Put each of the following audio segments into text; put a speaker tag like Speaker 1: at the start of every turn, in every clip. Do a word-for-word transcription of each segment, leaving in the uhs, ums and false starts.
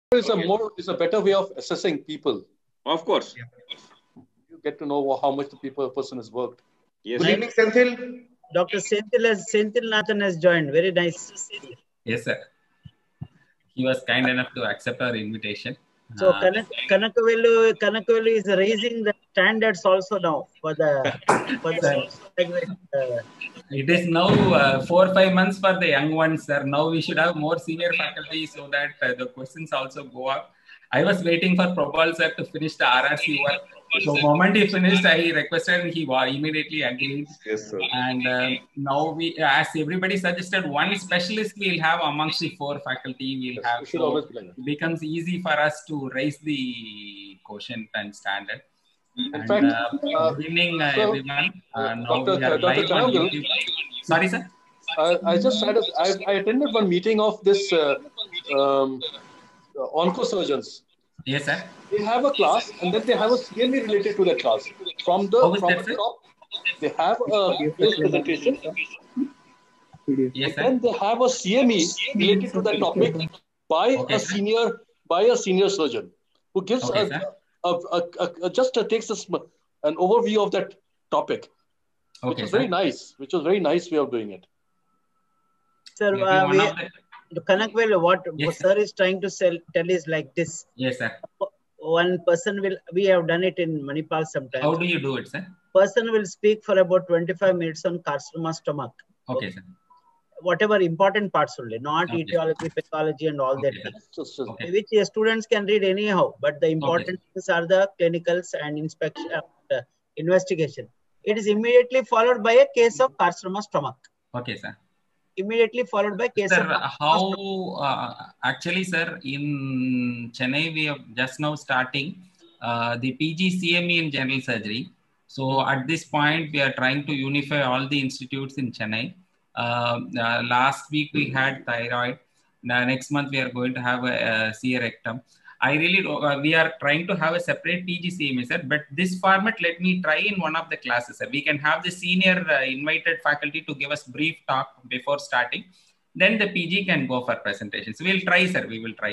Speaker 1: It's a more, it's a better way of assessing people.
Speaker 2: Of course.
Speaker 1: Yeah. You get to know how much the people person has worked.
Speaker 2: Yes.
Speaker 3: Good evening, Senthil.
Speaker 4: Doctor Senthil has Senthil Nathan has joined. Very nice.
Speaker 5: Yes, sir. He was kind enough to accept our invitation.
Speaker 4: So
Speaker 5: uh,
Speaker 4: Kanak Kanakavelu Kanakavelu is raising the standards also now for the for the uh,
Speaker 5: it is now uh, four or five months for the young ones, sir. Now we should have more senior faculty so that uh, the questions also go up. I was waiting for Probal sir to finish the R R C work. So the moment he finished, I requested and he immediately agreed.
Speaker 3: Yes, sir.
Speaker 5: And uh, now we, as everybody suggested, one specialist we'll have amongst the four faculty we'll have. So it becomes easy for us to raise the quotient and standard.
Speaker 1: In
Speaker 5: and,
Speaker 1: fact,
Speaker 5: uh,
Speaker 1: uh,
Speaker 5: good evening, uh,
Speaker 1: so,
Speaker 5: everyone. Uh, now
Speaker 1: Doctor
Speaker 5: we are
Speaker 1: Doctor
Speaker 5: live on YouTube. Sorry, sir.
Speaker 1: I, I just had a, I, I attended one meeting of this uh, um, oncosurgeons.
Speaker 5: Yes, sir.
Speaker 1: They have a class and then they have a C M E related to that class. From the,
Speaker 5: How is
Speaker 1: from
Speaker 5: that,
Speaker 1: the
Speaker 5: sir?
Speaker 1: top, they have a presentation.
Speaker 5: Yes, sir.
Speaker 1: And then they have a C M E related to that topic by
Speaker 5: Okay,
Speaker 1: a
Speaker 5: sir.
Speaker 1: senior by a senior surgeon who gives
Speaker 5: Okay,
Speaker 1: a,
Speaker 5: sir.
Speaker 1: a, a, a, a just a, takes a, sm- an overview of that topic, which
Speaker 5: Okay,
Speaker 1: was
Speaker 5: sir.
Speaker 1: very nice. Which was very nice way of doing it.
Speaker 4: sir,
Speaker 5: Maybe
Speaker 4: uh,
Speaker 5: one
Speaker 4: we,
Speaker 5: of the-
Speaker 4: Kanakavelu, what
Speaker 5: Yes,
Speaker 4: sir is trying to sell, tell is like this.
Speaker 5: Yes, sir.
Speaker 4: One person will, we have done it in Manipal sometimes.
Speaker 5: How do you do it, sir?
Speaker 4: Person will speak for about twenty-five minutes on carcinoma stomach.
Speaker 5: Okay, sir.
Speaker 4: Whatever important parts only, not
Speaker 5: Okay.
Speaker 4: etiology, pathology, and all
Speaker 5: Okay,
Speaker 4: that.
Speaker 5: sir.
Speaker 1: Just, just,
Speaker 5: Okay.
Speaker 4: Which the students can read anyhow, but the important things are the clinicals and inspection, uh, investigation. It is immediately followed by a case of carcinoma stomach.
Speaker 5: Okay, sir.
Speaker 4: Immediately followed by case
Speaker 5: Sir,
Speaker 4: of carcinoma
Speaker 5: how
Speaker 4: stomach.
Speaker 5: uh, actually, sir, in Chennai we are just now starting uh, the P G C M E in general surgery. So at this point, we are trying to unify all the institutes in Chennai. Uh, uh, last week we had thyroid. Now, next month we are going to have a, a C A rectum. I really, uh, we are trying to have a separate P G C M E, sir. But this format, let me try in one of the classes, sir. We can have the senior uh, invited faculty to give us brief talk before starting. Then the P G can go for presentations. So we'll try, sir. We will try.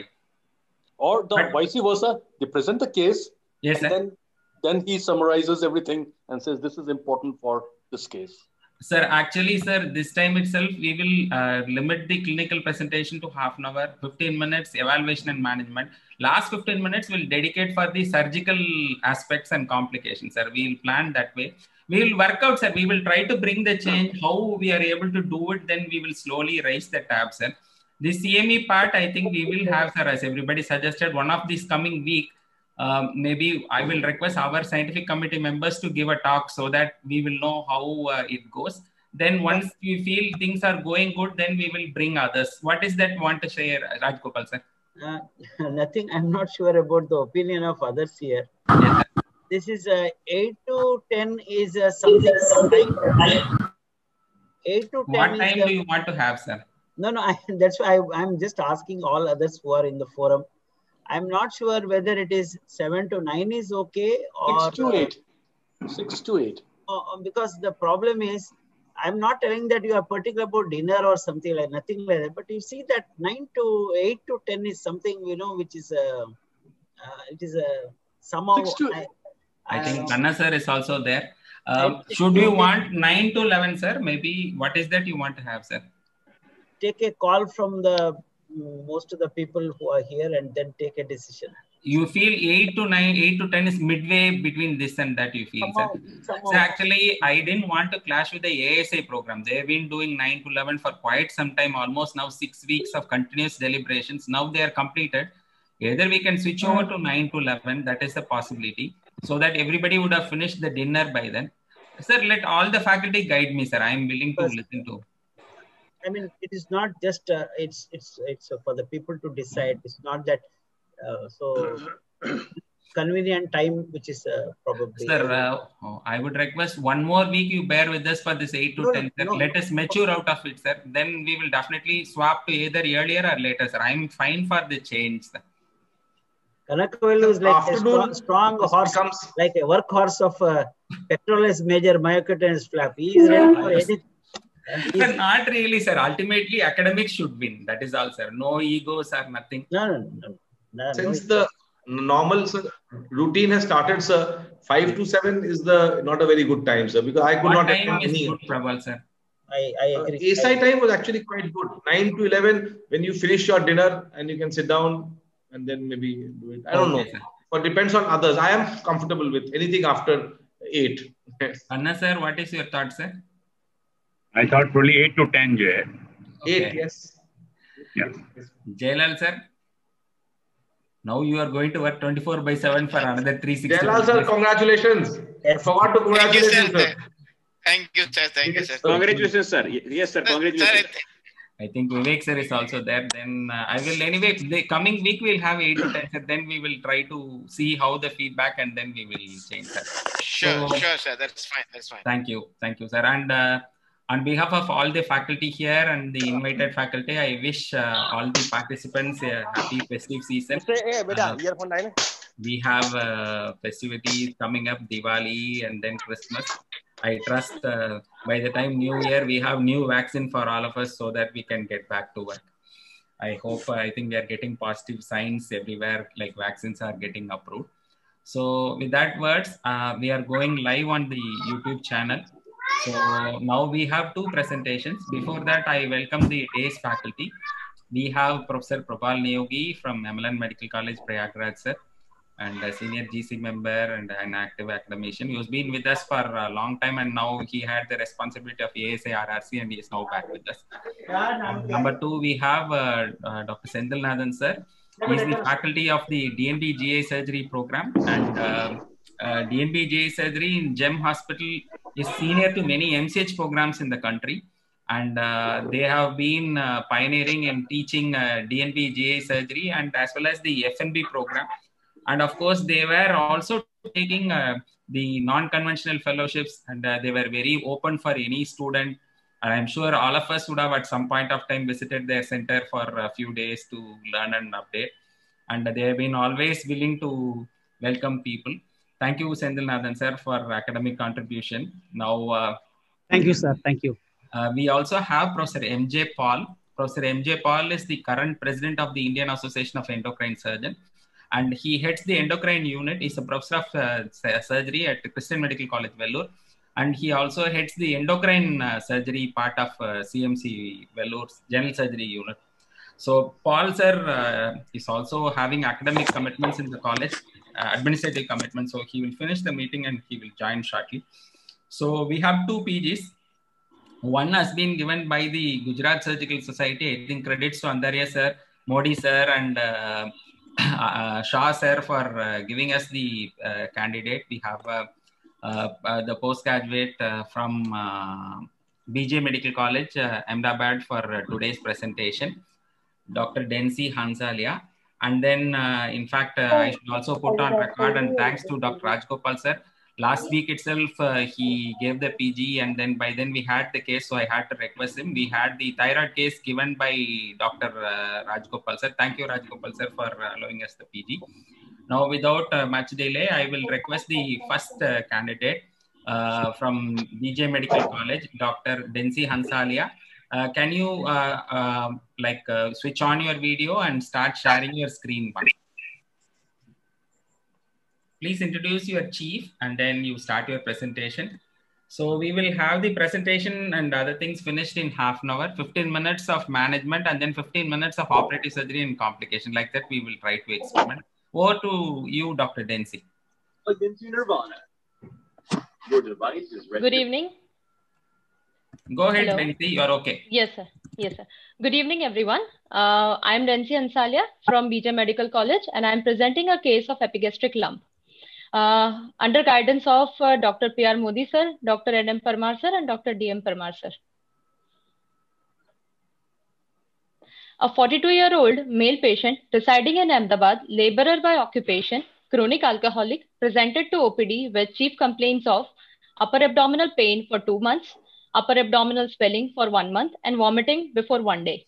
Speaker 1: or the
Speaker 5: But-
Speaker 1: vice versa. They present the case,
Speaker 5: Yes,
Speaker 1: and
Speaker 5: sir.
Speaker 1: then then he summarizes everything and says this is important for this case.
Speaker 5: Sir, actually, sir, this time itself, we will uh, limit the clinical presentation to half an hour, fifteen minutes, evaluation and management. Last fifteen minutes, we'll dedicate for the surgical aspects and complications, sir. We'll plan that way. We will work out, sir. We will try to bring the change. How we are able to do it, then we will slowly raise the tab, sir. The C M E part, I think we will have, sir, as everybody suggested, one of these coming week. Um, maybe I will request our scientific committee members to give a talk so that we will know how uh, it goes. Then once we feel things are going good, then we will bring others. What is that you want to share, Raj Gopal, sir?
Speaker 4: Uh, nothing. I'm not sure about the opinion of others here.
Speaker 5: Yes, sir.
Speaker 4: This is uh, eight to ten is uh, something. eight to ten
Speaker 5: What
Speaker 4: is
Speaker 5: time
Speaker 4: the,
Speaker 5: do you want to have, sir?
Speaker 4: no, no. I, that's why I, I'm just asking all others who are in the forum. I'm not sure whether it is seven to nine is okay or
Speaker 1: Six to eight. Six to eight.
Speaker 4: Uh, because the problem is, I'm not telling that you are particular about dinner or something like nothing like that. But you see that nine to eight to ten is something, you know, which is a, uh, it is a somehow.
Speaker 1: Six to-
Speaker 4: I,
Speaker 5: I think
Speaker 4: uh,
Speaker 5: Kanna sir is also there. Um, should you want nine to eleven, sir? Maybe what is that you want to have, sir?
Speaker 4: take a call from the most of the people who are here and then take a decision.
Speaker 5: You feel eight to nine, eight to ten is midway between this and that, you feel,
Speaker 4: Somehow,
Speaker 5: sir?
Speaker 4: somehow.
Speaker 5: So actually, I didn't want to clash with the A S I program. They've been doing nine to eleven for quite some time, almost now six weeks of continuous deliberations. Now they are completed. Either we can switch over to nine to eleven, that is a possibility, so that everybody would have finished the dinner by then. Sir, let all the faculty guide me, sir. I am willing to
Speaker 4: First,
Speaker 5: listen to.
Speaker 4: I mean, it is not just, uh, it's, it's, it's for the people to decide. It's not that, uh, so convenient time, which is uh, probably.
Speaker 5: Sir, uh, oh, I would request one more week you bear with us for this eight to
Speaker 4: No,
Speaker 5: ten, sir.
Speaker 4: no.
Speaker 5: Let us mature out of it, sir. Then we will definitely swap to either earlier or later, sir. I am fine for the change, sir.
Speaker 4: Kanakavelu is like a strong,
Speaker 3: Afternoon
Speaker 4: strong horse,
Speaker 3: becomes
Speaker 4: like a workhorse of uh, pectoralis major myocutaneous flap. He is ready for anything. And he
Speaker 5: Sir,
Speaker 4: is,
Speaker 5: not really, sir. Ultimately, academics should win. That is all, sir. No egos or nothing.
Speaker 4: no, no, no. No,
Speaker 2: Since
Speaker 4: no,
Speaker 2: the normal sir, routine has started, sir, five to seven is the not a very good time, sir, because I could
Speaker 5: What
Speaker 2: not
Speaker 5: time
Speaker 2: attend
Speaker 5: is
Speaker 2: any.
Speaker 5: good, Prabal sir?
Speaker 4: I, I
Speaker 2: Uh,
Speaker 4: agree.
Speaker 2: A S I
Speaker 4: I,
Speaker 2: time was actually quite good. nine to eleven, when you finish your dinner and you can sit down and then maybe do it. I don't
Speaker 5: Okay,
Speaker 2: know.
Speaker 5: sir.
Speaker 2: But depends on others. I am comfortable with anything after eight.
Speaker 5: Anna sir, what is your thought, sir?
Speaker 3: I thought probably eight to ten, Jay.
Speaker 2: Eight,
Speaker 5: Okay.
Speaker 2: yes.
Speaker 3: Yeah.
Speaker 5: Jailal sir, now you are going to work twenty-four by seven for another three hundred sixty
Speaker 2: Jailal sir,
Speaker 5: days.
Speaker 2: congratulations. I forgot to
Speaker 6: Thank you,
Speaker 2: congratulate
Speaker 6: sir.
Speaker 2: you, sir.
Speaker 6: Thank you, sir. Thank you, sir.
Speaker 3: Congratulations, sir. Yes, sir.
Speaker 6: Sir,
Speaker 3: Congratulations.
Speaker 6: sir,
Speaker 5: I think Vivek sir is also there. Then uh, I will anyway. The coming week we'll have eight to ten. Sir. Then we will try to see how the feedback, and then we will change, sir.
Speaker 6: Sure,
Speaker 5: So,
Speaker 6: sure, sir. That's fine. That's fine.
Speaker 5: Thank you, thank you, sir. And uh, on behalf of all the faculty here and the invited faculty, I wish uh, all the participants a happy festive season. Uh, we have uh, festivities coming up, Diwali and then Christmas. I trust uh, by the time New Year, we have new vaccine for all of us so that we can get back to work. I hope, uh, I think we are getting positive signs everywhere, like vaccines are getting approved. So with that words, uh, we are going live on the YouTube channel. So now we have two presentations. Before that, I welcome the day's faculty. We have Professor Prabal Neogi from M L N Medical College, Prayagraj, sir, and a senior G C member and an active academician. He has been with us for a long time, and now he had the responsibility of A S A R R C, and he is now back with us. Uh, number two, we have uh, uh, Doctor Sendil Nathan, sir. He is the faculty of the D N B G I surgery program, and uh, uh, D N B G I surgery in GEM Hospital is senior to many M C H programs in the country. And uh, they have been uh, pioneering in teaching uh, D N B G I surgery and as well as the F N B program. And of course, they were also taking uh, the non-conventional fellowships, and uh, they were very open for any student. And I'm sure all of us would have at some point of time visited their center for a few days to learn and update. And they have been always willing to welcome people. Thank you, Sendil Nathan, sir, for academic contribution. Now, uh,
Speaker 7: thank you, sir. Thank you.
Speaker 5: Uh, we also have Professor M J Paul. Professor M J Paul is the current president of the Indian Association of Endocrine Surgeons, and he heads the endocrine unit. He's a professor of uh, surgery at Christian Medical College, Vellore, and he also heads the endocrine uh, surgery part of uh, C M C Vellore's general surgery unit. So Paul, sir, uh, is also having academic commitments in the college, uh, administrative commitments. So he will finish the meeting and he will join shortly. So we have two P Gs. One has been given by the Gujarat Surgical Society. I think credits to Andarya sir, Modi sir, and uh, uh, Shah sir for uh, giving us the uh, candidate. We have uh, uh, uh, the postgraduate uh, from uh, B J Medical College, uh, Ahmedabad, for uh, today's presentation, Doctor Densi Hansalia. And then, uh, in fact, uh, I should also put on record and thanks to Doctor Rajgopal sir. Last week itself, uh, he gave the P G, and then by then we had the case, so I had to request him. We had the thyroid case given by Doctor Uh, Rajgopal sir. Thank you, Rajgopal sir, for allowing us the P G. Now, without uh, much delay, I will request the first uh, candidate uh, from B J Medical College, Doctor Densi Hansalia. Uh, can you uh, uh, like uh, switch on your video and start sharing your screen one? Please introduce your chief and then you start your presentation. So we will have the presentation and other things finished in half an hour, fifteen minutes of management, and then fifteen minutes of operative surgery and complication. Like that, we will try to experiment. Over to you, Doctor Densi.
Speaker 8: Into Nirvana. Your device is ready.
Speaker 9: Good evening.
Speaker 5: Go ahead,
Speaker 9: Hello.
Speaker 5: Densi. You're okay.
Speaker 9: Yes, sir. Yes, sir. Good evening, everyone. Uh, I'm Densi Hansalia from B J Medical College, and I'm presenting a case of epigastric lump. Uh, under guidance of uh, Doctor P R Modi sir, Doctor N M Parmar sir, and Doctor D M Parmar sir. A forty-two-year-old male patient residing in Ahmedabad, laborer by occupation, chronic alcoholic, presented to O P D with chief complaints of upper abdominal pain for two months, upper abdominal swelling for one month, and vomiting before one day.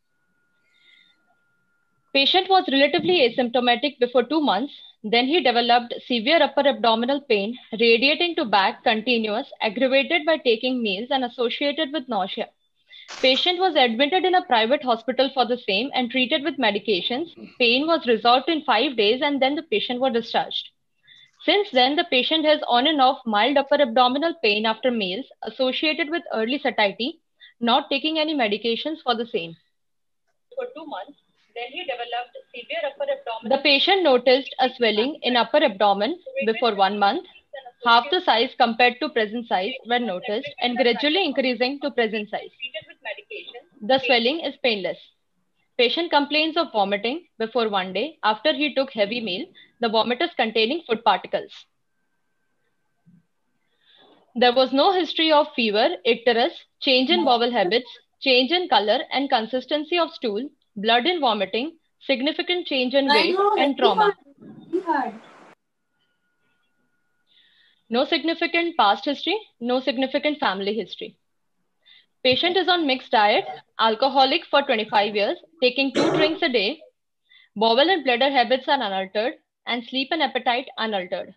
Speaker 9: Patient was relatively asymptomatic before two months. Then he developed severe upper abdominal pain, radiating to back, continuous, aggravated by taking meals and associated with nausea. Patient was admitted in a private hospital for the same and treated with medications. Pain was resolved in five days and then the patient was discharged. Since then, the patient has on and off mild upper abdominal pain after meals associated with early satiety, not taking any medications for the same. For two months, then he developed severe upper abdominal. The patient noticed a swelling in upper abdomen before one month. Half the size compared to present size were noticed and gradually increasing to present size. The swelling is painless. Patient complains of vomiting before one day after he took heavy meal. The vomit is containing food particles. There was no history of fever, icterus, change in bowel habits, change in color and consistency of stool, blood in vomiting, significant change in weight, and trauma. No significant past history, no significant family history. Patient is on mixed diet, alcoholic for twenty-five years, taking two drinks a day. Bowel and bladder habits are unaltered and sleep and appetite unaltered.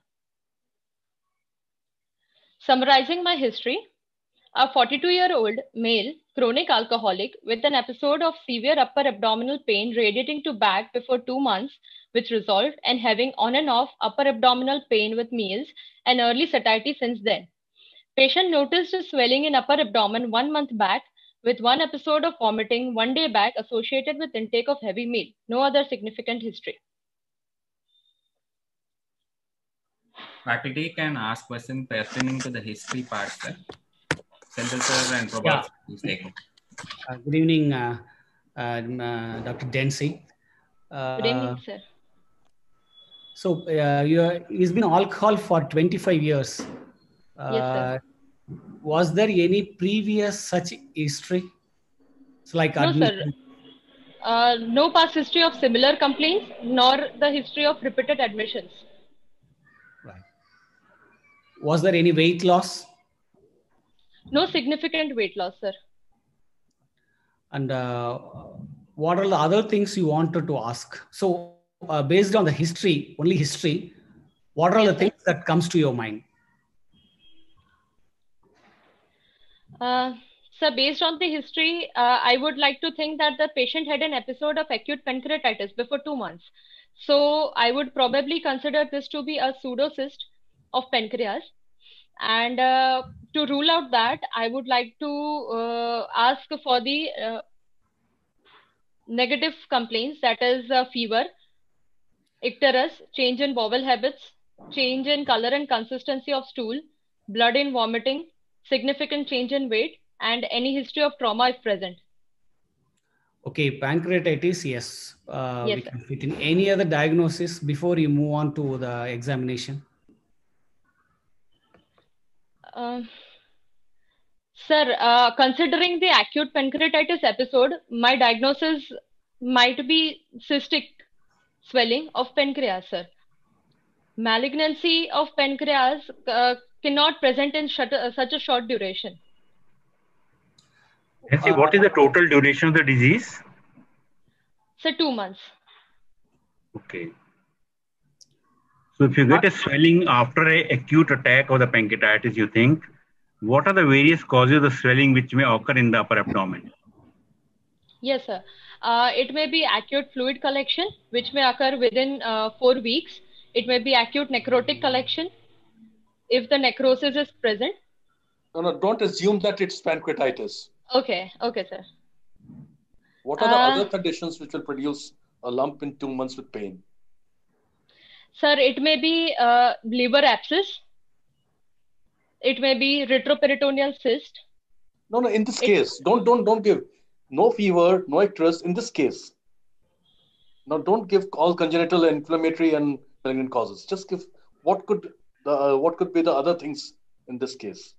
Speaker 9: Summarizing my history, a forty-two-year-old male chronic alcoholic with an episode of severe upper abdominal pain radiating to back before two months, which resolved, and having on and off upper abdominal pain with meals and early satiety since then. Patient noticed a swelling in upper abdomen one month back with one episode of vomiting one day back associated with intake of heavy meal. No other significant history.
Speaker 5: Faculty can ask questions pertaining to the history part, sir. Central sir and Prabhat, please take it.
Speaker 7: Uh, good evening, uh, um, uh, Doctor Dempsey. Uh,
Speaker 9: Good evening, sir.
Speaker 7: So uh, you are, he's been alcohol for twenty-five years. Uh,
Speaker 9: Yes, sir.
Speaker 7: Was there any previous such history? It's like
Speaker 9: No, sir.
Speaker 7: admission.
Speaker 9: Uh, no past history of similar complaints, nor the history of repeated admissions.
Speaker 7: Right. Was there any weight loss?
Speaker 9: No significant weight loss, sir.
Speaker 7: And uh, what are the other things you wanted to ask? So uh, based on the history, only history, what are
Speaker 9: Yes,
Speaker 7: the things that comes to your mind?
Speaker 9: Uh, so based on the history, uh, I would like to think that the patient had an episode of acute pancreatitis before two months. So I would probably consider this to be a pseudocyst of pancreas. And uh, to rule out that, I would like to uh, ask for the uh, negative complaints, that is uh, fever, icterus, change in bowel habits, change in color and consistency of stool, blood in vomiting, significant change in weight, and any history of trauma if present.
Speaker 7: Okay, pancreatitis, yes. Uh,
Speaker 9: Yes,
Speaker 7: we
Speaker 9: sir.
Speaker 7: can fit in. Any other diagnosis before you move on to the examination?
Speaker 9: Uh, sir, uh, considering the acute pancreatitis episode, my diagnosis might be cystic swelling of pancreas, sir. Malignancy of pancreas uh, cannot present in such a, such a short duration.
Speaker 3: Nancy, what is the total duration of the disease?
Speaker 9: So two months.
Speaker 3: Okay. So if you get a swelling after an acute attack of the pancreatitis, you think, what are the various causes of the swelling which may occur in the upper abdomen?
Speaker 9: Yes, sir. Uh, it may be acute fluid collection, which may occur within uh, four weeks. It may be acute necrotic collection if the necrosis is present.
Speaker 1: No, no, don't assume that it's pancreatitis.
Speaker 9: Okay, okay, sir.
Speaker 1: What are the
Speaker 9: Uh,
Speaker 1: other conditions which will produce a lump in two months with pain?
Speaker 9: Sir, it may be uh, liver abscess. It may be retroperitoneal cyst.
Speaker 1: No, no, in this
Speaker 9: It-
Speaker 1: case, don't, don't, don't give no fever, no icterus in this case. Now, don't give all congenital, inflammatory, and malignant causes. Just give what could the uh, what could be the other things in this case.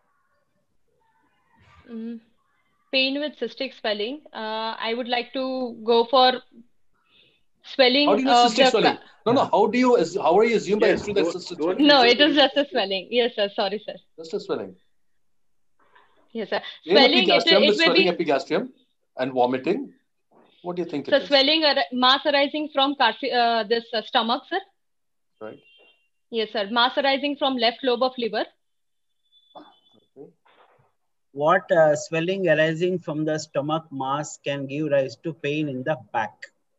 Speaker 9: Mm, pain with cystic swelling. Uh, I would like to go for swelling
Speaker 1: How do you know
Speaker 9: of
Speaker 1: cystic
Speaker 9: the
Speaker 1: swelling?
Speaker 9: ca-
Speaker 1: No, no. How do you? as- How are you assume by
Speaker 2: Yes,
Speaker 1: assuming that
Speaker 2: don't-
Speaker 1: cystic
Speaker 2: don't-
Speaker 1: swelling?
Speaker 9: No, it is just a swelling. Yes, sir. Sorry, sir.
Speaker 1: Just a swelling.
Speaker 9: Yes, sir.
Speaker 1: In
Speaker 9: Swelling, it,
Speaker 1: epigastrium,
Speaker 9: it
Speaker 1: with
Speaker 9: may
Speaker 1: swelling
Speaker 9: be
Speaker 1: epigastrium and vomiting. What do you think it
Speaker 9: so
Speaker 1: is?
Speaker 9: swelling ar- mass arising from carci- uh, this uh, stomach, sir.
Speaker 1: Right.
Speaker 9: Yes, sir. Mass arising from left lobe of liver.
Speaker 1: Okay.
Speaker 4: what uh, swelling arising from the stomach mass can give rise to pain in the back?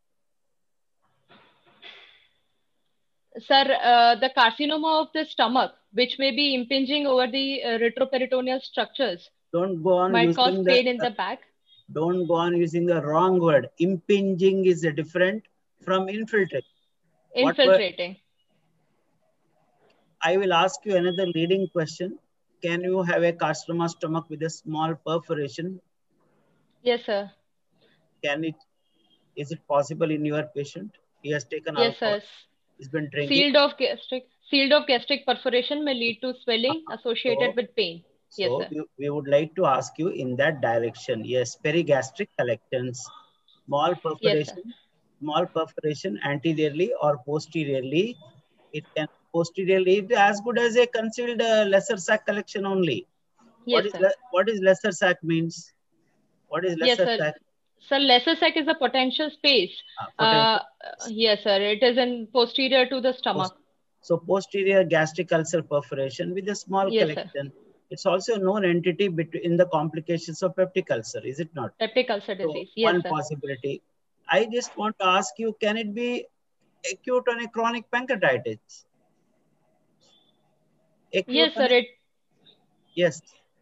Speaker 9: Sir, uh, the carcinoma of the stomach, which may be impinging over the uh, retroperitoneal structures,
Speaker 4: Don't go on
Speaker 9: might cause
Speaker 4: using
Speaker 9: pain
Speaker 4: the,
Speaker 9: in the back.
Speaker 4: Don't go on using the wrong word. Impinging is different from infiltrating.
Speaker 9: Infiltrating.
Speaker 4: I will ask you another leading question. Can you have a carcinoma stomach with a small perforation?
Speaker 9: Yes, sir.
Speaker 4: Can it? Is it possible in your patient? He has taken
Speaker 9: Yes,
Speaker 4: alcohol.
Speaker 9: sir.
Speaker 4: He's been drinking.
Speaker 9: Sealed off gastric, sealed off gastric perforation may lead to swelling associated
Speaker 4: So,
Speaker 9: with pain. Yes,
Speaker 4: so
Speaker 9: sir.
Speaker 4: we, we would like to ask you in that direction. Yes, perigastric collectants, small perforation,
Speaker 9: Yes,
Speaker 4: small perforation anteriorly or posteriorly. It can posteriorly it as good as a concealed uh, lesser sac collection only.
Speaker 9: Yes,
Speaker 4: What is
Speaker 9: sir.
Speaker 4: what is lesser sac means? What is
Speaker 9: Yes,
Speaker 4: lesser
Speaker 9: sir.
Speaker 4: sac?
Speaker 9: Sir, lesser sac is a potential space.
Speaker 4: Ah, potential.
Speaker 9: Uh, yes, sir. It is in posterior to the stomach.
Speaker 4: So posterior gastric ulcer perforation with a small
Speaker 9: Yes,
Speaker 4: collection. Sir. It's also a known entity between the complications of peptic ulcer, is it not?
Speaker 9: Peptic ulcer disease.
Speaker 4: So
Speaker 9: yes,
Speaker 4: one
Speaker 9: sir.
Speaker 4: possibility. I just want to ask you, can it be acute on a chronic pancreatitis? Acute
Speaker 9: yes, sir. It,
Speaker 4: yes.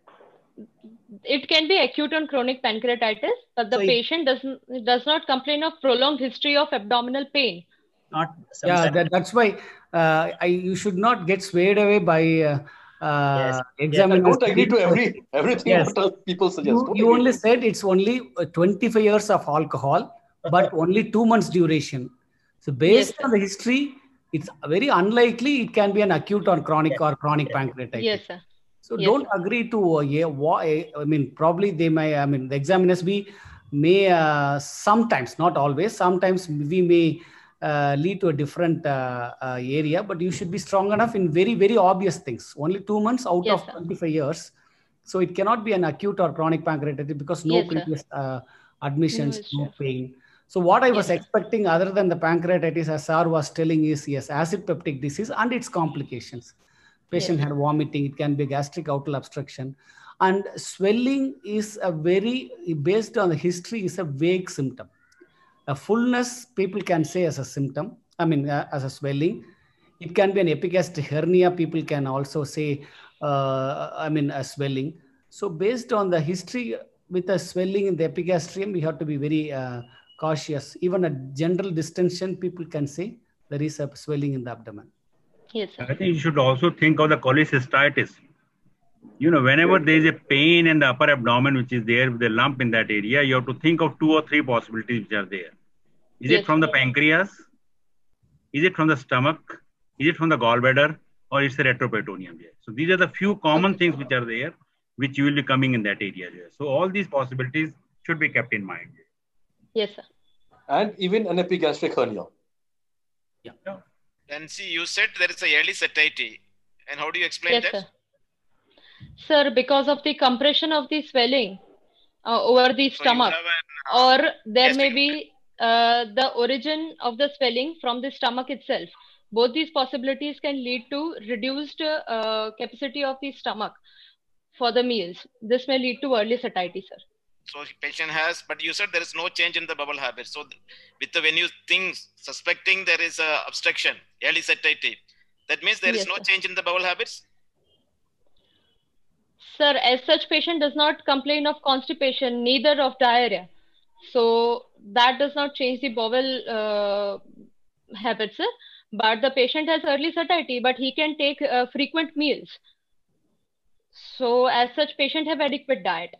Speaker 9: It can be acute on chronic pancreatitis, but the so patient it, does, does not complain of prolonged history of abdominal pain.
Speaker 4: Not
Speaker 7: yeah, that, that's why uh, I, you should not get swayed away by uh, uh,
Speaker 1: yes.
Speaker 7: examiners.
Speaker 1: Yes, I don't agree to every everything
Speaker 7: yes.
Speaker 1: what people suggest.
Speaker 7: You,
Speaker 1: don't
Speaker 7: you only
Speaker 1: to.
Speaker 7: said it's only twenty-five years of alcohol, but only two months duration. So based yes, on the history, it's very unlikely it can be an acute or chronic yes. or chronic yes. pancreatitis.
Speaker 9: Yes, sir.
Speaker 7: So
Speaker 9: yes,
Speaker 7: don't
Speaker 9: sir.
Speaker 7: agree to, uh, yeah, I mean, probably they may, I mean, the examiners be, may uh, sometimes, not always, sometimes we may uh, lead to a different uh, uh, area, but you should be strong enough in very, very obvious things. Only two months out yes, of twenty-five years. So it cannot be an acute or chronic pancreatitis because no yes, previous uh, admissions, no, no pain. So what I was yes, expecting other than the pancreatitis, as Sir was telling is, yes, acid peptic disease and its complications. Patient yes. had vomiting, it can be gastric outlet obstruction. And swelling is a very, based on the history, is a vague symptom. A fullness, people can say as a symptom, I mean, uh, as a swelling. It can be an epigastric hernia, people can also say, uh, I mean, a swelling. So based on the history with a swelling in the epigastrium, we have to be very uh, cautious. Even a general distension, people can say there is a swelling in the abdomen.
Speaker 9: Yes, sir.
Speaker 3: I think you should also think of the cholecystitis. You know, whenever there is a pain in the upper abdomen, which is there with a lump in that area, you have to think of two or three possibilities which are there. Is yes, it from sir. the pancreas? Is it from the stomach? Is it from the gallbladder? Or it's the retroperitoneum? So these are the few common things which are there, which you will be coming in that area. So all these possibilities should be kept in mind.
Speaker 9: Yes, sir.
Speaker 1: And even an epigastric hernia.
Speaker 3: Yeah. yeah.
Speaker 6: And see, you said there is a early satiety. And how do you explain
Speaker 9: yes,
Speaker 6: that?
Speaker 9: Sir. Sir, because of the compression of the swelling uh, over the so stomach, an, uh, or there may be uh, the origin of the swelling from the stomach itself. Both these possibilities can lead to reduced uh, capacity of the stomach for the meals. This may lead to early satiety, sir.
Speaker 6: So patient has, but you said there is no change in the bowel habit. So with the, when you think, suspecting there is a obstruction, early satiety, that means there yes, is no sir. change in the bowel habits?
Speaker 9: Sir, as such patient does not complain of constipation, neither of diarrhea. So that does not change the bowel uh, habits, sir. But the patient has early satiety, but he can take uh, frequent meals. So as such patient have adequate diet.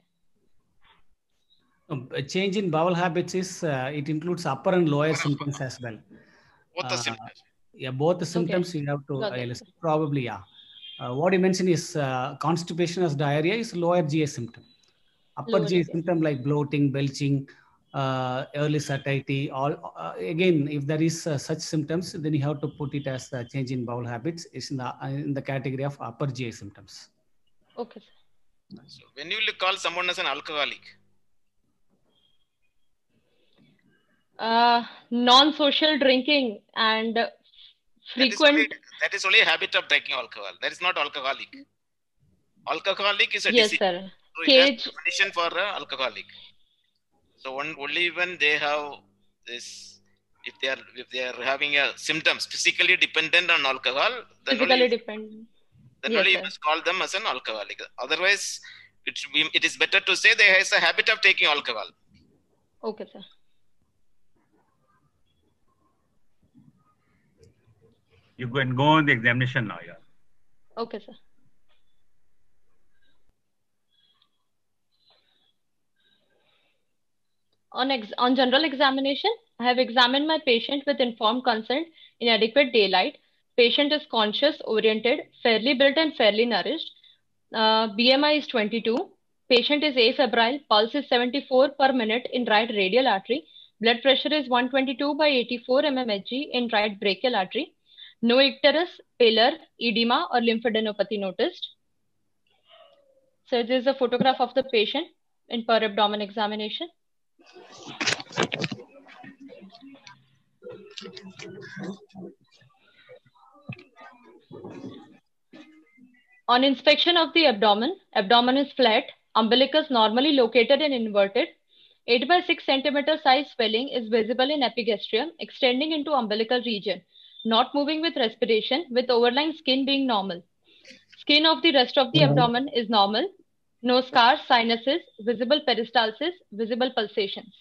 Speaker 7: A change in bowel habits is, uh, it includes upper and lower symptoms as well.
Speaker 6: Both the
Speaker 7: uh,
Speaker 6: symptoms?
Speaker 7: Yeah, both the symptoms okay. you have to, uh, probably, yeah. Uh, what you mentioned is uh, constipation as diarrhea is lower G I symptom. Upper lower G I symptom like bloating, belching, uh, early satiety, all, uh, again, if there is uh, such symptoms, then you have to put it as the change in bowel habits. It's in the, uh, in the category of upper G I symptoms.
Speaker 9: Okay, sir.
Speaker 6: So when you will call someone as an alcoholic?
Speaker 9: Uh, non-social drinking and frequent.
Speaker 6: That is, only, that is only a habit of drinking alcohol. That is not alcoholic. Alcoholic is a
Speaker 9: yes,
Speaker 6: disease.
Speaker 9: Sir.
Speaker 6: So it
Speaker 9: cage.
Speaker 6: has definition for uh, alcoholic. So one, only when they have this, if they are if they are having a symptoms physically dependent on alcohol, then
Speaker 9: Physically
Speaker 6: only,
Speaker 9: dependent.
Speaker 6: then
Speaker 9: Yes,
Speaker 6: only you
Speaker 9: sir.
Speaker 6: must call them as an alcoholic. Otherwise, it should be, it is better to say they has a habit of taking alcohol.
Speaker 9: Okay, sir.
Speaker 3: You can go on the examination now, yeah.
Speaker 9: Okay, sir. On, ex on general examination, I have examined my patient with informed consent in adequate daylight. Patient is conscious, oriented, fairly built and fairly nourished. Uh, B M I is twenty-two. Patient is afebrile. Pulse is seventy-four per minute in right radial artery. Blood pressure is one twenty-two by eighty-four millimeters mercury in right brachial artery. No icterus, pallor, edema or lymphadenopathy noticed. So this is a photograph of the patient in per abdomen examination. On inspection of the abdomen, abdomen is flat, umbilicus normally located and inverted. eight by six centimeter size swelling is visible in epigastrium, extending into umbilical region, not moving with respiration, with overlying skin being normal. Skin of the rest of the abdomen is normal. No scars, sinuses, visible peristalsis, visible pulsations.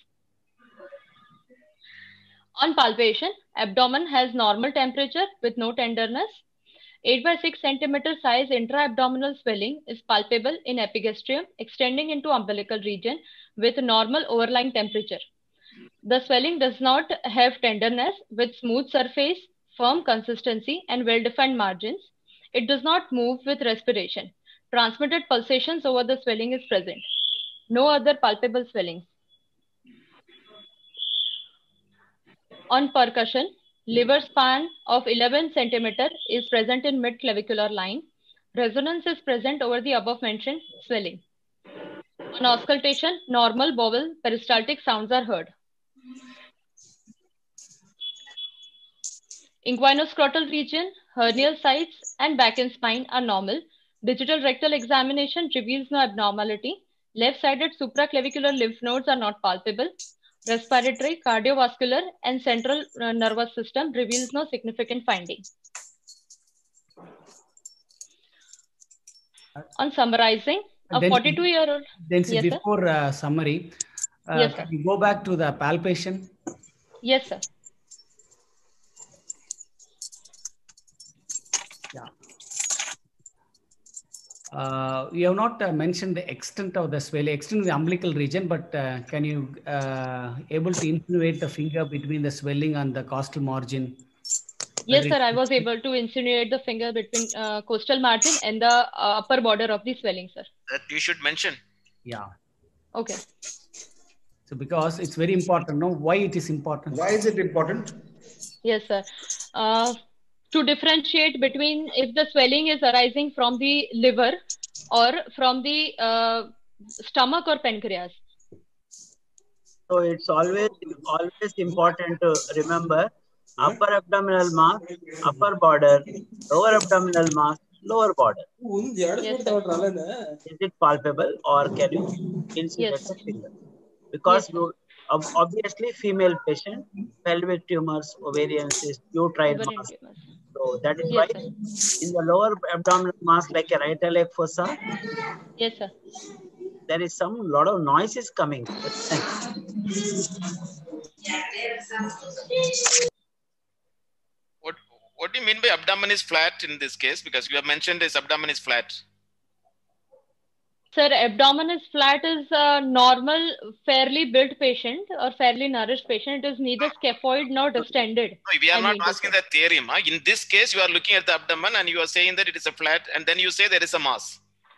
Speaker 9: On palpation, abdomen has normal temperature with no tenderness. eight by six centimeter size intra-abdominal swelling is palpable in epigastrium, extending into umbilical region with normal overlying temperature. The swelling does not have tenderness with smooth surface, firm consistency, and well-defined margins. It does not move with respiration. Transmitted pulsations over the swelling is present. No other palpable swellings. On percussion, liver span of eleven centimeter is present in mid-clavicular line. Resonance is present over the above mentioned swelling. On auscultation, normal bowel peristaltic sounds are heard. Inguinoscrotal region, hernial sites and back and spine are normal. Digital rectal examination reveals no abnormality. Left-sided supraclavicular lymph nodes are not palpable. Respiratory, cardiovascular, and central uh, nervous system reveals no significant finding. On summarizing, a forty-two-year-old.
Speaker 7: Then see,
Speaker 9: yes,
Speaker 7: before uh, summary, uh,
Speaker 9: yes,
Speaker 7: can we go back to the palpation?
Speaker 9: Yes, sir.
Speaker 7: Yeah. Uh, you have not uh, mentioned the extent of the swelling, extent of the umbilical region, but uh, can you uh, able to insinuate the finger between the swelling and the costal margin?
Speaker 9: Yes, sir. I was able to insinuate the finger between uh, costal margin and the uh, upper border of the swelling, sir.
Speaker 6: That you should mention.
Speaker 7: Yeah.
Speaker 9: Okay.
Speaker 7: So because it's very important, no? Why it is important?
Speaker 2: Why is it important?
Speaker 9: Yes, sir. Uh, to differentiate between if the swelling is arising from the liver or from the uh, stomach or pancreas.
Speaker 4: So it's always always important to remember upper abdominal mass, upper border, lower abdominal mass, lower border.
Speaker 9: Yes,
Speaker 4: is it palpable or can you insinuate
Speaker 9: yes,
Speaker 4: the finger? Because
Speaker 9: yes,
Speaker 4: you, obviously female patient, pelvic tumors, ovarian cyst, uterine mass. So that is
Speaker 9: yes,
Speaker 4: why
Speaker 9: sir.
Speaker 4: in the lower abdominal mass like a right iliac fossa,
Speaker 9: yes, sir.
Speaker 4: there is some lot of noise is coming.
Speaker 6: What what do you mean by abdomen is flat in this case? Because you have mentioned this abdomen is flat.
Speaker 9: Sir, abdomen is flat is a normal, fairly built patient or fairly nourished patient. It is neither scaphoid nor distended.
Speaker 6: No, we are
Speaker 9: I
Speaker 6: not
Speaker 9: mean to
Speaker 6: asking
Speaker 9: say.
Speaker 6: that theory. Ma. In this case, you are looking at the abdomen and you are saying that it is a flat, and then you say there is a mass.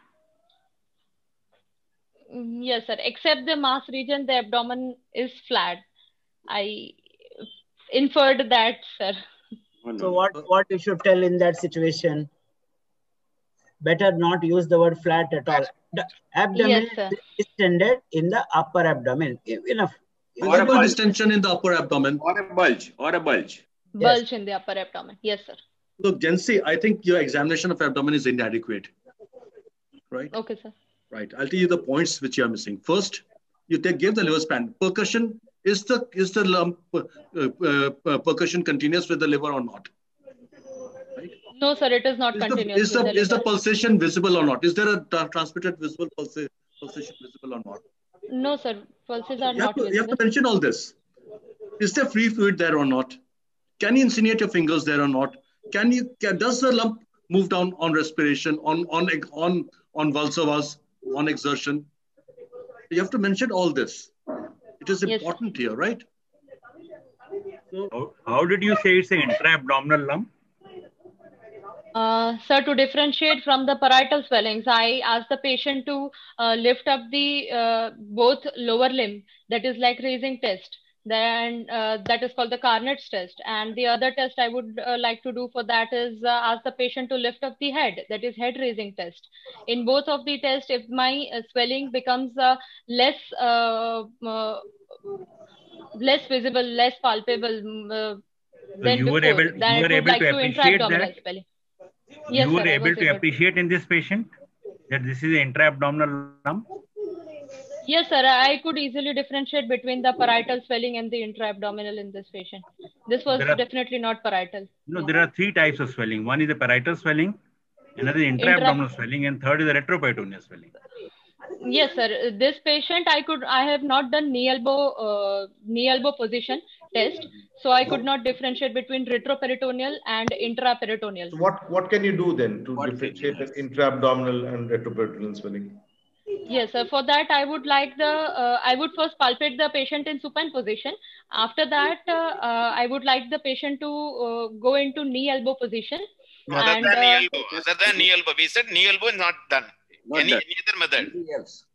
Speaker 9: Mm, Yes, sir. Except the mass region, the abdomen is flat. I inferred that, sir.
Speaker 4: So what, what you should tell in that situation? Better not use the word flat at all. The abdomen
Speaker 9: Yes, sir.
Speaker 4: is distended in the upper abdomen. Enough.
Speaker 1: Visible distension in the upper abdomen.
Speaker 8: Or a bulge. Or a bulge.
Speaker 9: Bulge in the upper abdomen. Yes, sir.
Speaker 1: Look, Jency, I think your examination of abdomen is inadequate. Right?
Speaker 9: Okay, sir.
Speaker 1: Right. I'll tell you the points which you are missing. First, you take, give the liver span. Percussion, is the is the lump uh, uh, percussion continuous with the liver or not? Right?
Speaker 9: No, sir, it is not
Speaker 1: Is the,
Speaker 9: continuous.
Speaker 1: is the,
Speaker 9: with the
Speaker 1: is the
Speaker 9: liver.
Speaker 1: pulsation visible or not? Is there a tra- transmitted visible pulsa- pulsation visible or not?
Speaker 9: No, sir, pulses are
Speaker 1: You have,
Speaker 9: not
Speaker 1: to, you have
Speaker 9: visible.
Speaker 1: to mention all this. Is there free fluid there or not? Can you insinuate your fingers there or not? Can you? Can, does the lump move down on respiration, on on on on Valsartas, on exertion? You have to mention all this. It is
Speaker 9: Yes.
Speaker 1: important here, right?
Speaker 3: So how, how did you say it's an intra-abdominal lump?
Speaker 9: Uh, sir, to differentiate from the parietal swellings, I asked the patient to uh, lift up the uh, both lower limb, that is like raising test. Then uh, that is called the Carnot's test. And the other test I would uh, like to do for that is uh, ask the patient to lift up the head, that is head raising test. In both of the tests, if my uh, swelling becomes uh, less uh, uh, less visible, less palpable uh,
Speaker 3: So
Speaker 9: than
Speaker 3: you were
Speaker 9: before,
Speaker 3: able,
Speaker 9: then
Speaker 3: you
Speaker 9: it
Speaker 3: were
Speaker 9: would
Speaker 3: able
Speaker 9: like
Speaker 3: to
Speaker 9: to
Speaker 3: appreciate
Speaker 9: intra-abdominal
Speaker 3: that.
Speaker 9: swelling. Yes,
Speaker 3: You were
Speaker 9: sir, I
Speaker 3: able
Speaker 9: was
Speaker 3: to
Speaker 9: able to.
Speaker 3: appreciate in this patient that this is an intra-abdominal lump.
Speaker 9: Yes, sir. I could easily differentiate between the parietal swelling and the intra-abdominal in this patient. This was
Speaker 3: There are,
Speaker 9: definitely not parietal.
Speaker 3: you know, there are three types of swelling. One is the parietal swelling, another is
Speaker 9: Intra.
Speaker 3: intra-abdominal swelling, and third is the retroperitoneal swelling.
Speaker 9: Yes, sir. This patient, I could, I have not done knee elbow, uh, knee elbow position test, so I could not differentiate between retroperitoneal and intraperitoneal.
Speaker 2: So what, what can you do then to
Speaker 10: What
Speaker 2: differentiate an intra-abdominal and retroperitoneal swelling?
Speaker 9: Yes, sir. For that, I would like the, uh, I would first palpate the patient in supine position. After that, uh, uh, I would like the patient to uh, go into knee elbow position.
Speaker 6: Other
Speaker 9: And
Speaker 6: than knee
Speaker 9: uh,
Speaker 6: elbow, other than knee elbow, we said knee elbow is not done.
Speaker 10: Not
Speaker 6: Any,
Speaker 10: done.
Speaker 6: any other method?
Speaker 10: Anything else?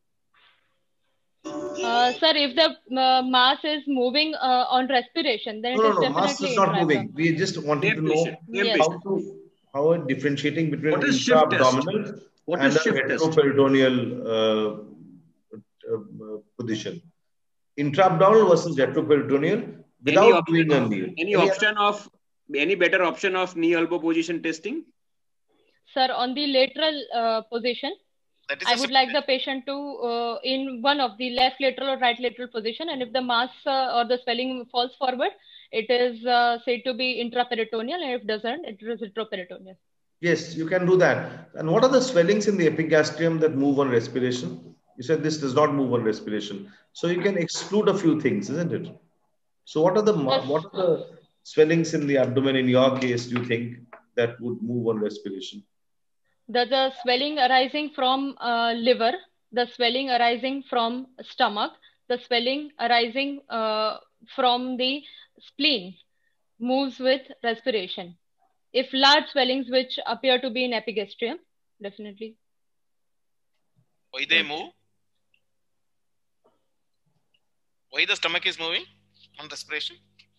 Speaker 9: Uh, sir, if the uh, mass is moving uh, on respiration, then
Speaker 2: No,
Speaker 9: it
Speaker 2: no,
Speaker 9: is
Speaker 2: no,
Speaker 9: definitely
Speaker 2: mass is not moving.
Speaker 9: intra-abdominal.
Speaker 2: We just wanted to
Speaker 10: Same
Speaker 2: know
Speaker 10: patient. Same
Speaker 9: Yes.
Speaker 2: how
Speaker 10: patient.
Speaker 2: to how are differentiating between
Speaker 1: What
Speaker 2: an
Speaker 1: is shift test?
Speaker 2: intra-abdominal
Speaker 1: What
Speaker 2: and
Speaker 1: is
Speaker 2: a
Speaker 1: shift test?
Speaker 2: retroperitoneal uh, uh, position. Intra-abdominal versus retroperitoneal without
Speaker 10: Any option
Speaker 2: doing a
Speaker 10: of
Speaker 2: knee.
Speaker 10: any option of any better option of knee elbow position testing?
Speaker 9: Sir, on the lateral uh, position,
Speaker 6: That is
Speaker 9: I
Speaker 6: a
Speaker 9: would
Speaker 6: simple
Speaker 9: like the
Speaker 6: test.
Speaker 9: patient to uh, in one of the left lateral or right lateral position, and if the mass uh, or the swelling falls forward, it is uh, said to be intraperitoneal, and if doesn't, it is retroperitoneal.
Speaker 2: Yes, you can do that. And what are the swellings in the epigastrium that move on respiration? You said this does not move on respiration. So you can exclude a few things, isn't it? So what are the
Speaker 9: Yes.
Speaker 2: what are the swellings in the abdomen in your case, do you think, that would move on respiration?
Speaker 9: The, the swelling arising from uh, liver, the swelling arising from stomach, the swelling arising uh, from the spleen moves with respiration. If large swellings which appear to be in epigastrium, definitely.
Speaker 6: Why they move? Why the stomach is moving on respiration?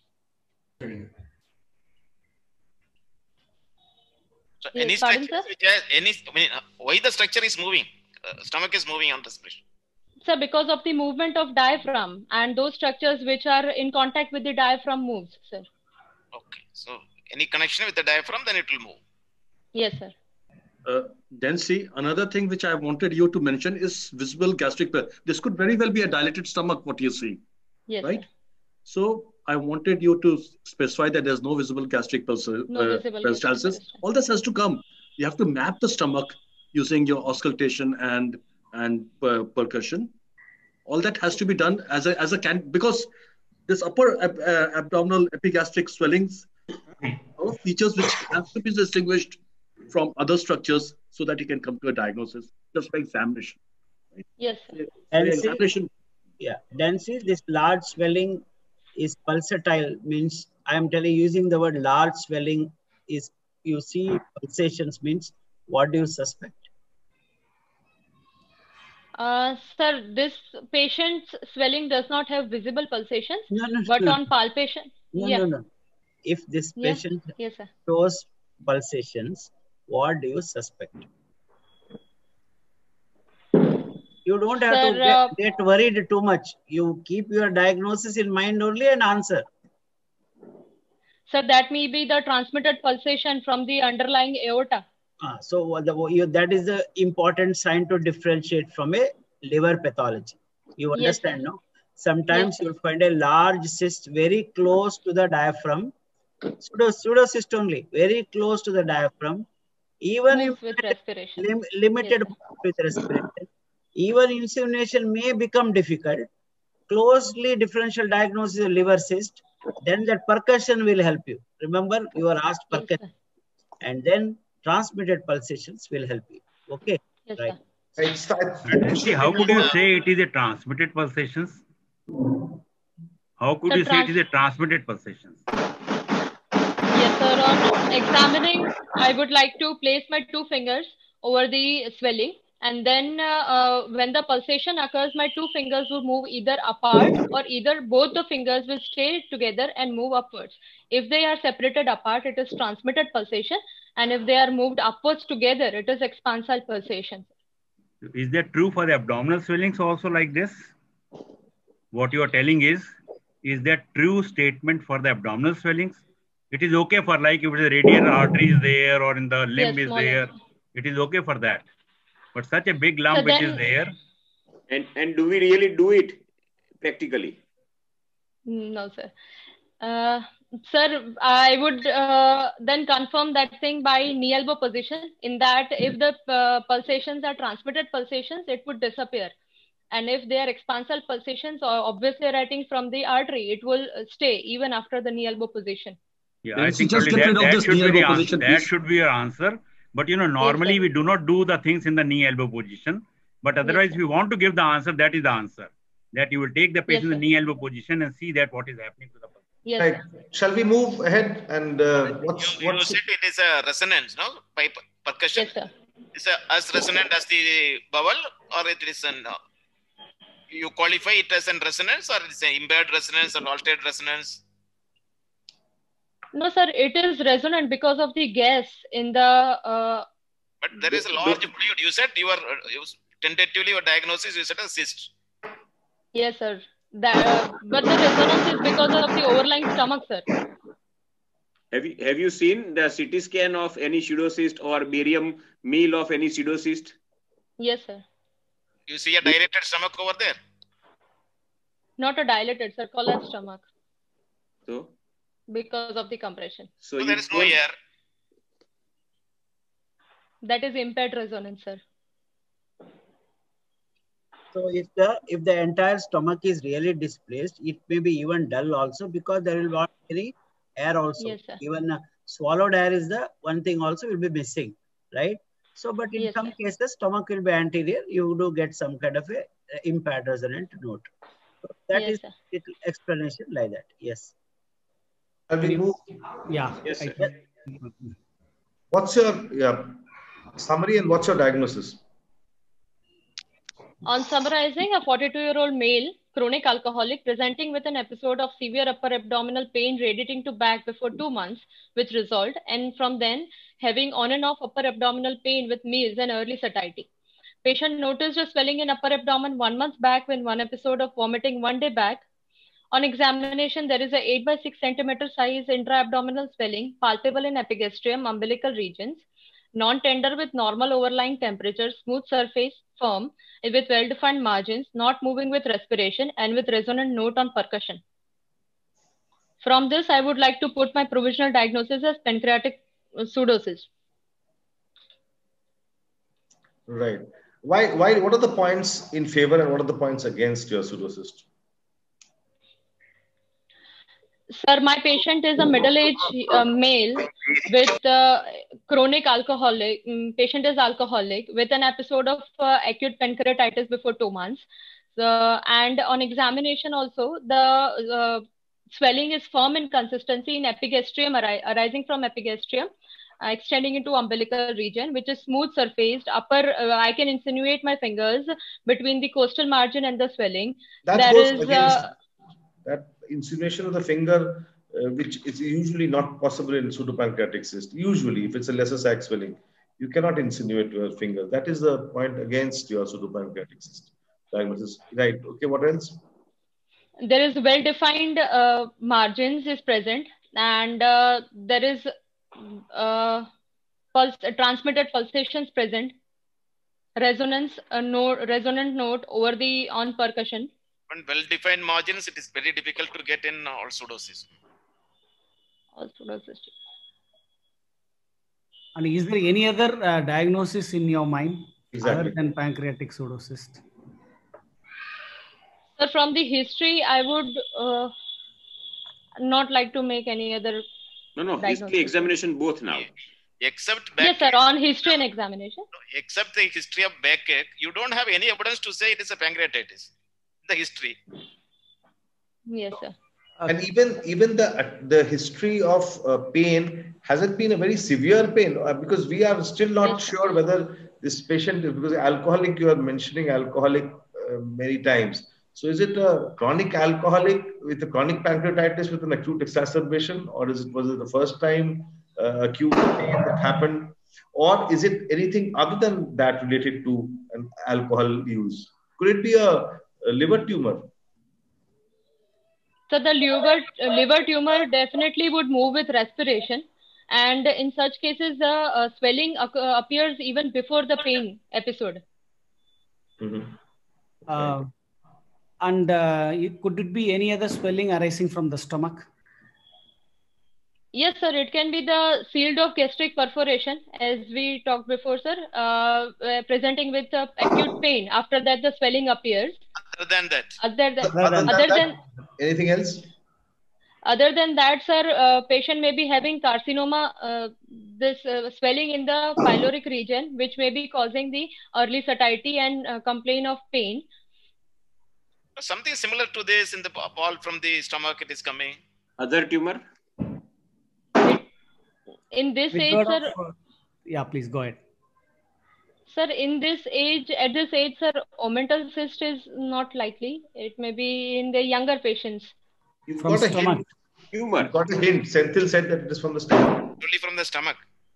Speaker 6: So
Speaker 9: Yes,
Speaker 6: any
Speaker 9: pardon,
Speaker 6: structure
Speaker 9: sir?
Speaker 6: which has any, I mean, uh, why the structure is moving? Uh, stomach is moving on respiration.
Speaker 9: Sir, because of the movement of diaphragm and those structures which are in contact with the diaphragm moves, sir.
Speaker 6: Okay. So any connection with the diaphragm, then it will move.
Speaker 9: Yes, sir.
Speaker 1: Uh, then see, another thing which I wanted you to mention is visible gastric. This could very well be a dilated stomach, what you see,
Speaker 9: Yes,
Speaker 1: right?
Speaker 9: sir.
Speaker 1: So I wanted you to specify that there's no visible gastric pulse, uh,
Speaker 9: No visible gastric
Speaker 1: peristalsis.
Speaker 9: peristalsis.
Speaker 1: All this has to come. You have to map the stomach using your auscultation and and uh, percussion. All that has to be done as a as a can because this upper ab uh, abdominal epigastric swellings are features which have to be distinguished from other structures so that you can come to a diagnosis just by examination. Right?
Speaker 9: Yes, sir.
Speaker 1: So
Speaker 4: And see,
Speaker 1: examination.
Speaker 4: yeah, then see this large swelling is pulsatile, means I am telling using the word large swelling is you see pulsations means what do you suspect?
Speaker 9: Uh, sir, this patient's swelling does not have visible pulsations,
Speaker 4: No, no,
Speaker 9: but
Speaker 4: no,
Speaker 9: on palpation,
Speaker 4: no,
Speaker 9: yeah,
Speaker 4: no, no. If this
Speaker 9: yeah,
Speaker 4: patient
Speaker 9: yes, sir.
Speaker 4: shows pulsations, what do you suspect? You don't have
Speaker 9: Sir,
Speaker 4: to get,
Speaker 9: uh,
Speaker 4: get worried too much. You keep your diagnosis in mind only and answer.
Speaker 9: Sir, that may be the transmitted pulsation from the underlying aorta.
Speaker 4: Uh, so the, you, that is the important sign to differentiate from a liver pathology. You understand,
Speaker 9: yes,
Speaker 4: no? Sometimes
Speaker 9: yes,
Speaker 4: you'll find a large cyst very close to the diaphragm, pseudo, pseudocyst only, very close to the diaphragm. Even
Speaker 9: Moves
Speaker 4: if
Speaker 9: with respiration.
Speaker 4: lim, limited
Speaker 9: Yes,
Speaker 4: with respiration, even insemination may become difficult. Closely differential diagnosis of liver cyst, then that percussion will help you. Remember, you were asked
Speaker 9: yes,
Speaker 4: percussion,
Speaker 9: sir.
Speaker 4: and then transmitted pulsations will help you. Okay,
Speaker 9: Yes,
Speaker 4: right.
Speaker 9: sir.
Speaker 2: It's,
Speaker 3: And
Speaker 2: it
Speaker 3: see,
Speaker 2: should
Speaker 3: how
Speaker 2: be
Speaker 3: could you
Speaker 2: more.
Speaker 3: say it is a transmitted pulsations? How could
Speaker 9: So
Speaker 3: you say it
Speaker 9: trans
Speaker 3: is a transmitted pulsations?
Speaker 9: Yes, sir. On examining, I would like to place my two fingers over the swelling, and then uh, uh, when the pulsation occurs, my two fingers will move either apart or either both the fingers will stay together and move upwards. If they are separated apart, it is transmitted pulsation, and if they are moved upwards together, it is expansile pulsation.
Speaker 3: Is that true for the abdominal swellings also like this? What you are telling is, is that true statement for the abdominal swellings? It is okay for like if the radial artery is there or in the limb
Speaker 9: Yes,
Speaker 3: is
Speaker 9: smaller.
Speaker 3: there, it is okay for that. But such a big
Speaker 9: So
Speaker 3: lump which is
Speaker 9: then,
Speaker 3: there,
Speaker 10: And and do we really do it practically?
Speaker 9: no, sir. Uh, sir, I would uh, then confirm that thing by knee elbow position. In that, if the uh, pulsations are transmitted pulsations, it would disappear. And if they are expansile pulsations, or obviously writing from the artery, it will stay even after the knee elbow position.
Speaker 3: yeah,
Speaker 1: Then
Speaker 3: I think
Speaker 1: just
Speaker 3: only
Speaker 1: get
Speaker 3: that
Speaker 1: rid of
Speaker 3: that
Speaker 1: this
Speaker 3: should
Speaker 1: knee
Speaker 3: be the
Speaker 1: elbow
Speaker 3: answer.
Speaker 1: position,
Speaker 3: That
Speaker 1: please.
Speaker 3: should be your answer. But you know,
Speaker 9: Yes,
Speaker 3: normally
Speaker 9: sir.
Speaker 3: we do not do the things in the knee elbow position. But
Speaker 9: Yes,
Speaker 3: otherwise,
Speaker 9: sir.
Speaker 3: if you want to give the answer, that is the answer. That you will take the
Speaker 9: Yes,
Speaker 3: patient in
Speaker 9: sir.
Speaker 3: the knee elbow position and see that what is happening to the person.
Speaker 9: Yes,
Speaker 2: Right.
Speaker 9: sir.
Speaker 2: Shall we move ahead and uh,
Speaker 6: You,
Speaker 2: what's
Speaker 6: you
Speaker 2: what's
Speaker 6: said it is a resonance, no? By per- percussion.
Speaker 9: Yes, sir.
Speaker 6: Is a, as resonant as the bowel, or it is an uh, you qualify it as an resonance, or it's an impaired resonance or altered resonance?
Speaker 9: No, sir, it is resonant because of the gas in the. Uh,
Speaker 6: But there is a large fluid. You said you are uh, you, tentatively your diagnosis. You said a cyst.
Speaker 9: yes, sir. That, uh, but the resonance is because of the overlying stomach, sir.
Speaker 10: Have you have you seen the C T scan of any pseudocyst or barium meal of any pseudocyst?
Speaker 9: Yes, sir.
Speaker 6: You see a dilated stomach over there.
Speaker 9: Not a dilated, sir. Collapsed stomach
Speaker 10: So
Speaker 9: because of the compression.
Speaker 10: so
Speaker 6: So
Speaker 10: you
Speaker 6: there is no
Speaker 10: don't-
Speaker 6: air.
Speaker 9: That is impaired resonance, sir.
Speaker 4: So if the if the entire stomach is really displaced, it may be even dull also because there will not be any air also.
Speaker 9: Yes, sir.
Speaker 4: Even uh, swallowed air is the one thing also will be missing, right? So, but in
Speaker 9: Yes,
Speaker 4: some
Speaker 9: sir.
Speaker 4: cases, stomach will be anterior. You do get some kind of a uh, impaired resonant note. So that
Speaker 9: Yes,
Speaker 4: is
Speaker 9: sir.
Speaker 4: little explanation like that. Yes.
Speaker 2: shall we move?
Speaker 7: Yeah.
Speaker 10: Yes,
Speaker 7: I
Speaker 10: sir.
Speaker 7: think-
Speaker 2: What's your yeah, summary and what's your diagnosis?
Speaker 9: On summarizing, a forty-two-year-old male, chronic alcoholic, presenting with an episode of severe upper abdominal pain radiating to back before two months, which resolved, and from then having on and off upper abdominal pain with meals and early satiety. Patient noticed a swelling in upper abdomen one month back with one episode of vomiting one day back. On examination, there is a eight by six centimeter size intra-abdominal swelling, palpable in epigastrium, umbilical regions, non-tender with normal overlying temperature, smooth surface, firm, with well-defined margins, not moving with respiration, and with resonant note on percussion. From this, I would like to put my provisional diagnosis as pancreatic pseudocyst.
Speaker 2: Right. Why why what are the points in favor and what are the points against your pseudocyst?
Speaker 9: Sir, my patient is a middle-aged uh, male with uh, chronic alcoholic. Um, patient is alcoholic with an episode of uh, acute pancreatitis before two months. So, and on examination also, the uh, swelling is firm in consistency in epigastrium, ari arising from epigastrium, uh, extending into umbilical region, which is smooth surfaced. Upper, uh, I can insinuate my fingers between the costal margin and the swelling.
Speaker 2: That
Speaker 9: There
Speaker 2: goes
Speaker 9: is
Speaker 2: against
Speaker 9: uh,
Speaker 2: that insinuation of the finger, uh, which is usually not possible in pseudopancreatic cyst. Usually, if it's a lesser sac swelling, you cannot insinuate your finger. That is the point against your pseudopancreatic cyst diagnosis. Right. Okay. What else?
Speaker 9: there is well-defined uh, margins is present, and uh, there is uh, pulse, uh, transmitted pulsations present, resonance uh, note, resonant note over the on percussion.
Speaker 6: On well-defined margins, it is very difficult to get in all pseudocysts.
Speaker 9: All pseudocysts.
Speaker 7: And is there any other uh, diagnosis in your mind
Speaker 2: Exactly.
Speaker 7: other than pancreatic pseudocyst?
Speaker 9: So from the history, I would uh, not like to make any other.
Speaker 10: No, no,
Speaker 9: diagnosis.
Speaker 10: history examination both now.
Speaker 6: Except back
Speaker 9: Yes, sir, on history and examination.
Speaker 6: Except the history of backache, you don't have any evidence to say it is a pancreatitis. The history.
Speaker 9: Yes, sir.
Speaker 2: And even even the the history of uh, pain hasn't been a very severe pain uh, because we are still not
Speaker 9: Yes, sir.
Speaker 2: sure whether this patient is, because alcoholic, you are mentioning alcoholic uh, many times. So is it a chronic alcoholic with a chronic pancreatitis with an acute exacerbation, or is it was it the first time uh, acute pain that happened, or is it anything other than that related to an alcohol use? Could it be a, a liver tumor?
Speaker 9: So the liver, liver tumor definitely would move with respiration. And in such cases, the uh, swelling uh, appears even before the pain episode.
Speaker 2: Mm-hmm.
Speaker 7: Uh, and uh, it, could it be any other swelling arising from the stomach?
Speaker 9: Yes, sir. It can be the sealed off gastric perforation, as we talked before, sir, uh, uh, presenting with uh, acute pain. After that, the swelling appears.
Speaker 6: Other than that.
Speaker 9: Other than,
Speaker 2: Other than,
Speaker 9: other
Speaker 2: that,
Speaker 9: than
Speaker 2: anything else?
Speaker 9: Other than that, sir, uh, patient may be having carcinoma, uh, this uh, swelling in the pyloric region, which may be causing the early satiety and uh, complaint of pain.
Speaker 6: Something similar to this in the ball from the stomach, it is coming.
Speaker 10: Other tumor?
Speaker 9: It, in this
Speaker 7: We
Speaker 9: age,
Speaker 7: got
Speaker 9: sir.
Speaker 7: off, uh, yeah, please go ahead.
Speaker 9: Sir, in this age, at this age, sir, omental cyst is not likely. It may be in the younger patients.
Speaker 2: You've
Speaker 7: From
Speaker 2: got a
Speaker 7: stomach.
Speaker 2: hint.
Speaker 10: Tumor.
Speaker 2: You've got a hint. Senthil said that it is from the stomach.
Speaker 6: Only from the stomach.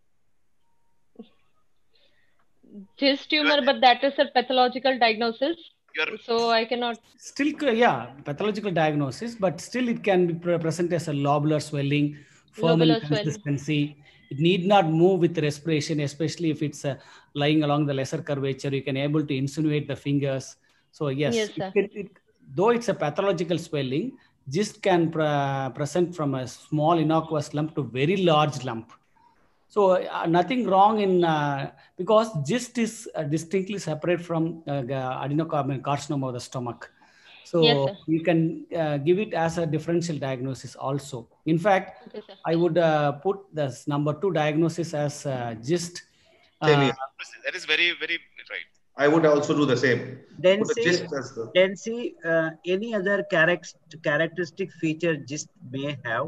Speaker 9: Cyst tumor, but that is a pathological diagnosis.
Speaker 6: You're,
Speaker 9: so I cannot.
Speaker 7: Still, yeah, pathological diagnosis, but still it can be pre present as a lobular swelling, firm in consistency. It need not move with respiration, especially if it's uh, lying along the lesser curvature. You can able to insinuate the fingers. So yes,
Speaker 9: Yes,
Speaker 7: it, it, it, though it's a pathological swelling, gist can pre present from a small innocuous lump to very large lump. So uh, nothing wrong in, uh, because gist is uh, distinctly separate from uh, adenocarcinoma of the stomach. So
Speaker 9: yes,
Speaker 7: you can uh, give it as a differential diagnosis also. In fact,
Speaker 9: okay,
Speaker 7: I would uh, put this number two diagnosis as uh, gist. Uh,
Speaker 6: that is very, very right.
Speaker 2: I would also do the same.
Speaker 4: Then
Speaker 2: Put the
Speaker 4: see,
Speaker 2: gist as the...
Speaker 4: then see uh, any other charac characteristic feature gist may have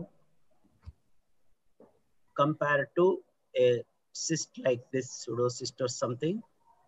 Speaker 4: compared to a cyst like this, pseudocyst or something.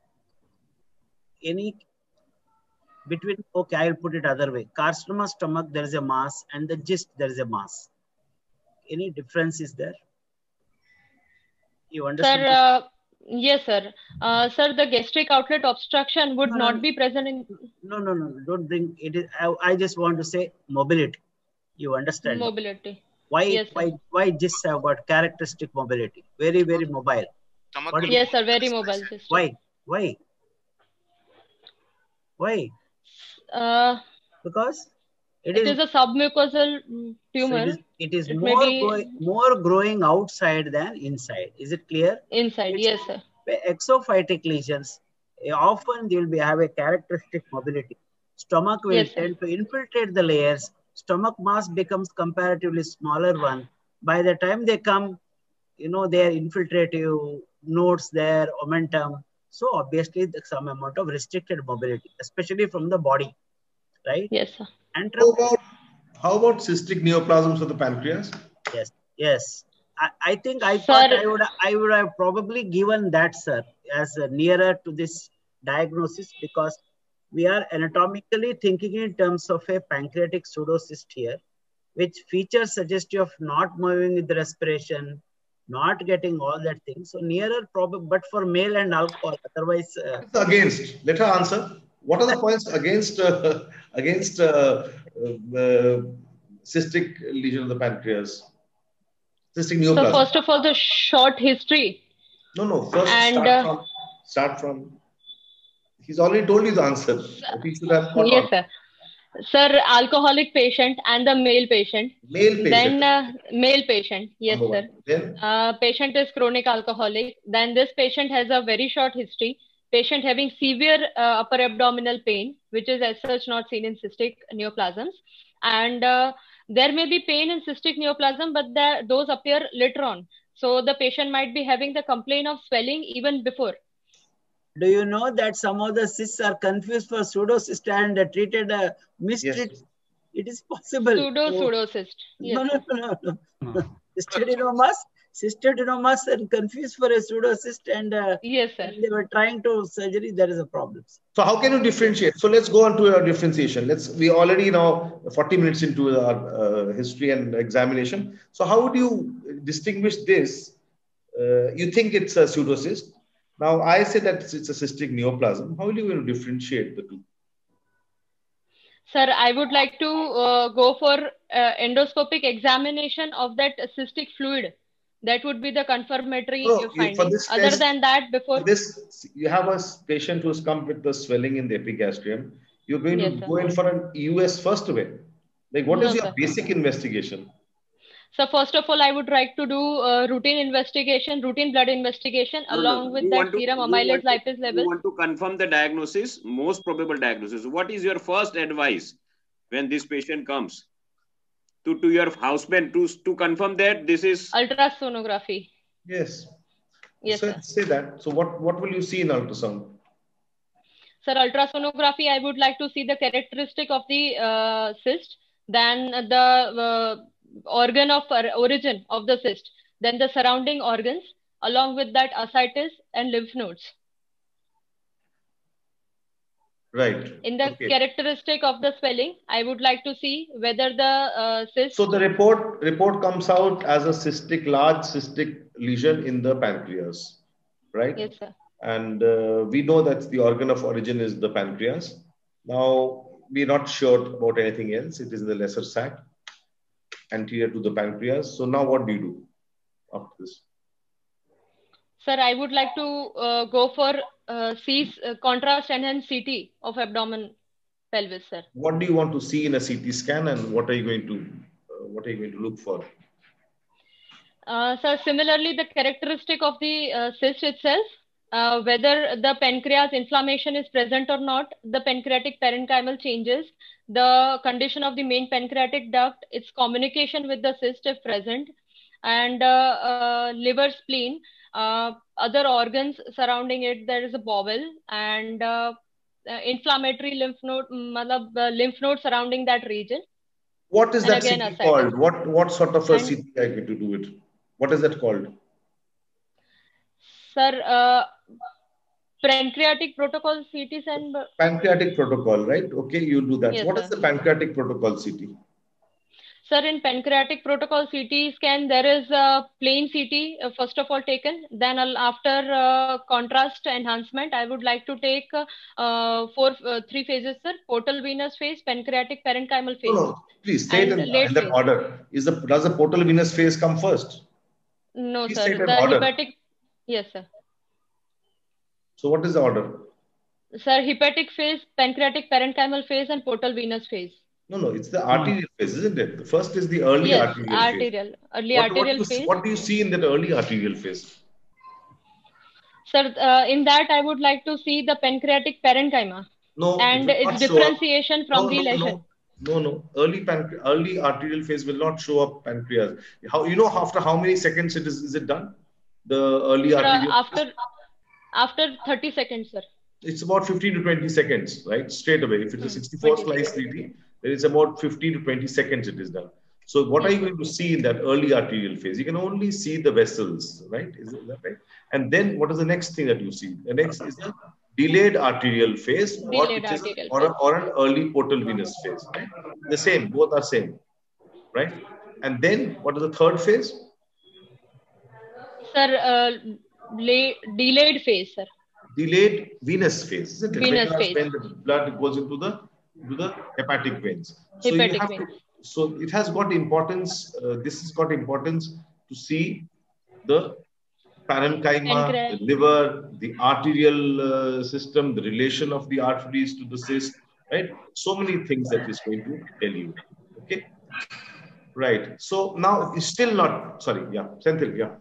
Speaker 4: Any between, okay, I'll put it other way. Carcinoma stomach, there is a mass, and the gist, there is a mass. Any difference is there? You understand?
Speaker 9: Sir, uh, yes, sir. Uh, sir, the gastric outlet obstruction would
Speaker 4: no,
Speaker 9: not
Speaker 4: no,
Speaker 9: be present in.
Speaker 4: No, no, no, don't bring it. Is, I, I just want to say mobility. You understand?
Speaker 9: Mobility.
Speaker 4: Why,
Speaker 9: yes,
Speaker 4: why, why gists have got characteristic mobility? Very, very mobile.
Speaker 9: Yes, sir. Very mobile. Gist.
Speaker 4: Why? Why? Why?
Speaker 9: Uh,
Speaker 4: because
Speaker 9: it, it is, is a submucosal tumor.
Speaker 4: So it is, it is
Speaker 9: it
Speaker 4: more,
Speaker 9: be...
Speaker 4: growing, more growing outside than inside. Is it clear?
Speaker 9: Inside,
Speaker 4: it's,
Speaker 9: yes, sir.
Speaker 4: Exophytic lesions, often they will be, have a characteristic mobility. Stomach will
Speaker 9: yes,
Speaker 4: tend sir. to infiltrate the layers. Stomach mass becomes comparatively smaller one. By the time they come, you know, they are infiltrative nodes there, omentum. So obviously some amount of restricted mobility, especially from the body, right?
Speaker 9: Yes, sir.
Speaker 2: And how about, how about cystic neoplasms of the pancreas?
Speaker 4: Yes, yes. I, I think I
Speaker 9: sir,
Speaker 4: thought I would, I would have probably given that, sir, as a nearer to this diagnosis, because we are anatomically thinking in terms of a pancreatic pseudocyst here, which features suggestive of not moving with the respiration, not getting all that thing. So nearer probably, but for male and alcohol, otherwise. Uh,
Speaker 2: against, let her answer. What are the points against uh, against uh, uh, cystic lesion of the pancreas? Cystic neoplasm.
Speaker 9: So first of all, the short history.
Speaker 2: No, no. First,
Speaker 9: And
Speaker 2: start
Speaker 9: uh,
Speaker 2: from. Start from. He's already told you the answer. But he should have caught
Speaker 9: yes,
Speaker 2: on.
Speaker 9: sir. Sir, alcoholic patient and the male patient.
Speaker 2: Male patient.
Speaker 9: Then uh, male patient. Yes,
Speaker 2: Number
Speaker 9: sir.
Speaker 2: one. Then
Speaker 9: Uh, patient is chronic alcoholic. Then this patient has a very short history. Patient having severe uh, upper abdominal pain, which is as such not seen in cystic neoplasms. And uh, there may be pain in cystic neoplasm, but the, those appear later on. So the patient might be having the complaint of swelling even before.
Speaker 4: Do you know that some of the cysts are confused for pseudocyst and uh, treated uh, mistreated?
Speaker 2: yes.
Speaker 4: It is possible.
Speaker 9: Pseudo
Speaker 4: So,
Speaker 9: pseudocyst. Yes,
Speaker 4: no, no,
Speaker 9: sir.
Speaker 4: no, no,
Speaker 3: Hmm.
Speaker 4: no. Cystadenomas, cystadenomas and confused for a pseudocyst, and uh,
Speaker 9: Yes, sir.
Speaker 4: when they were trying to surgery, there is a problem.
Speaker 2: So how can you differentiate? So let's go on to our differentiation. Let's. We already now forty minutes into our uh, history and examination. So how would you distinguish this? Uh, you think it's a pseudocyst. Now I say that it's a cystic neoplasm. How will you going to differentiate the two?
Speaker 9: Sir, I would like to uh, go for uh, endoscopic examination of that cystic fluid. That would be the confirmatory
Speaker 2: No, you- for
Speaker 9: finding.
Speaker 2: this
Speaker 9: Other
Speaker 2: test-
Speaker 9: than that, before.
Speaker 2: For this, you have a patient who's come with the swelling in the epigastrium. You're going
Speaker 9: Yes,
Speaker 2: to
Speaker 9: sir.
Speaker 2: go in for an U S first away. Like, what is
Speaker 9: No,
Speaker 2: your
Speaker 9: sir.
Speaker 2: basic investigation?
Speaker 9: So first of all, I would like to do uh, routine investigation, routine blood investigation,
Speaker 10: No, no,
Speaker 9: along
Speaker 10: no.
Speaker 9: with
Speaker 10: You
Speaker 9: that
Speaker 10: want to-
Speaker 9: serum
Speaker 10: you
Speaker 9: amylase
Speaker 10: want to-
Speaker 9: lipase
Speaker 10: You
Speaker 9: level.
Speaker 10: want to confirm the diagnosis, most probable diagnosis. What is your first advice when this patient comes to, to your houseman to, to confirm that this is
Speaker 9: Ultrasonography.
Speaker 2: Yes.
Speaker 9: Yes,
Speaker 2: so
Speaker 9: sir.
Speaker 2: say that. So what, what will you see in ultrasound?
Speaker 9: Sir, ultrasonography, I would like to see the characteristic of the uh, cyst, then the uh, organ of or- origin of the cyst, then the surrounding organs, along with that ascites and lymph nodes.
Speaker 2: Right.
Speaker 9: In the
Speaker 2: Okay.
Speaker 9: characteristic of the swelling, I would like to see whether the uh, cyst.
Speaker 2: So the report report comes out as a cystic, large cystic lesion in the pancreas, right?
Speaker 9: Yes, sir.
Speaker 2: And uh, we know that the organ of origin is the pancreas. Now, we're not sure about anything else. It is the lesser sac, anterior to the pancreas. So now what do you do after this?
Speaker 9: Sir, I would like to uh, go for uh, C uh, contrast enhanced C T of abdomen pelvis, sir.
Speaker 2: What do you want to see in a C T scan, and what are you going to uh, what are you going to look for?
Speaker 9: Uh, sir, similarly, the characteristic of the uh, cyst itself, uh, whether the pancreas inflammation is present or not, the pancreatic parenchymal changes, the condition of the main pancreatic duct, its communication with the cyst if present, and uh, uh, liver, spleen, uh, other organs surrounding it. There is a bowel and uh, uh, inflammatory lymph node, malab, uh, lymph node surrounding that region.
Speaker 2: What is
Speaker 9: And
Speaker 2: that
Speaker 9: again,
Speaker 2: C T
Speaker 9: ascites.
Speaker 2: called? What what sort of a
Speaker 9: And-
Speaker 2: C T are you going to do it? What is that called?
Speaker 9: Sir, uh, pancreatic protocol C T and
Speaker 2: Pancreatic protocol, right? Okay, you do that.
Speaker 9: Yes,
Speaker 2: What is
Speaker 9: sir.
Speaker 2: the pancreatic protocol C T?
Speaker 9: Sir, in pancreatic protocol C T scan, there is a plain C T uh, first of all taken. Then I'll- after uh, contrast enhancement, I would like to take uh, uh, four, uh, three phases, sir. Portal venous phase, pancreatic parenchymal
Speaker 2: No,
Speaker 9: phase.
Speaker 2: no. Please say it
Speaker 9: And
Speaker 2: in,
Speaker 9: late
Speaker 2: in that
Speaker 9: phase.
Speaker 2: order. Is the does the portal venous phase come first?
Speaker 9: No,
Speaker 2: Please
Speaker 9: sir.
Speaker 2: say it in
Speaker 9: The
Speaker 2: order.
Speaker 9: hepatic, yes, sir.
Speaker 2: So what is the order?
Speaker 9: Sir, hepatic phase, pancreatic parenchymal phase, and portal venous phase.
Speaker 2: No, no. It's the arterial phase, isn't it? The first is the early
Speaker 9: Yes,
Speaker 2: arterial phase.
Speaker 9: arterial, early
Speaker 2: What, what, do
Speaker 9: arterial
Speaker 2: you,
Speaker 9: phase.
Speaker 2: what do you see in that early arterial phase?
Speaker 9: Sir, uh, in that I would like to see the pancreatic parenchyma
Speaker 2: No,
Speaker 9: and
Speaker 2: it will
Speaker 9: its
Speaker 2: not show up.
Speaker 9: differentiation from
Speaker 2: No,
Speaker 9: the
Speaker 2: no,
Speaker 9: lesion.
Speaker 2: no, no, no. Early pancre early arterial phase will not show up pancreas. How you know after how many seconds it is is it done? The early
Speaker 9: Sir,
Speaker 2: arterial phase?
Speaker 9: after after thirty seconds, sir.
Speaker 2: It's about fifteen to twenty seconds, right? Straight away. If it's a
Speaker 9: Hmm,
Speaker 2: sixty-four
Speaker 9: twenty
Speaker 2: slice three D, then it's about fifteen to twenty seconds it is done. So what are
Speaker 9: Yes,
Speaker 2: you
Speaker 9: sir.
Speaker 2: going to see in that early arterial phase? You can only see the vessels, right? Is that right? And then what is the next thing that you see? The next is the delayed arterial phase, or
Speaker 9: Delayed
Speaker 2: it is a,
Speaker 9: arterial
Speaker 2: or, a,
Speaker 9: phase.
Speaker 2: or an early portal venous phase. Right? The same, both are same, right? And then what is the third phase?
Speaker 9: Sir, uh, lay, delayed phase, sir.
Speaker 2: Delayed venous phase, isn't it?
Speaker 9: Venous
Speaker 2: When,
Speaker 9: phase.
Speaker 2: when the blood goes into the into the hepatic veins. So
Speaker 9: Hepatic
Speaker 2: you have
Speaker 9: veins.
Speaker 2: to. So it has got importance. Uh, this has got importance to see the parenchyma,
Speaker 9: Pancreas.
Speaker 2: the liver, the arterial uh, system, the relation of the arteries to the cyst, right? So many things that is going to tell you. Okay. Right. So now it's still not, sorry, yeah, Senthil, yeah.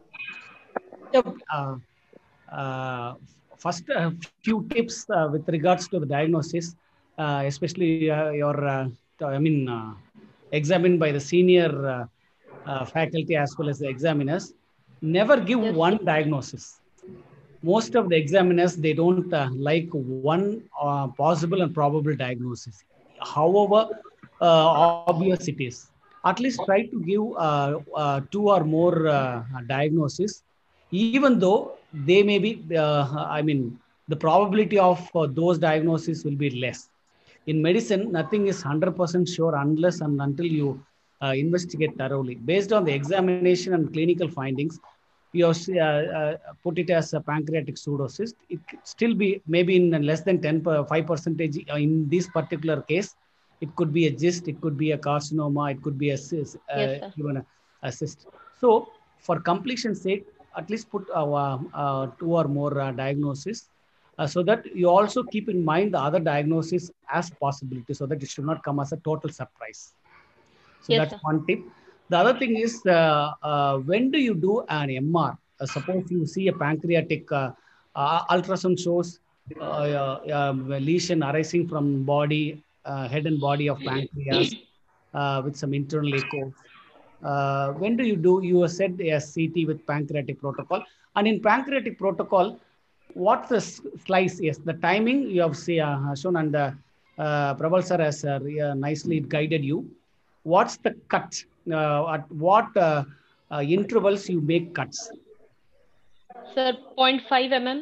Speaker 7: Uh, uh, first, a few tips uh, with regards to the diagnosis, uh, especially uh, your, uh, I mean, uh, examined by the senior uh, uh, faculty as well as the examiners. Never give
Speaker 9: Yes.
Speaker 7: one diagnosis. Most of the examiners, they don't uh, like one uh, possible and probable diagnosis. However uh, obvious it is, at least try to give uh, uh, two or more uh, diagnoses, even though they may be, uh, I mean, the probability of uh, those diagnoses will be less. In medicine, nothing is one hundred percent sure unless and until you uh, investigate thoroughly. Based on the examination and clinical findings, you have uh, uh, put it as a pancreatic pseudocyst. It could still be maybe in less than ten, five percentage in this particular case. It could be a cyst, it could be a carcinoma, it could be a cyst, uh,
Speaker 9: Yes,
Speaker 7: even a, a cyst. So for completion's sake, at least put uh, uh, two or more uh, diagnoses uh, so that you also keep in mind the other diagnosis as possibility, so that it should not come as a total surprise. So
Speaker 9: Yes,
Speaker 7: that's
Speaker 9: sir.
Speaker 7: one tip. The other thing is, uh, uh, when do you do an M R? Uh, suppose you see a pancreatic uh, uh, ultrasound shows uh, uh, uh, lesion arising from body, uh, head and body of pancreas uh, with some internal echo. Uh, when do you do? You said a C T with pancreatic protocol, and in pancreatic protocol, what's the slice? Yes, the timing you have see, uh, shown, and uh, uh, Prabal sir has uh, nicely guided you. What's the cut? Uh, at what uh, uh, intervals you make cuts?
Speaker 9: Sir, zero point five millimeters.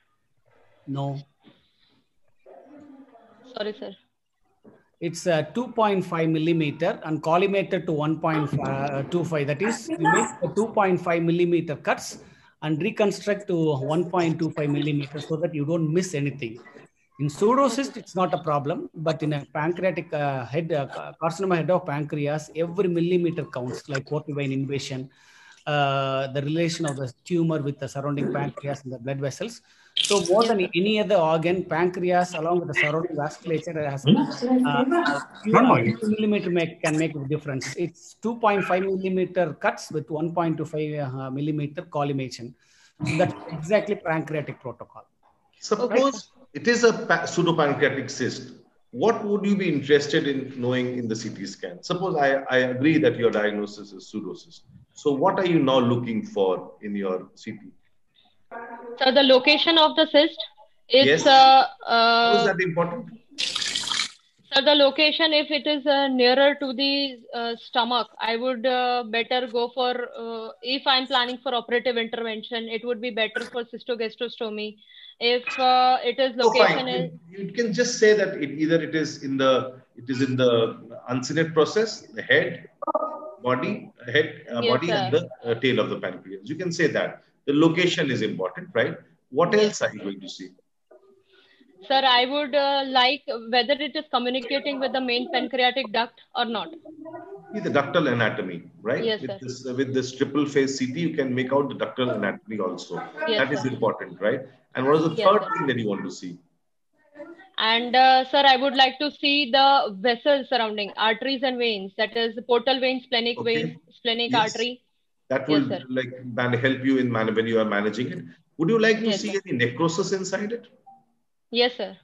Speaker 7: No,
Speaker 9: Sorry, sir.
Speaker 7: it's uh, two point five millimeter and collimated to one point two five. That is, you make the two point five millimeter cuts and reconstruct to one point two five millimeter so that you don't miss anything. In pseudocyst, it's not a problem, but in a pancreatic uh, head, uh, carcinoma head of pancreas, every millimeter counts, like portal vein invasion, uh, the relation of the tumor with the surrounding pancreas and the blood vessels. So more
Speaker 9: Yes,
Speaker 7: than
Speaker 9: sir.
Speaker 7: any other organ, pancreas along with the surrounding vasculature has uh, a few,
Speaker 3: Not
Speaker 7: a
Speaker 3: mine.
Speaker 7: few millimeter make, can make a difference. It's two point five millimeter cuts with one point two five uh, millimeter collimation. So that's exactly pancreatic protocol.
Speaker 2: Suppose it is a pseudopancreatic cyst. What would you be interested in knowing in the C T scan? Suppose I, I agree that your diagnosis is pseudocyst. So what are you now looking for in your C T?
Speaker 9: So the location of the cyst, it's
Speaker 2: Yes.
Speaker 9: uh,
Speaker 2: How is
Speaker 9: uh,
Speaker 2: that important?
Speaker 9: so the location, if it is uh, nearer to the uh, stomach, I would uh, better go for, uh, if I'm planning for operative intervention, it would be better for cystogastrostomy. If uh, it is
Speaker 2: So
Speaker 9: location
Speaker 2: fine.
Speaker 9: is,
Speaker 2: You, you can just say that it either it is in the it is in the uncinate process, the head, body, head, uh,
Speaker 9: Yes,
Speaker 2: body, and
Speaker 9: sir.
Speaker 2: the uh, tail of the pancreas. You can say that the location is important, right? What
Speaker 9: Yes,
Speaker 2: else are you going to see?
Speaker 9: sir, I would uh, like whether it is communicating with the main pancreatic duct or not.
Speaker 2: See the ductal anatomy, right?
Speaker 9: Yes,
Speaker 2: with
Speaker 9: sir.
Speaker 2: this uh, with this triple phase C T, you can make out the ductal anatomy also.
Speaker 9: Yes,
Speaker 2: That is
Speaker 9: sir.
Speaker 2: important, right? And what is the
Speaker 9: Yes,
Speaker 2: third
Speaker 9: sir.
Speaker 2: thing that you want to see?
Speaker 9: And uh, sir, I would like to see the vessels surrounding arteries and veins. That is portal vein, splenic
Speaker 2: Okay.
Speaker 9: vein, splenic
Speaker 2: Yes.
Speaker 9: artery.
Speaker 2: That
Speaker 9: Yes,
Speaker 2: will
Speaker 9: sir.
Speaker 2: like man, help you in man, when you are managing it. Would you like to
Speaker 9: Yes,
Speaker 2: see
Speaker 9: sir.
Speaker 2: any necrosis inside it?
Speaker 9: Yes, sir.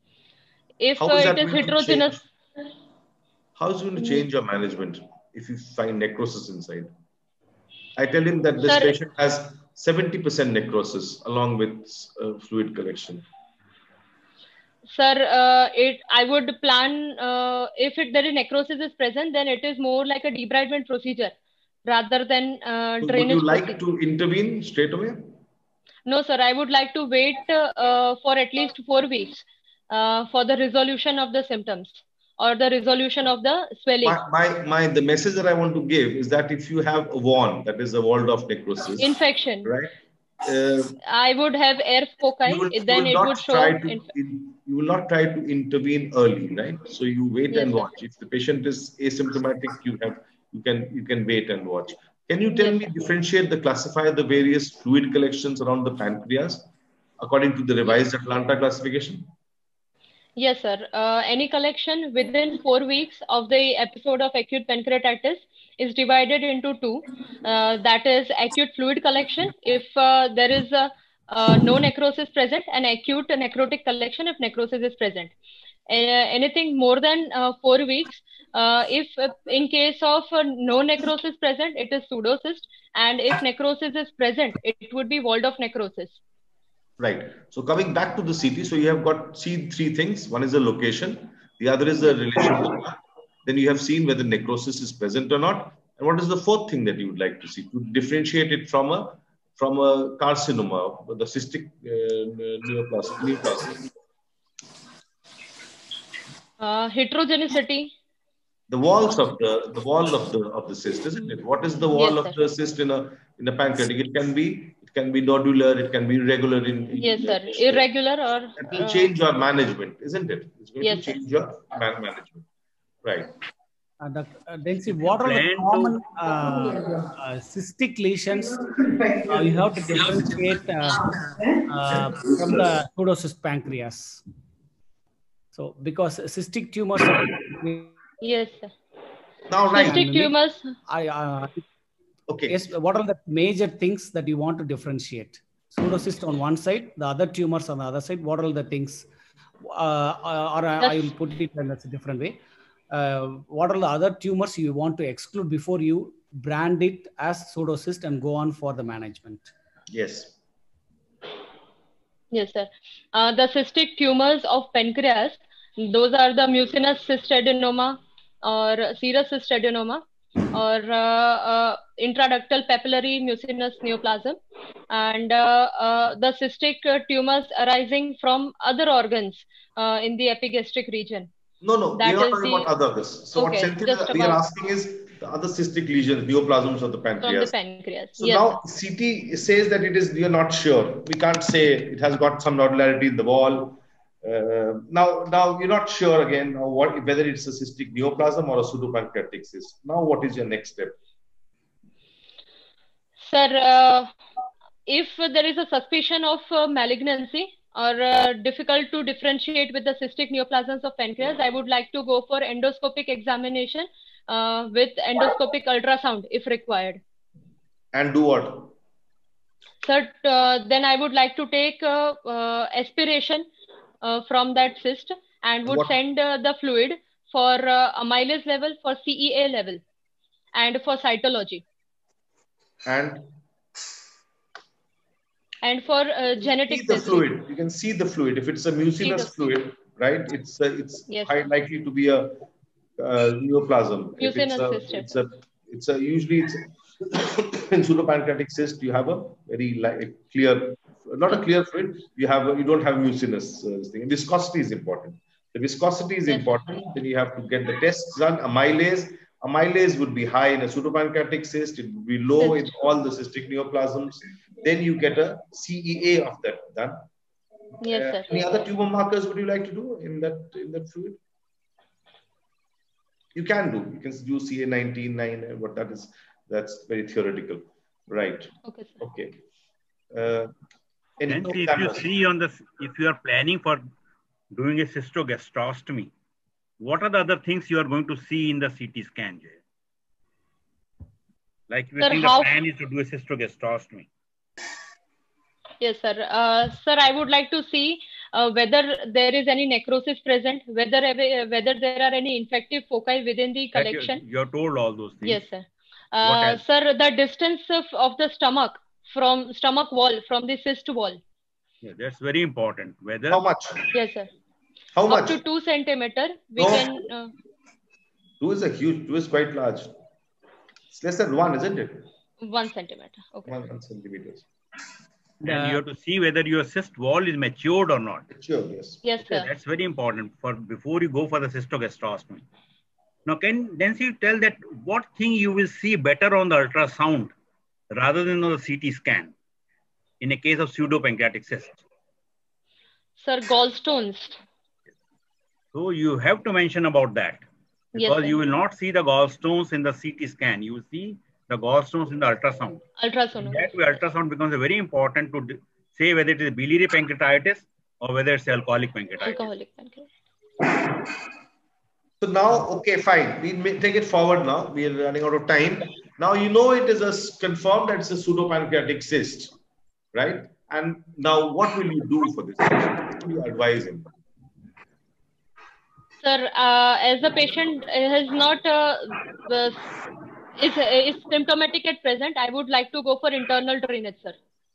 Speaker 9: If
Speaker 2: How
Speaker 9: uh,
Speaker 2: is
Speaker 9: it
Speaker 2: that
Speaker 9: is
Speaker 2: going to
Speaker 9: heterogeneous,
Speaker 2: change? How is it going to
Speaker 9: Mm,
Speaker 2: change your management if you find necrosis inside? I tell him that this
Speaker 9: sir,
Speaker 2: patient has seventy percent necrosis along with uh, fluid collection.
Speaker 9: sir, uh, it I would plan uh, if it there is necrosis is present, then it is more like a debridement procedure rather than uh,
Speaker 2: So would you
Speaker 9: drainage
Speaker 2: like
Speaker 9: procedure.
Speaker 2: to intervene straight away?
Speaker 9: No, sir, I would like to wait uh, uh, for at least four weeks uh, for the resolution of the symptoms or the resolution of the swelling.
Speaker 2: My, my, my, the message that I want to give is that if you have a W O N, that is a walled-off necrosis,
Speaker 9: Infection.
Speaker 2: right? Uh,
Speaker 9: I would have air
Speaker 2: you
Speaker 9: foci,
Speaker 2: will, you
Speaker 9: then
Speaker 2: will
Speaker 9: it
Speaker 2: not
Speaker 9: would
Speaker 2: try
Speaker 9: show.
Speaker 2: to
Speaker 9: Inf
Speaker 2: in, you will not try to intervene early, right? So you wait
Speaker 9: yes,
Speaker 2: and
Speaker 9: sir.
Speaker 2: watch. If the patient is asymptomatic, you have you can you can wait and watch. Can you tell
Speaker 9: Yes,
Speaker 2: me,
Speaker 9: sir.
Speaker 2: differentiate the, classify the various fluid collections around the pancreas according to the revised Atlanta classification?
Speaker 9: Yes, sir. Uh, any collection within four weeks of the episode of acute pancreatitis is divided into two. Uh, that is acute fluid collection if uh, there is a, uh, no necrosis present, and acute necrotic collection if necrosis is present. Uh, anything more than uh, four weeks, uh, if uh, in case of uh, no necrosis present, it is pseudocyst, and if necrosis is present, it would be walled off necrosis.
Speaker 2: Right. So coming back to the C T, so you have got seen three things. One is the location, the other is the relation to the blood. Then you have seen whether necrosis is present or not. And what is the fourth thing that you would like to see to differentiate it from a from a carcinoma, the cystic uh, neoplasm? neoplasm.
Speaker 9: Uh, heterogeneity.
Speaker 2: The walls of the the wall of the of the cyst, isn't it? What is the wall
Speaker 9: Yes,
Speaker 2: of
Speaker 9: sir.
Speaker 2: the cyst in a in a pancreatic? It can be it can be nodular, it can be irregular in, in
Speaker 9: Yes, sir. Irregular or
Speaker 2: that will
Speaker 9: uh,
Speaker 2: change your management, isn't it? It's going
Speaker 9: yes,
Speaker 2: to
Speaker 9: sir.
Speaker 2: change your man management. Right.
Speaker 7: Uh, Doctor Uh, Dempsey, what are the
Speaker 3: Plan
Speaker 7: common
Speaker 3: to
Speaker 7: uh, uh, cystic lesions uh, you have to differentiate uh, uh, from the pseudocyst pancreas? So, because cystic tumors of
Speaker 9: Yes, sir.
Speaker 2: Now, right.
Speaker 9: Cystic tumors.
Speaker 7: I, uh,
Speaker 2: okay.
Speaker 7: Yes. What are the major things that you want to differentiate? Pseudocyst on one side, the other tumors on the other side. What are the things? Uh, or I, I will put it in a different way. Uh, what are the other tumors you want to exclude before you brand it as pseudocyst and go on for the management?
Speaker 2: Yes.
Speaker 9: Yes, sir. Uh, the cystic tumors of pancreas, those are the mucinous cystadenoma or serous cystadenoma or uh, uh, intraductal papillary mucinous neoplasm, and uh, uh, the cystic uh, tumors arising from other organs uh, in the epigastric region.
Speaker 2: No, no,
Speaker 9: That
Speaker 2: we are not
Speaker 9: is
Speaker 2: talking
Speaker 9: the,
Speaker 2: about others. So
Speaker 9: okay,
Speaker 2: what
Speaker 9: just
Speaker 2: we are
Speaker 9: about
Speaker 2: asking is the other cystic lesions, neoplasms of the
Speaker 9: from the
Speaker 2: pancreas.
Speaker 9: pancreas.
Speaker 2: So
Speaker 9: Yes,
Speaker 2: now
Speaker 9: sir.
Speaker 2: C T says that it is, you're not sure. We can't say it has got some nodularity in the wall. Uh, now, now you're not sure again what, whether it's a cystic neoplasm or a pseudopancreatic cyst. Now, what is your next step?
Speaker 9: Sir, uh, if there is a suspicion of uh, malignancy or uh, difficult to differentiate with the cystic neoplasms of pancreas, I would like to go for endoscopic examination uh, with endoscopic ultrasound if required.
Speaker 2: And do what?
Speaker 9: Sir, uh, then I would like to take uh, uh, aspiration uh, from that cyst and would
Speaker 2: What?
Speaker 9: send uh, the fluid for uh, amylase level, for C E A level, and for cytology.
Speaker 2: And
Speaker 9: and for uh, genetic
Speaker 2: see the
Speaker 9: testing.
Speaker 2: fluid. You can see the fluid. If it's a mucinous fluid, right? It's a, it's
Speaker 9: yes.
Speaker 2: high likely to be a uh, neoplasm.
Speaker 9: Mucinous
Speaker 2: if it's a,
Speaker 9: system.
Speaker 2: it's a it's a usually it's in pseudopancreatic cyst you have a very like clear, not a clear fluid. You have a, you don't have mucinous uh, thing. Viscosity is important. The viscosity is
Speaker 9: yes.
Speaker 2: important. Then you have to get the tests done. Amylase. Amylase would be high in a pseudopancreatic cyst. It would be low in all the cystic neoplasms. Then you get a C E A of that done.
Speaker 9: Yes,
Speaker 2: uh,
Speaker 9: sir.
Speaker 2: Any other tumor markers would you like to do in that in that fluid? You can do. You can do C A nineteen nine. What that is? That's very theoretical, right?
Speaker 9: Okay, sir.
Speaker 2: Okay. Uh, any
Speaker 3: and if you see on the, if you are planning for doing a cystogastrostomy, what are the other things you are going to see in the C T scan, Jay? Like if you
Speaker 9: sir,
Speaker 3: think
Speaker 9: how...
Speaker 3: the plan is to do a cystogastrostomy.
Speaker 9: Yes, sir. Uh, sir, I would like to see uh, whether there is any necrosis present, whether whether there are any infective foci within the collection.
Speaker 3: You, you're told all those things.
Speaker 9: Yes, sir. Uh, sir, the distance of, of the stomach from stomach wall, from the cyst wall.
Speaker 3: Yeah, that's very important. Whether
Speaker 2: how much?
Speaker 9: Yes, sir.
Speaker 2: How
Speaker 9: Up
Speaker 2: much?
Speaker 9: to two centimeter. We
Speaker 2: no.
Speaker 9: can. Uh,
Speaker 2: two is a huge. Two is quite large. It's less than one, isn't it?
Speaker 9: One centimeter. Okay.
Speaker 2: One, one centimeters.
Speaker 3: And uh, you have to see whether your cyst wall is matured or not.
Speaker 2: Matured, yes.
Speaker 9: Yes,
Speaker 3: okay,
Speaker 9: sir.
Speaker 3: That's very important for before you go for the cystogastrostomy. Now, can Nancy tell that what thing you will see better on the ultrasound rather than on the C T scan in a case of pseudopancreatic cyst?
Speaker 9: Sir, gallstones.
Speaker 3: So you have to mention about that because
Speaker 9: yes,
Speaker 3: you will not see the gallstones in the C T scan. You will see the gallstones in the ultrasound.
Speaker 9: Ultrasound.
Speaker 3: That way, ultrasound becomes very important to say whether it is biliary pancreatitis or whether it's alcoholic pancreatitis.
Speaker 9: Alcoholic pancreatitis.
Speaker 2: So now, okay, fine. We may take it forward now. We are running out of time. Now you know it is a confirmed that it's a pseudopancreatic cyst, right? And now what will you do for this patient? What will you advise him?
Speaker 9: Sir, uh, as the patient has not uh, the, is, is symptomatic at present, I would like to go for internal drainage, sir.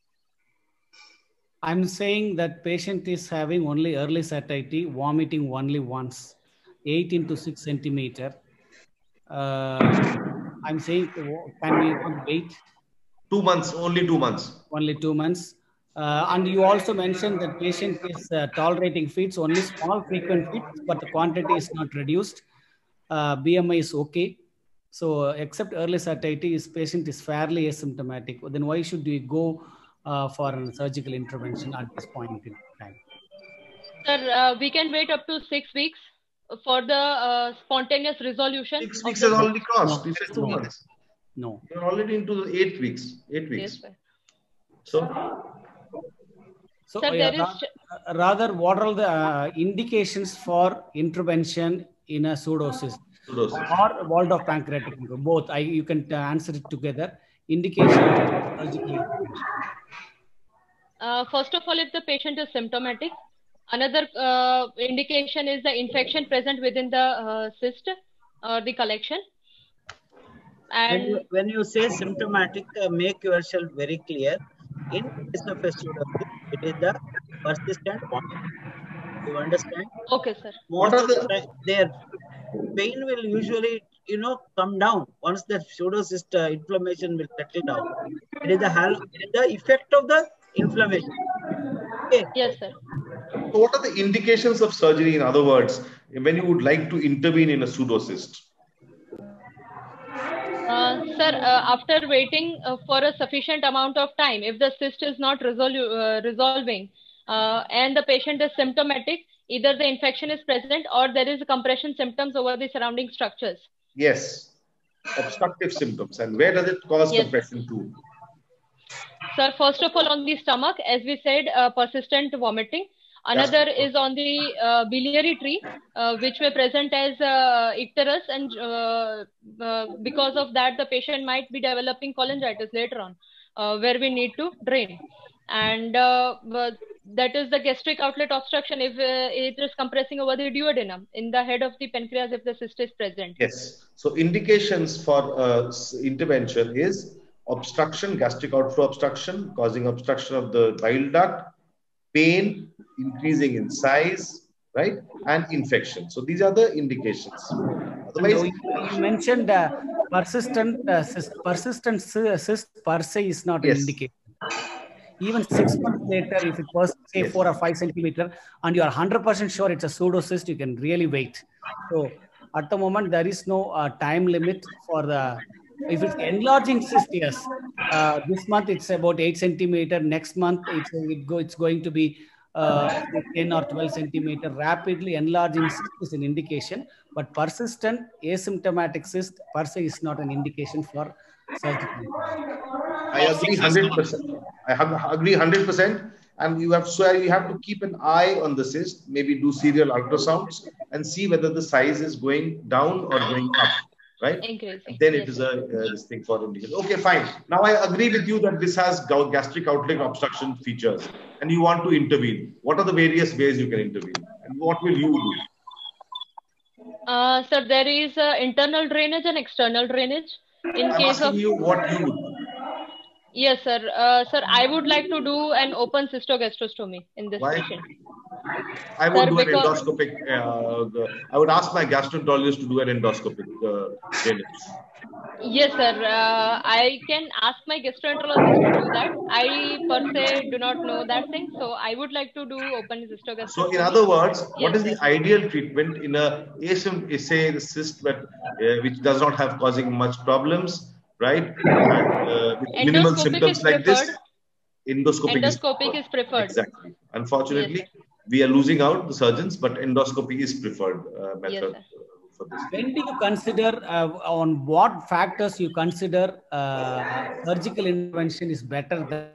Speaker 7: I'm saying that patient is having only early satiety, vomiting only once, eighteen to six centimeter. Uh, I'm saying, can we wait?
Speaker 2: Two months, only two months.
Speaker 7: Only two months. Uh, and you also mentioned that patient is uh, tolerating feeds, only small frequent feeds, but the quantity is not reduced. Uh, B M I is okay. So uh, except early satiety, this patient is fairly asymptomatic. Then why should we go uh, for a surgical intervention at this point in time?
Speaker 9: Sir, uh, we can wait up to six weeks for the uh, spontaneous resolution.
Speaker 2: Six weeks has already crossed.
Speaker 7: No,
Speaker 2: You said two
Speaker 7: no.
Speaker 2: months.
Speaker 7: No.
Speaker 2: You're already into the eight weeks. Eight weeks.
Speaker 9: Yes, sir.
Speaker 2: So,
Speaker 7: So
Speaker 9: Sir,
Speaker 7: yeah,
Speaker 9: there is...
Speaker 7: ra- rather, what are the uh, indications for intervention in a pseudocyst
Speaker 2: pseudocyst.
Speaker 7: or Waldorf pancreatic? Both. I you can uh, answer it together. Indication for surgical intervention.
Speaker 9: Uh, first of all, if the patient is symptomatic, another uh, indication is the infection present within the uh, cyst or the collection.
Speaker 4: When
Speaker 9: And
Speaker 4: you, when you say symptomatic, uh, make yourself very clear. In case of a pseudocyst, it is the persistent vomiting. You understand?
Speaker 9: okay, sir.
Speaker 2: What
Speaker 4: Most
Speaker 2: are
Speaker 4: of the
Speaker 2: the
Speaker 4: time, their pain will usually, you know, come down once the pseudocyst uh, inflammation will settle down. It is the hal- it is the effect of the inflammation. Okay.
Speaker 9: Yes, sir.
Speaker 2: so what are the indications of surgery? In other words, when you would like to intervene in a pseudocyst?
Speaker 9: Uh, sir, uh, after waiting uh, for a sufficient amount of time, if the cyst is not resolu- uh, resolving uh, and the patient is symptomatic, either the infection is present or there is compression symptoms over the surrounding structures.
Speaker 2: Yes, obstructive symptoms. And where does it cause
Speaker 9: Yes.
Speaker 2: compression to?
Speaker 9: Sir, first of all, on the stomach, as we said, uh, persistent vomiting. Another is on the uh, biliary tree, uh, which may present as uh, icterus, and uh, uh, because of that, the patient might be developing cholangitis later on, uh, where we need to drain. And uh, but that is the gastric outlet obstruction if uh, it is compressing over the duodenum in the head of the pancreas if the cyst is present.
Speaker 2: Yes. So indications for uh, s- intervention is obstruction, gastric outflow obstruction, causing obstruction of the bile duct, pain, increasing in size, right? And infection. So these are the indications. Otherwise,
Speaker 7: So you, you mentioned uh, persistent uh, cyst, persistent cy- cyst per se is not an
Speaker 2: Yes.
Speaker 7: indication. Even six months later, if it was say
Speaker 2: Yes.
Speaker 7: four or five centimeter, and you are one hundred percent sure it's a pseudocyst, you can really wait. So at the moment, there is no uh, time limit for the. If it's enlarging cyst, yes. Uh, this month it's about eight centimeter. Next month it's it go, it's going to be uh, ten or twelve centimeter. Rapidly enlarging cyst is an indication, but persistent asymptomatic cyst per se is not an indication for surgical.
Speaker 2: I agree one hundred percent. I have, agree one hundred percent. And you have so you have to keep an eye on the cyst, maybe do serial ultrasounds and see whether the size is going down or going up, right?
Speaker 9: Increasing.
Speaker 2: Then
Speaker 9: Yes,
Speaker 2: it is
Speaker 9: sir.
Speaker 2: a uh, this thing for indication. Okay, fine. Now I agree with you that this has gau- gastric outlet obstruction features, and you want to intervene. What are the various ways you can intervene, and what will you do?
Speaker 9: Uh, sir, there is uh, internal drainage and external drainage. In
Speaker 2: I'm
Speaker 9: case
Speaker 2: asking
Speaker 9: of
Speaker 2: you what you would do.
Speaker 9: yes, sir. Uh, sir, I would like to do an open cystogastrostomy in this
Speaker 2: Why?
Speaker 9: patient.
Speaker 2: I would
Speaker 9: Sir,
Speaker 2: do an
Speaker 9: because-
Speaker 2: endoscopic. Uh, the- I would ask my gastroenterologist to do an endoscopic uh, drainage.
Speaker 9: Yes, sir. Uh, I can ask my gastroenterologist to do that. I per se do not know that thing, so I would like to do open cystogastrostomy.
Speaker 2: So, in other words, what
Speaker 9: Yes,
Speaker 2: is the
Speaker 9: sir.
Speaker 2: ideal treatment in a asym- say the cyst but uh, which does not have causing much problems, right? And, uh, with minimal
Speaker 9: Endoscopic
Speaker 2: symptoms
Speaker 9: is
Speaker 2: like this,
Speaker 9: preferred.
Speaker 2: endoscopic,
Speaker 9: Endoscopic is preferred.
Speaker 2: Exactly. Unfortunately,
Speaker 9: Yes,
Speaker 2: we are losing out the surgeons, but endoscopy is preferred uh,
Speaker 9: Yes,
Speaker 2: method
Speaker 9: sir.
Speaker 2: for this.
Speaker 7: When do you consider, uh, on what factors you consider uh, surgical intervention is better than?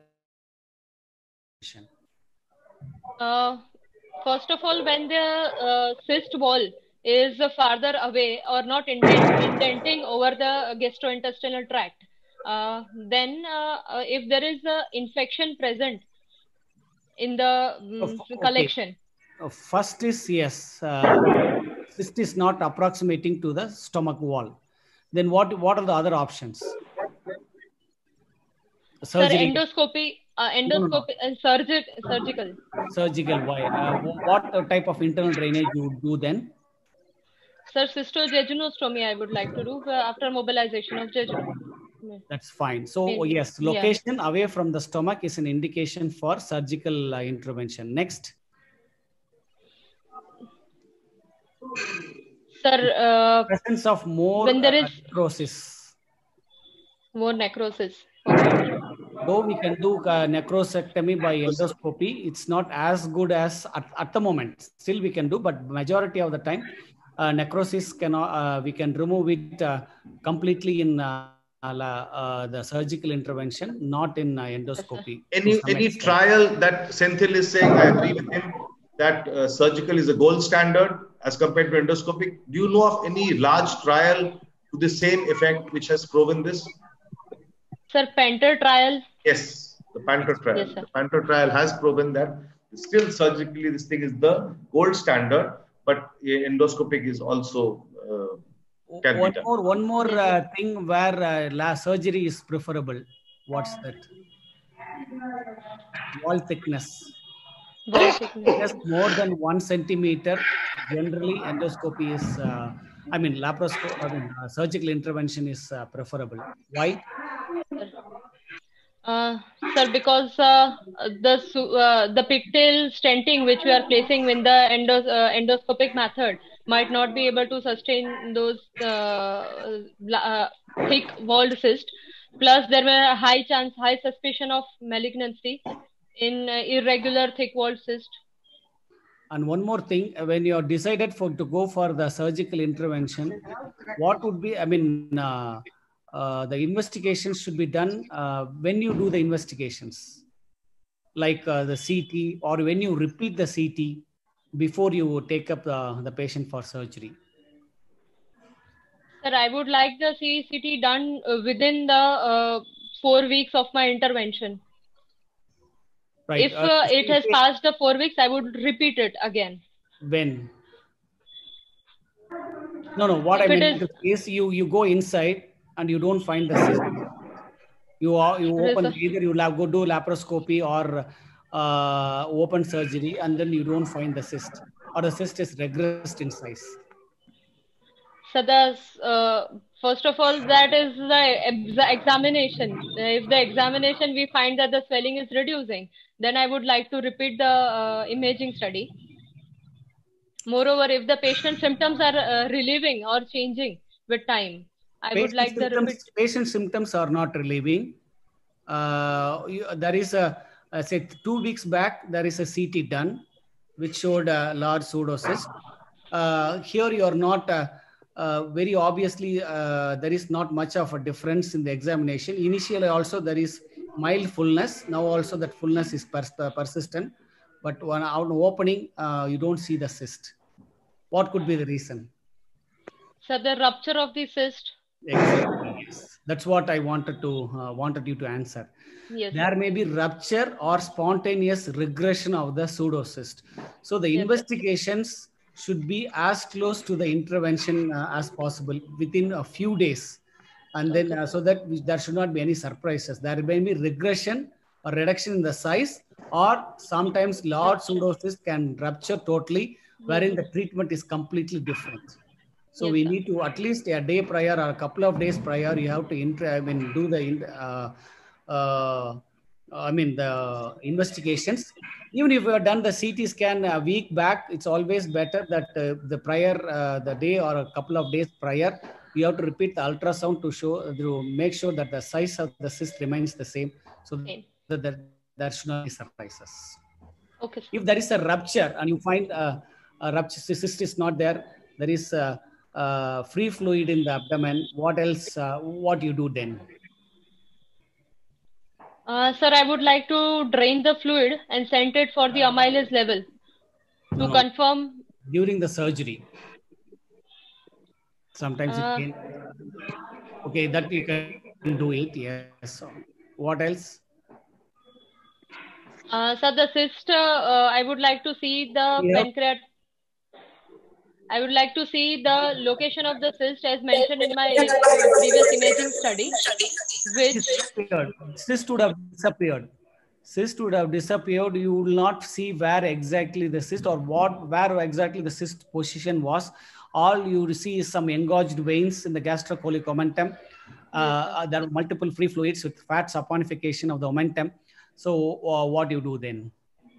Speaker 9: Uh, first of all, when the uh, cyst wall is uh, farther away or not indent, indenting over the gastrointestinal tract, uh, then uh, uh, if there is an infection present in the um,
Speaker 7: okay.
Speaker 9: collection.
Speaker 7: Uh, first is yes, uh, cyst is not approximating to the stomach wall. Then what? What are the other options?
Speaker 9: Surgery. Sir, endoscopy. Uh, endoscopy and no, no. surgic, surgical.
Speaker 7: Surgical. Why? Uh, what type of internal drainage you would do then?
Speaker 9: Sir, cystogeginostomy I would like to do uh, after mobilization of jejunum.
Speaker 7: That's fine. So Maybe. yes, location yeah. away from the stomach is an indication for surgical uh, intervention. Next.
Speaker 9: Sir, uh,
Speaker 7: presence of more
Speaker 9: when there is
Speaker 7: uh, necrosis.
Speaker 9: More necrosis. Okay.
Speaker 7: Though we can do uh, necrosectomy by endoscopy, it's not as good as at, at the moment. Still we can do, but majority of the time, uh, necrosis cannot. Uh, we can remove it uh, completely in uh, uh, the surgical intervention, not in uh, endoscopy.
Speaker 2: Any any extent. trial that Senthil is saying, I agree with him that uh, surgical is a gold standard as compared to endoscopic. Do you know of any large trial to the same effect which has proven this?
Speaker 9: Sir, Panther trial.
Speaker 2: Yes, the Panther trial.
Speaker 9: Yes, sir.
Speaker 2: The Panther trial has proven that still surgically this thing is the gold standard, but endoscopic is also uh, can
Speaker 7: one
Speaker 2: be done.
Speaker 7: more one more uh, thing where uh, surgery is preferable. What's that? Wall thickness.
Speaker 9: Wall thickness.
Speaker 7: More than one centimeter. Generally, endoscopy is. Uh, I mean, laparoscopy. I mean, uh, surgical intervention is uh, preferable. Why?
Speaker 9: Uh, sir, because uh, the uh, the pigtail stenting which we are placing in the endos uh, endoscopic method might not be able to sustain those uh, uh, thick walled cysts. Plus, there were a high chance, high suspicion of malignancy in uh, irregular thick walled cyst.
Speaker 7: And one more thing, when you are decided for to go for the surgical intervention, what would be? I mean. Uh, Uh, the investigations should be done uh, when you do the investigations, like uh, the C T, or when you repeat the C T before you take up the, the patient for surgery.
Speaker 9: Sir, I would like the C T done uh, within the uh, four weeks of my intervention.
Speaker 7: Right.
Speaker 9: If uh, uh, it has passed the four weeks, I would repeat it again.
Speaker 7: When? No, no. What if I mean is, is you you go inside and you don't find the cyst. You are you open either you go do laparoscopy or uh, open surgery, and then you don't find the cyst, or the cyst is regressed in size.
Speaker 9: So the uh, first of all, that is the, the examination. If the examination we find that the swelling is reducing, then I would like to repeat the uh, imaging study. Moreover, if the patient symptoms are uh, relieving or changing with time, I
Speaker 7: patient
Speaker 9: would like
Speaker 7: symptoms,
Speaker 9: the repeat.
Speaker 7: Patient symptoms are not relieving. Uh, you, there is a, I said two weeks back, there is a C T done, which showed a large pseudocyst. Uh, here you are not, uh, uh, very obviously, uh, there is not much of a difference in the examination. Initially also there is mild fullness. Now also that fullness is pers persistent. But when out opening, uh, you don't see the cyst. What could be the reason?
Speaker 9: So the rupture of the cyst.
Speaker 7: Exactly. Yes. That's what I wanted to uh, wanted you to answer.
Speaker 9: Yes.
Speaker 7: There may be rupture or spontaneous regression of the pseudocyst. So the yes, investigations sir. should be as close to the intervention uh, as possible within a few days, and okay. then uh, so that we, there should not be any surprises. There may be regression or reduction in the size, or sometimes large pseudocyst can rupture totally, wherein the treatment is completely different. So yes, we sir. need to at least a day prior or a couple of days prior, you have to inter, I mean, do the, uh, uh, I mean, the investigations. Even if you have done the C T scan a week back, it's always better that uh, the prior, uh, the day or a couple of days prior, you have to repeat the ultrasound to show, to make sure that the size of the cyst remains the same, so okay. that there, there should not be surprises.
Speaker 9: Okay.
Speaker 7: If there is a rupture and you find uh, a rupture, cyst is not there, there is a, uh, free fluid in the abdomen, what else, uh, what you do then?
Speaker 9: Uh, sir, I would like to drain the fluid and send it for the amylase level to
Speaker 7: No,
Speaker 9: confirm.
Speaker 7: During the surgery. Sometimes
Speaker 9: Uh,
Speaker 7: it can, okay, that you can do it, yes. So what else?
Speaker 9: uh, sir, the cyst, uh, uh, I would like to see the
Speaker 7: Yeah.
Speaker 9: pancreas. I would like to see the location of the cyst as mentioned in my uh, previous imaging study, which
Speaker 7: Disappeared. Cyst would have disappeared. Cyst would have disappeared. You will not see where exactly the cyst or what, where exactly the cyst position was. All you see is some engorged veins in the gastrocolic omentum. Uh,
Speaker 9: Yes,
Speaker 7: there are multiple free fluids with fat saponification of the omentum. So uh, what do you do then?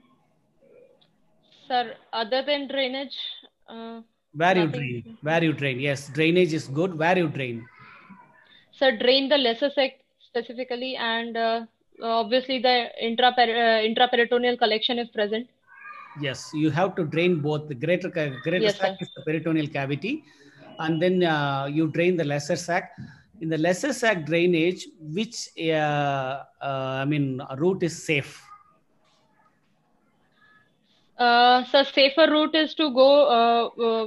Speaker 9: sir, other than drainage, uh,
Speaker 7: Where you
Speaker 9: nothing.
Speaker 7: drain? Where you drain? Yes, drainage is good. Where you drain?
Speaker 9: Sir, drain the lesser sac specifically, and uh, obviously the intra uh, intraperitoneal collection if present.
Speaker 7: Yes, you have to drain both. The greater greater
Speaker 9: Yes,
Speaker 7: sac
Speaker 9: sir.
Speaker 7: is the peritoneal cavity, and then uh, you drain the lesser sac. In the lesser sac drainage, which uh, uh, I mean route is safe?
Speaker 9: Uh, so safer route is to go uh,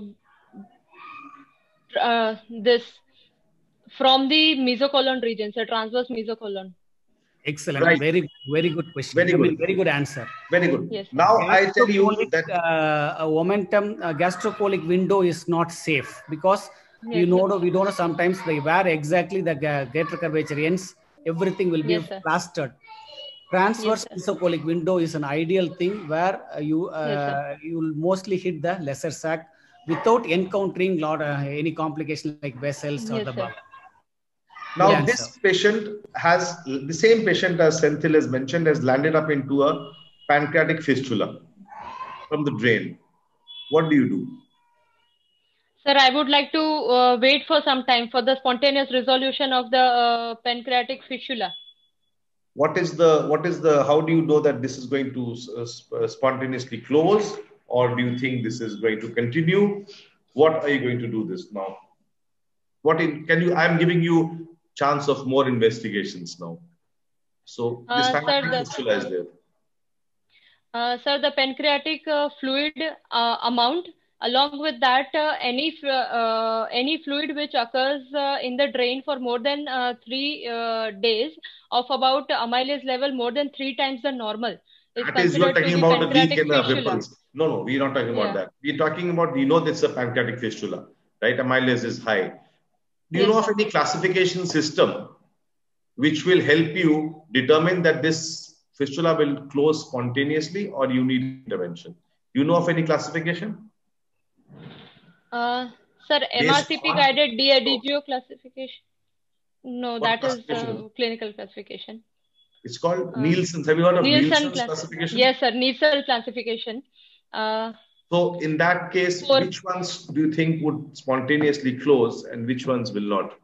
Speaker 9: uh, uh, this from the mesocolon region, so transverse mesocolon.
Speaker 7: Excellent.
Speaker 2: Right.
Speaker 7: Very, very good question.
Speaker 2: Very
Speaker 7: I mean,
Speaker 2: good.
Speaker 7: very good answer.
Speaker 2: Very good.
Speaker 9: Yes, sir.
Speaker 2: Now I tell you
Speaker 7: Gastrocolic,
Speaker 2: that
Speaker 7: uh, a omentum uh, gastrocolic window is not safe because
Speaker 9: Yes,
Speaker 7: you know
Speaker 9: sir.
Speaker 7: we don't know sometimes the, where exactly the ga- greater curvature ends. Everything will be
Speaker 9: Yes, sir.
Speaker 7: plastered. Transverse
Speaker 9: Yes, sir.
Speaker 7: mesocolic window is an ideal thing where uh, you uh,
Speaker 9: Yes, sir.
Speaker 7: you will mostly hit the lesser sac without encountering lot uh, any complication like vessels or
Speaker 9: Yes,
Speaker 7: the
Speaker 9: sir.
Speaker 7: bug.
Speaker 2: now
Speaker 7: Good
Speaker 2: this
Speaker 7: answer.
Speaker 2: patient has, the same patient as Senthil has mentioned, has landed up into a pancreatic fistula from the drain. What do you do?
Speaker 9: Sir, I would like to uh, wait for some time for the spontaneous resolution of the uh, pancreatic fistula.
Speaker 2: What is the, what is the, how do you know that this is going to uh, sp- uh, spontaneously close, or do you think this is going to continue? What are you going to do this now? What in, can you, I'm giving you chance of more investigations now. So this
Speaker 9: Uh, sir,
Speaker 2: pancreatic
Speaker 9: the,
Speaker 2: fistula is there.
Speaker 9: uh, sir, the pancreatic uh, fluid uh, amount, along with that, uh, any fl- uh, any fluid which occurs uh, in the drain for more than uh, three uh, days of about amylase level more than three times the normal is
Speaker 2: That is, you're
Speaker 9: considered to
Speaker 2: talking
Speaker 9: be
Speaker 2: about a leak
Speaker 9: pancreatic
Speaker 2: in the
Speaker 9: fistula.
Speaker 2: ripples. No, no, we're not talking about
Speaker 9: Yeah.
Speaker 2: that. We're talking about, you know, this is a pancreatic fistula, right? Amylase is high. Do you
Speaker 9: Yes,
Speaker 2: know of
Speaker 9: sir.
Speaker 2: any classification system which will help you determine that this fistula will close spontaneously or you need intervention? Do you know of any classification?
Speaker 9: Uh, sir,
Speaker 2: Based
Speaker 9: M R C P
Speaker 2: on-
Speaker 9: guided D Adigio classification? No,
Speaker 2: What
Speaker 9: that is
Speaker 2: classification?
Speaker 9: uh, clinical classification.
Speaker 2: It's called
Speaker 9: Uh,
Speaker 2: Nielsen's. Have you heard of
Speaker 9: Nielsen
Speaker 2: Nielsen's
Speaker 9: class.
Speaker 2: classification?
Speaker 9: Yes, sir. Nielsen classification. Uh,
Speaker 2: So in that case,
Speaker 9: For-
Speaker 2: which ones do you think would spontaneously close and which ones will not?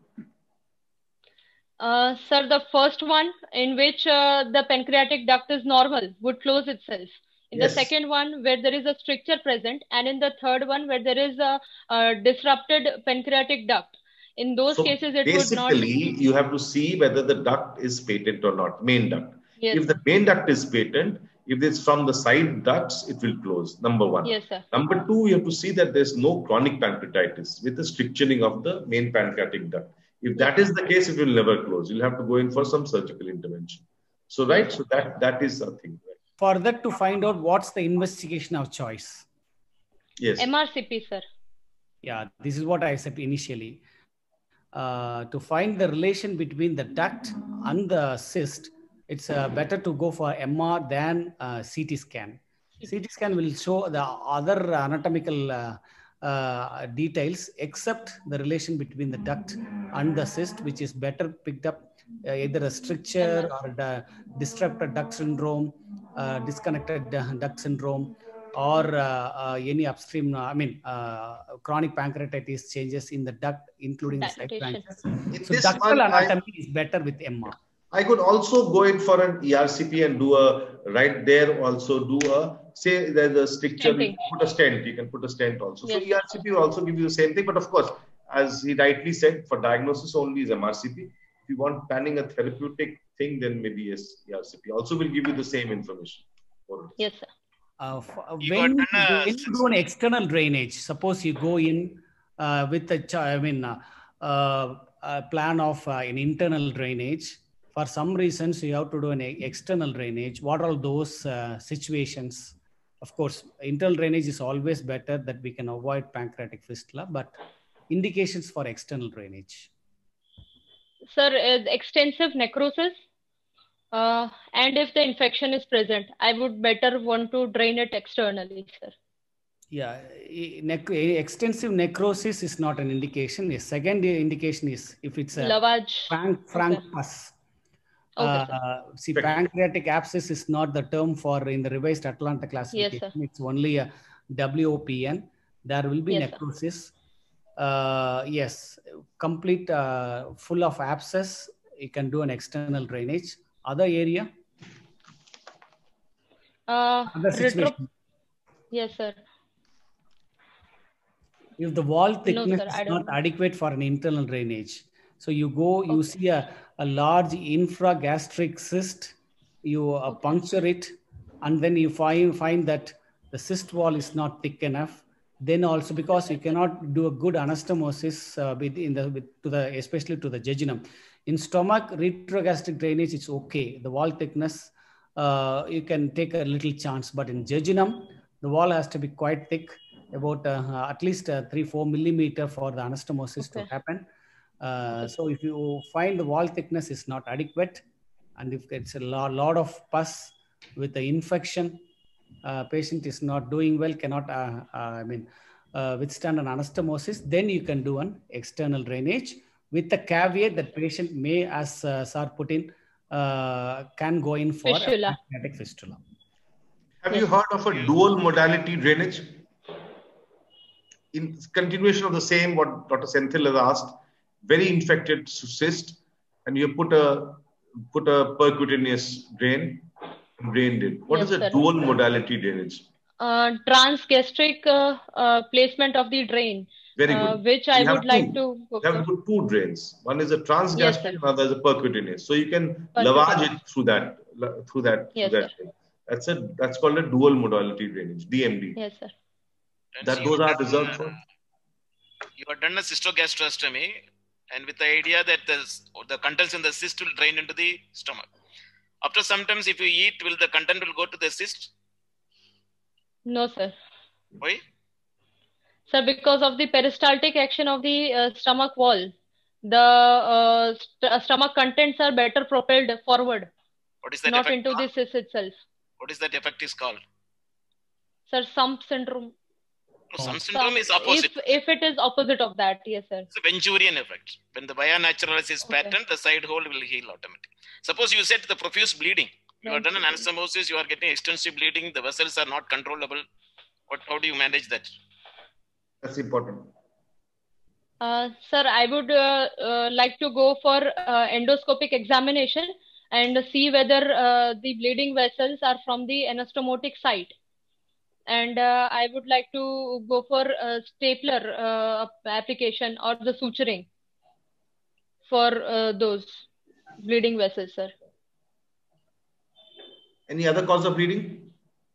Speaker 9: uh, sir, the first one in which uh, the pancreatic duct is normal would close itself. In
Speaker 2: Yes.
Speaker 9: the second one, where there is a stricture present, and in the third one, where there is a, a disrupted pancreatic duct. In those
Speaker 2: So
Speaker 9: cases, it would not.
Speaker 2: basically, you have to see whether the duct is patent or not, main duct.
Speaker 9: Yes,
Speaker 2: If the main duct is patent, if it's from the side ducts, it will close, number one.
Speaker 9: Yes, sir.
Speaker 2: Number two, you have to see that there's no chronic pancreatitis with the stricturing of the main pancreatic duct. If that is the case, it will never close. You'll have to go in for some surgical intervention. So, right, so that, that is a thing. Right?
Speaker 7: For that to find out what's the investigation of choice.
Speaker 2: Yes.
Speaker 9: M R C P, sir.
Speaker 7: Yeah, this is what I said initially. Uh, to find the relation between the duct and the cyst, it's uh, better to go for M R than uh, C T scan. C T scan will show the other anatomical uh, uh, details except the relation between the duct and the cyst, which is better picked up uh, either a stricture or the disrupted duct syndrome, uh, disconnected duct syndrome, or uh, uh, any upstream, uh, I mean, uh, chronic pancreatitis changes in the duct, including the side
Speaker 9: Dilatation.
Speaker 7: branches.
Speaker 2: In
Speaker 7: So
Speaker 2: this
Speaker 7: ductal
Speaker 2: one, I-
Speaker 7: anatomy is better with M R.
Speaker 2: I could also go in for an E R C P and do a, right there also do a, say there's a stricture, you
Speaker 9: Stenting.
Speaker 2: can put a stent, you can put a stent also. So
Speaker 9: Yes.
Speaker 2: E R C P will also give you the same thing, but of course, as he rightly said, for diagnosis only is M R C P. If you want planning a therapeutic thing, then maybe yes, E R C P also will give you the same information.
Speaker 9: Yes, sir.
Speaker 7: Uh, for,
Speaker 6: You
Speaker 7: when,
Speaker 6: got done a-
Speaker 7: when you do an external drainage, suppose you go in uh, with a, ch- I mean, uh, uh, a plan of uh, an internal drainage. For some reasons, you have to do an e- external drainage. What are those uh, situations? Of course, internal drainage is always better, that we can avoid pancreatic fistula, but indications for external drainage.
Speaker 9: Sir, uh, extensive necrosis. Uh, and if the infection is present, I would better want to drain it externally, sir.
Speaker 7: Yeah, nec- extensive necrosis is not an indication. The second indication is if it's a
Speaker 9: lavage.
Speaker 7: frank, frank
Speaker 9: Okay.
Speaker 7: pus.
Speaker 9: Okay,
Speaker 7: Uh, see, pancreatic abscess is not the term for in the revised Atlanta classification.
Speaker 9: Yes, sir.
Speaker 7: It's only a W O P N. There will be
Speaker 9: Yes,
Speaker 7: necrosis. Uh, yes, complete uh, full of abscess. You can do an external drainage. Other area?
Speaker 9: Uh,
Speaker 7: Other situation.
Speaker 9: Yes, sir.
Speaker 7: If the wall thickness
Speaker 9: No, sir, I
Speaker 7: is
Speaker 9: don't
Speaker 7: not
Speaker 9: know.
Speaker 7: adequate for an internal drainage, so you go, you
Speaker 9: Okay.
Speaker 7: see a, a large infragastric cyst, you uh,
Speaker 9: Okay.
Speaker 7: puncture it, and then you find, find that the cyst wall is not thick enough. Then also, because you cannot do a good anastomosis uh, with, in the, with, to the, especially to the jejunum. In stomach, retrogastric drainage, it's okay. The wall thickness, uh, you can take a little chance, but in jejunum, the wall has to be quite thick, about uh, at least uh, three, four millimeter for the anastomosis
Speaker 9: Okay.
Speaker 7: to happen. Uh,
Speaker 9: Okay.
Speaker 7: so if you find the wall thickness is not adequate, and if it's a lot, lot of pus with the infection, uh, patient is not doing well, cannot, uh, uh, I mean, uh, withstand an anastomosis, then you can do an external drainage with the caveat that patient may, as uh, sir put in, uh, can go in for
Speaker 9: Fistula.
Speaker 7: a pancreatic fistula.
Speaker 2: Have you heard of a dual modality drainage? In continuation of the same, what Doctor Senthil has asked, very infected cyst, and you put a put a percutaneous drain, and drained it. What
Speaker 9: Yes,
Speaker 2: is a
Speaker 9: sir.
Speaker 2: dual modality drainage?
Speaker 9: Uh, transgastric uh, uh, placement of the drain,
Speaker 2: Very
Speaker 9: uh,
Speaker 2: good.
Speaker 9: which I
Speaker 2: You have
Speaker 9: would like
Speaker 2: two.
Speaker 9: to go
Speaker 2: You have
Speaker 9: for.
Speaker 2: put two drains. One is a
Speaker 9: Yes,
Speaker 2: transgastric,
Speaker 9: sir.
Speaker 2: another is a percutaneous. So you can lavage
Speaker 9: Percutaneous.
Speaker 2: it through that, through that,
Speaker 9: Yes,
Speaker 2: through that.
Speaker 9: sir.
Speaker 2: Drain. That's a that's called a dual modality drainage, D M D.
Speaker 9: Yes, sir.
Speaker 2: That
Speaker 6: So
Speaker 2: those
Speaker 6: you
Speaker 2: are
Speaker 6: have done,
Speaker 2: reserved for.
Speaker 6: you have done a cystogastrostomy, and with the idea that the the contents in the cyst will drain into the stomach. After sometimes, if you eat, will the content will go to the cyst?
Speaker 9: No, sir.
Speaker 6: Why?
Speaker 9: Sir, because of the peristaltic action of the uh, stomach wall, the uh, st uh, stomach contents are better propelled forward,
Speaker 6: What is that
Speaker 9: not
Speaker 6: effect
Speaker 9: into the
Speaker 6: called?
Speaker 9: cyst itself.
Speaker 6: What is that effect is called?
Speaker 9: Sir, sump syndrome.
Speaker 6: No, some syndrome
Speaker 9: Some,
Speaker 6: is opposite.
Speaker 9: if, if it is opposite of that, yes, sir.
Speaker 6: It's a Venturian effect. When the via naturalis is
Speaker 9: Okay.
Speaker 6: patterned, the side hole will heal automatically. Suppose you said the profuse bleeding. You have done an anastomosis, you are getting extensive bleeding, the vessels are not controllable. What, how do you manage that?
Speaker 2: That's important.
Speaker 9: Uh, sir, I would uh, uh, like to go for uh, endoscopic examination and see whether uh, the bleeding vessels are from the anastomotic site. And uh, I would like to go for a stapler uh, application or the suturing for uh, those bleeding vessels, sir.
Speaker 2: Any other cause of bleeding?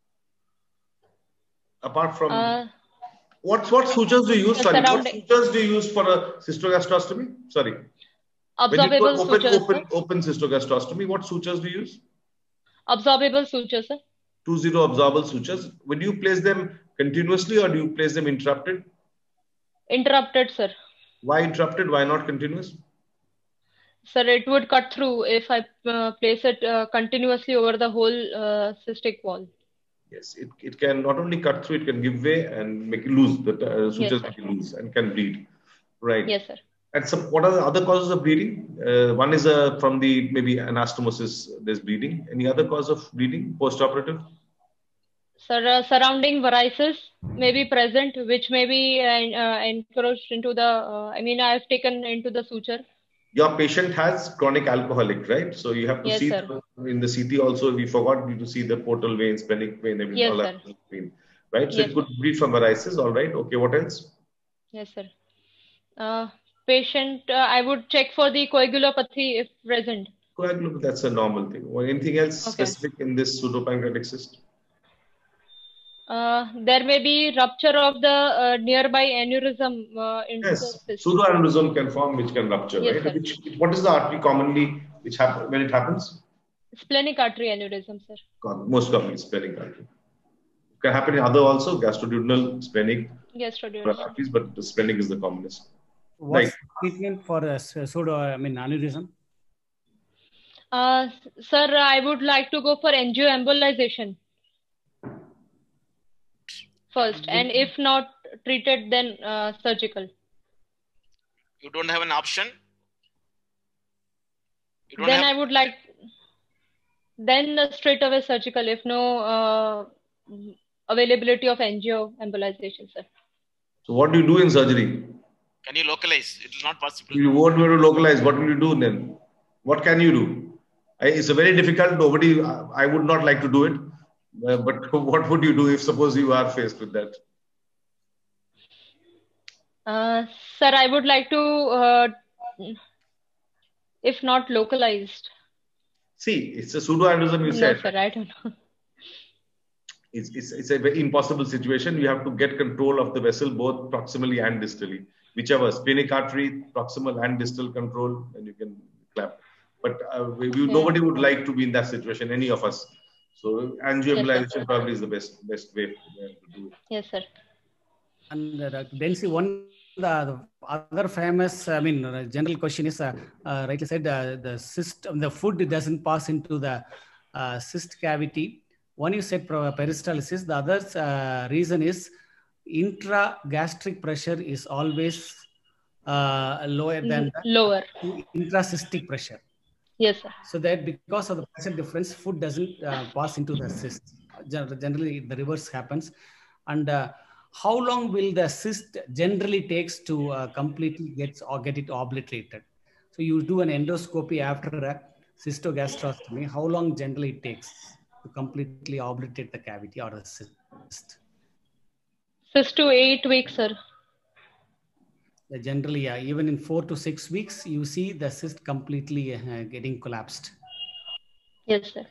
Speaker 2: Apart from
Speaker 9: Uh,
Speaker 2: what what sutures do you use?
Speaker 9: the
Speaker 2: Sorry, what
Speaker 9: surrounding-
Speaker 2: sutures do you use for a cystogastrostomy? Sorry. When you do
Speaker 9: Absorbable
Speaker 2: open,
Speaker 9: sutures,
Speaker 2: open,
Speaker 9: sir.
Speaker 2: open cystogastrostomy, what sutures do you use?
Speaker 9: Absorbable sutures, sir.
Speaker 2: Two zero absorbable sutures. Would you place them continuously or do you place them interrupted?
Speaker 9: Interrupted, sir.
Speaker 2: Why interrupted? Why not continuous?
Speaker 9: Sir, it would cut through if I uh, place it uh, continuously over the whole uh, cystic wall.
Speaker 2: Yes, it, it can not only cut through, it can give way and make it loose. The uh, sutures
Speaker 9: Yes, sir.
Speaker 2: make it loose and can bleed. Right.
Speaker 9: Yes, sir.
Speaker 2: And so what are the other causes of bleeding? Uh, one is uh, from the maybe anastomosis, there's bleeding. Any other cause of bleeding post-operative?
Speaker 9: Sir, uh, surrounding varices may be present, which may be uh, uh, encroached into the, uh, I mean, I have taken into the suture.
Speaker 2: Your patient has chronic alcoholic, right? So you have to
Speaker 9: Yes,
Speaker 2: see
Speaker 9: sir.
Speaker 2: the, in the C T also, we forgot you to see the portal vein, splenic vein, everything,
Speaker 9: Yes,
Speaker 2: all
Speaker 9: sir.
Speaker 2: that vein, right? So
Speaker 9: Yes,
Speaker 2: it could bleed from varices, all right. Okay, what else?
Speaker 9: Yes, sir. Uh, patient, uh, I would check for the coagulopathy if present.
Speaker 2: Coagulopathy, that's a normal thing. Or anything else
Speaker 9: Okay.
Speaker 2: specific in this pseudopancreatic cyst?
Speaker 9: Uh, there may be rupture of the uh, nearby aneurysm uh, into
Speaker 2: Yes,
Speaker 9: the cyst.
Speaker 2: pseudoaneurysm can form, which can rupture,
Speaker 9: Yes,
Speaker 2: right?
Speaker 9: sir.
Speaker 2: Which, what is the artery commonly which happen when it happens?
Speaker 9: Splenic artery aneurysm, sir.
Speaker 2: Most commonly splenic artery. It can happen in other also, gastroduodenal, splenic
Speaker 9: Gastroduodenal.
Speaker 2: arteries, but the splenic is the commonest.
Speaker 7: What's
Speaker 2: Right.
Speaker 7: treatment for a pseudo, I mean, aneurysm?
Speaker 9: Uh, sir, I would like to go for angioembolization first, and if not treated, then uh, surgical.
Speaker 6: You don't have an option? You don't
Speaker 9: Then
Speaker 6: have...
Speaker 9: I would like, then uh, straight away surgical if no uh, availability of angioembolization, sir.
Speaker 2: So what do you do in surgery?
Speaker 6: Can you localize? It is not possible.
Speaker 2: You won't be able to localize. What will you do then? What can you do? I, it's a very difficult. Nobody, I would not like to do it. Uh, but what would you do if suppose you are faced with that?
Speaker 9: Uh, sir, I would like to, uh, if not localized.
Speaker 2: See, it's a pseudoaneurysm you
Speaker 9: No,
Speaker 2: said.
Speaker 9: sir, I don't know.
Speaker 2: It's, it's, it's a very impossible situation. You have to get control of the vessel both proximally and distally. Whichever, splenic artery, proximal and distal control, and you can clap. But uh, we, we,
Speaker 9: Yeah.
Speaker 2: nobody would like to be in that situation, any of us. So angioembolization
Speaker 9: Yes,
Speaker 2: probably is the best best way to do it.
Speaker 9: Yes, sir.
Speaker 7: And uh, Densi, one the, the other famous, I mean, uh, general question is, uh, uh, rightly said, uh, the cyst, the food doesn't pass into the uh, cyst cavity. One you said peristalsis. The other uh, reason is intragastric pressure is always uh, lower than the
Speaker 9: Lower.
Speaker 7: intracystic pressure.
Speaker 9: Yes, sir.
Speaker 7: So that because of the pressure difference, food doesn't uh, pass into the cyst. Generally, the reverse happens. And uh, how long will the cyst generally takes to uh, completely get or get it obliterated? So you do an endoscopy after a cystogastrostomy. How long generally it takes to completely obliterate the cavity or the cyst?
Speaker 9: Six to eight weeks, sir.
Speaker 7: Uh, generally, yeah, even in four to six weeks, you see the cyst completely uh, getting collapsed.
Speaker 9: Yes, sir.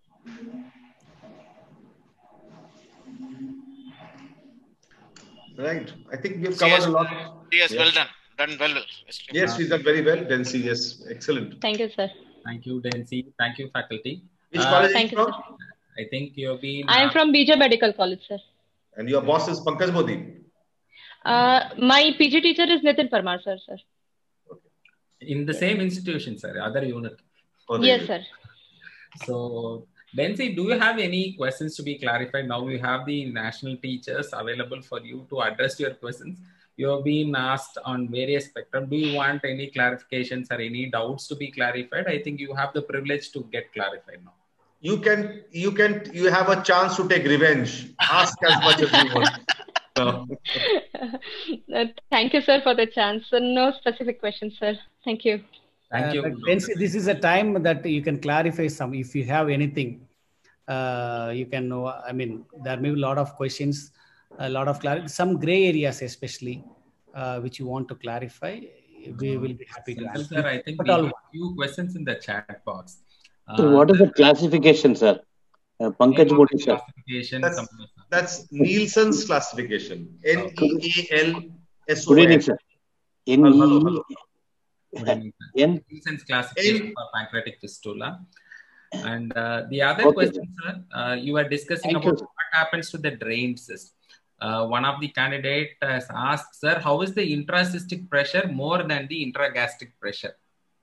Speaker 2: Right. I think we have covered
Speaker 6: Yes,
Speaker 2: a lot.
Speaker 6: yes,
Speaker 2: Yeah.
Speaker 6: well done. Done well. well.
Speaker 2: Yes, she's done very well. Densi, yes, excellent.
Speaker 9: Thank you, sir.
Speaker 5: Thank you, Densi. Thank you, faculty.
Speaker 2: Which
Speaker 5: Uh,
Speaker 2: college is
Speaker 9: Thank
Speaker 2: she
Speaker 9: you,
Speaker 2: from?
Speaker 9: sir.
Speaker 5: I think you've been.
Speaker 9: I am
Speaker 5: uh,
Speaker 9: from B J Medical College, sir.
Speaker 2: And your boss is Pankaj Modi.
Speaker 9: Uh, my P G teacher is Nitin Parmar, sir. sir.
Speaker 5: in the same institution, sir, other unit.
Speaker 2: Oh, there
Speaker 9: Yes,
Speaker 2: you
Speaker 9: sir.
Speaker 5: So, Densi, do you have any questions to be clarified? Now we have the national teachers available for you to address your questions. You have been asked on various spectrum. Do you want any clarifications or any doubts to be clarified? I think you have the privilege to get clarified now.
Speaker 2: You can, you can, you have a chance to take revenge. Ask as much as you want. So,
Speaker 9: Uh, thank you, sir, for the chance. Uh, No specific questions, sir. Thank you.
Speaker 5: Thank
Speaker 7: Uh,
Speaker 5: you.
Speaker 7: but Densi, this is a time that you can clarify some. If you have anything, uh, you can know. I mean, there may be a lot of questions, a lot of clarity, some gray areas, especially, uh, which you want to clarify. We will be happy to
Speaker 5: Simple,
Speaker 7: answer.
Speaker 5: sir, I think
Speaker 7: But
Speaker 5: we
Speaker 7: all-
Speaker 5: have a few questions in the chat box.
Speaker 11: So
Speaker 5: Uh,
Speaker 11: what is the classification, sir? Uh, Pankaj
Speaker 5: name of
Speaker 11: Modi,
Speaker 5: the
Speaker 11: sir.
Speaker 5: classification,
Speaker 2: That's-
Speaker 5: some-
Speaker 2: that's Nielsen's classification. N E A L S O
Speaker 11: Good evening,
Speaker 2: N.
Speaker 11: sir. In
Speaker 2: Hello, hello, hello.
Speaker 5: Good evening, sir.
Speaker 11: N
Speaker 5: Nielsen's classification
Speaker 2: In-
Speaker 5: for pancreatic fistula. And uh, the other
Speaker 11: Okay,
Speaker 5: question, sir, uh, you were discussing
Speaker 11: Thank you,
Speaker 5: about
Speaker 11: sir.
Speaker 5: what happens to the drained cyst. Uh, one of the candidate has asked, sir, how is the intracystic pressure more than the intragastric pressure?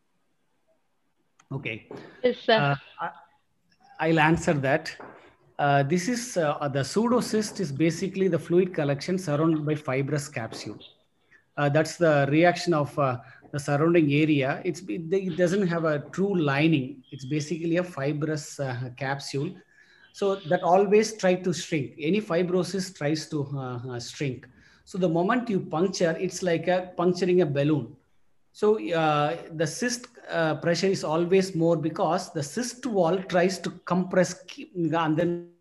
Speaker 7: Okay.
Speaker 9: Yes, sir.
Speaker 7: Uh, I- I'll answer that. Uh, this is uh, the pseudocyst is basically the fluid collection surrounded by fibrous capsule. Uh, that's the reaction of uh, the surrounding area. It's, it doesn't have a true lining. It's basically a fibrous uh, capsule. So that always try to shrink. Any fibrosis tries to uh, uh, shrink. So the moment you puncture, it's like a puncturing a balloon. So uh, the cyst uh, pressure is always more because the cyst wall tries to compress and then.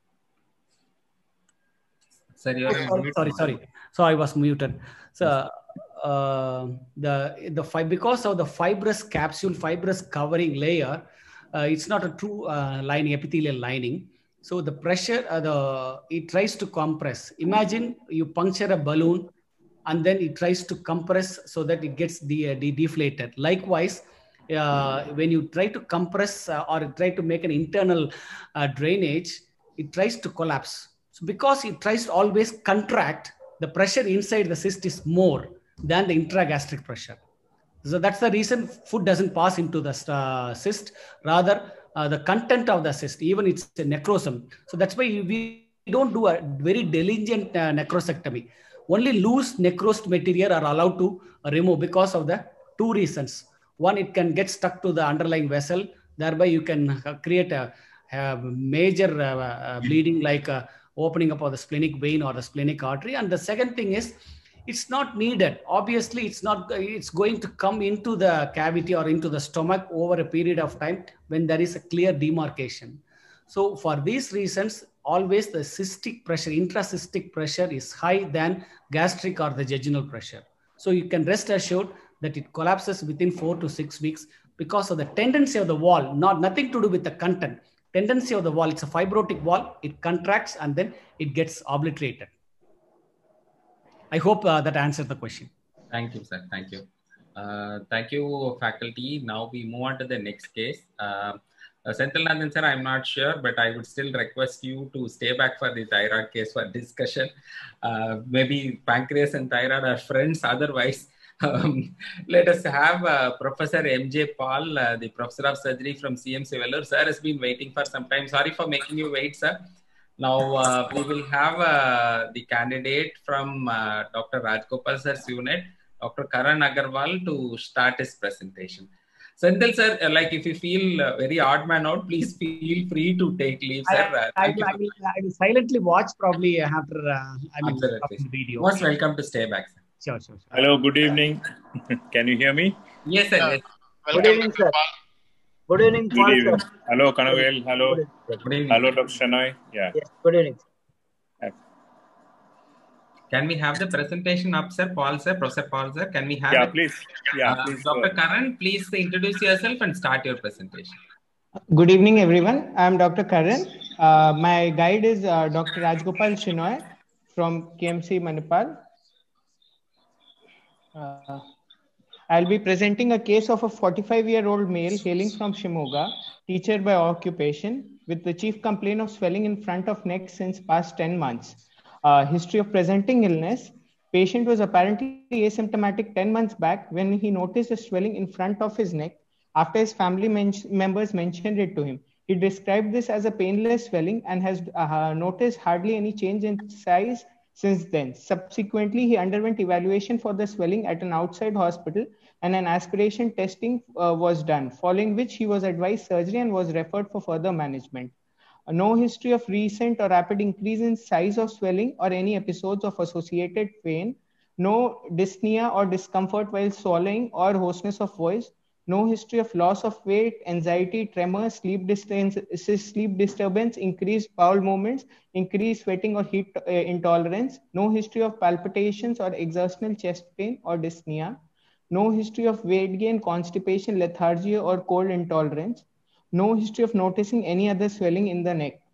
Speaker 5: Sir, you're on
Speaker 7: Sorry,
Speaker 5: mute.
Speaker 7: sorry, sorry. So I was muted. So uh, the the fi- because of the fibrous capsule, fibrous covering layer, uh, it's not a true uh, line epithelial lining. So the pressure, uh, the it tries to compress. Imagine you puncture a balloon, and then it tries to compress so that it gets de- de- deflated. Likewise, uh, when you try to compress uh, or try to make an internal uh, drainage, it tries to collapse. So because it tries to always contract, the pressure inside the cyst is more than the intragastric pressure. So that's the reason food doesn't pass into the uh, cyst. Rather, uh, the content of the cyst, even it's a necrosome. So that's why we don't do a very diligent uh, necrosectomy. Only loose necrosed material are allowed to remove because of the two reasons. One, it can get stuck to the underlying vessel. Thereby, you can uh, create a, a major uh, uh, bleeding, like uh, opening up of the splenic vein or the splenic artery. And the second thing is, it's not needed. Obviously, it's not. It's going to come into the cavity or into the stomach over a period of time when there is a clear demarcation. So for these reasons, always the cystic pressure, intracystic pressure is high than gastric or the jejunal pressure. So you can rest assured that it collapses within four to six weeks because of the tendency of the wall, not nothing to do with the content. Tendency of the wall, it's a fibrotic wall, it contracts and then it gets obliterated. I hope uh, that answered the question.
Speaker 5: Thank you, sir. Thank you. Uh, thank you, faculty. Now we move on to the next case. Uh, uh, Senthilnathan sir, I'm not sure, but I would still request you to stay back for the thyroid case for discussion. Uh, maybe pancreas and thyroid are friends. Otherwise, um, let us have uh, Professor M J Paul, uh, the Professor of Surgery from C M C Vellore. Sir has been waiting for some time. Sorry for making you wait, sir. Now uh, we will have uh, the candidate from uh, Doctor Rajgopal sir's unit, Doctor Karan Agarwal, to start his presentation. Senthil sir, uh, like if you feel uh, very odd man out, please feel free to take leave, sir. Uh,
Speaker 7: I, I,
Speaker 5: thank you
Speaker 7: I,
Speaker 5: for-
Speaker 7: will, I will silently watch probably after uh, I mean
Speaker 5: Absolutely.
Speaker 7: the video.
Speaker 5: Most welcome to stay back, sir.
Speaker 7: Sure, sure, sure.
Speaker 12: Hello, good evening. Can you hear me?
Speaker 5: Yes, sir. Yes.
Speaker 4: Good evening, sir. Good evening,
Speaker 12: Good
Speaker 4: Paul,
Speaker 12: evening.
Speaker 4: sir.
Speaker 12: Hello, Kanavel. Hello.
Speaker 4: Good evening.
Speaker 5: Good evening.
Speaker 12: Hello, Doctor Shenoy. Yeah.
Speaker 4: Yes, good evening.
Speaker 5: Can we have the presentation up, sir? Paul sir, Professor Paul sir, can we have
Speaker 12: Yeah,
Speaker 5: it?
Speaker 12: please. Yeah,
Speaker 5: Uh,
Speaker 12: please.
Speaker 5: Doctor Karan, please introduce yourself and start your presentation.
Speaker 13: Good evening, everyone. I'm Doctor Karan. Uh, my guide is uh, Doctor Rajgopal Shenoy from K M C Manipal. Uh, I'll be presenting a case of a forty-five-year-old male hailing from Shimoga, teacher by occupation, with the chief complaint of swelling in front of neck since past ten months. Uh, history of presenting illness. Patient was apparently asymptomatic ten months back when he noticed a swelling in front of his neck after his family men members mentioned it to him. He described this as a painless swelling and has uh, noticed hardly any change in size since then. Subsequently, he underwent evaluation for the swelling at an outside hospital and an aspiration testing uh, was done, following which he was advised surgery and was referred for further management. No history of recent or rapid increase in size of swelling or any episodes of associated pain. No dyspnea or discomfort while swallowing or hoarseness of voice. No history of loss of weight, anxiety, tremor, sleep disturbance, sleep disturbance, increased bowel movements, increased sweating or heat uh, intolerance. No history of palpitations or exertional chest pain or dyspnea. No history of weight gain, constipation, lethargy, or cold intolerance. No history of noticing any other swelling in the neck.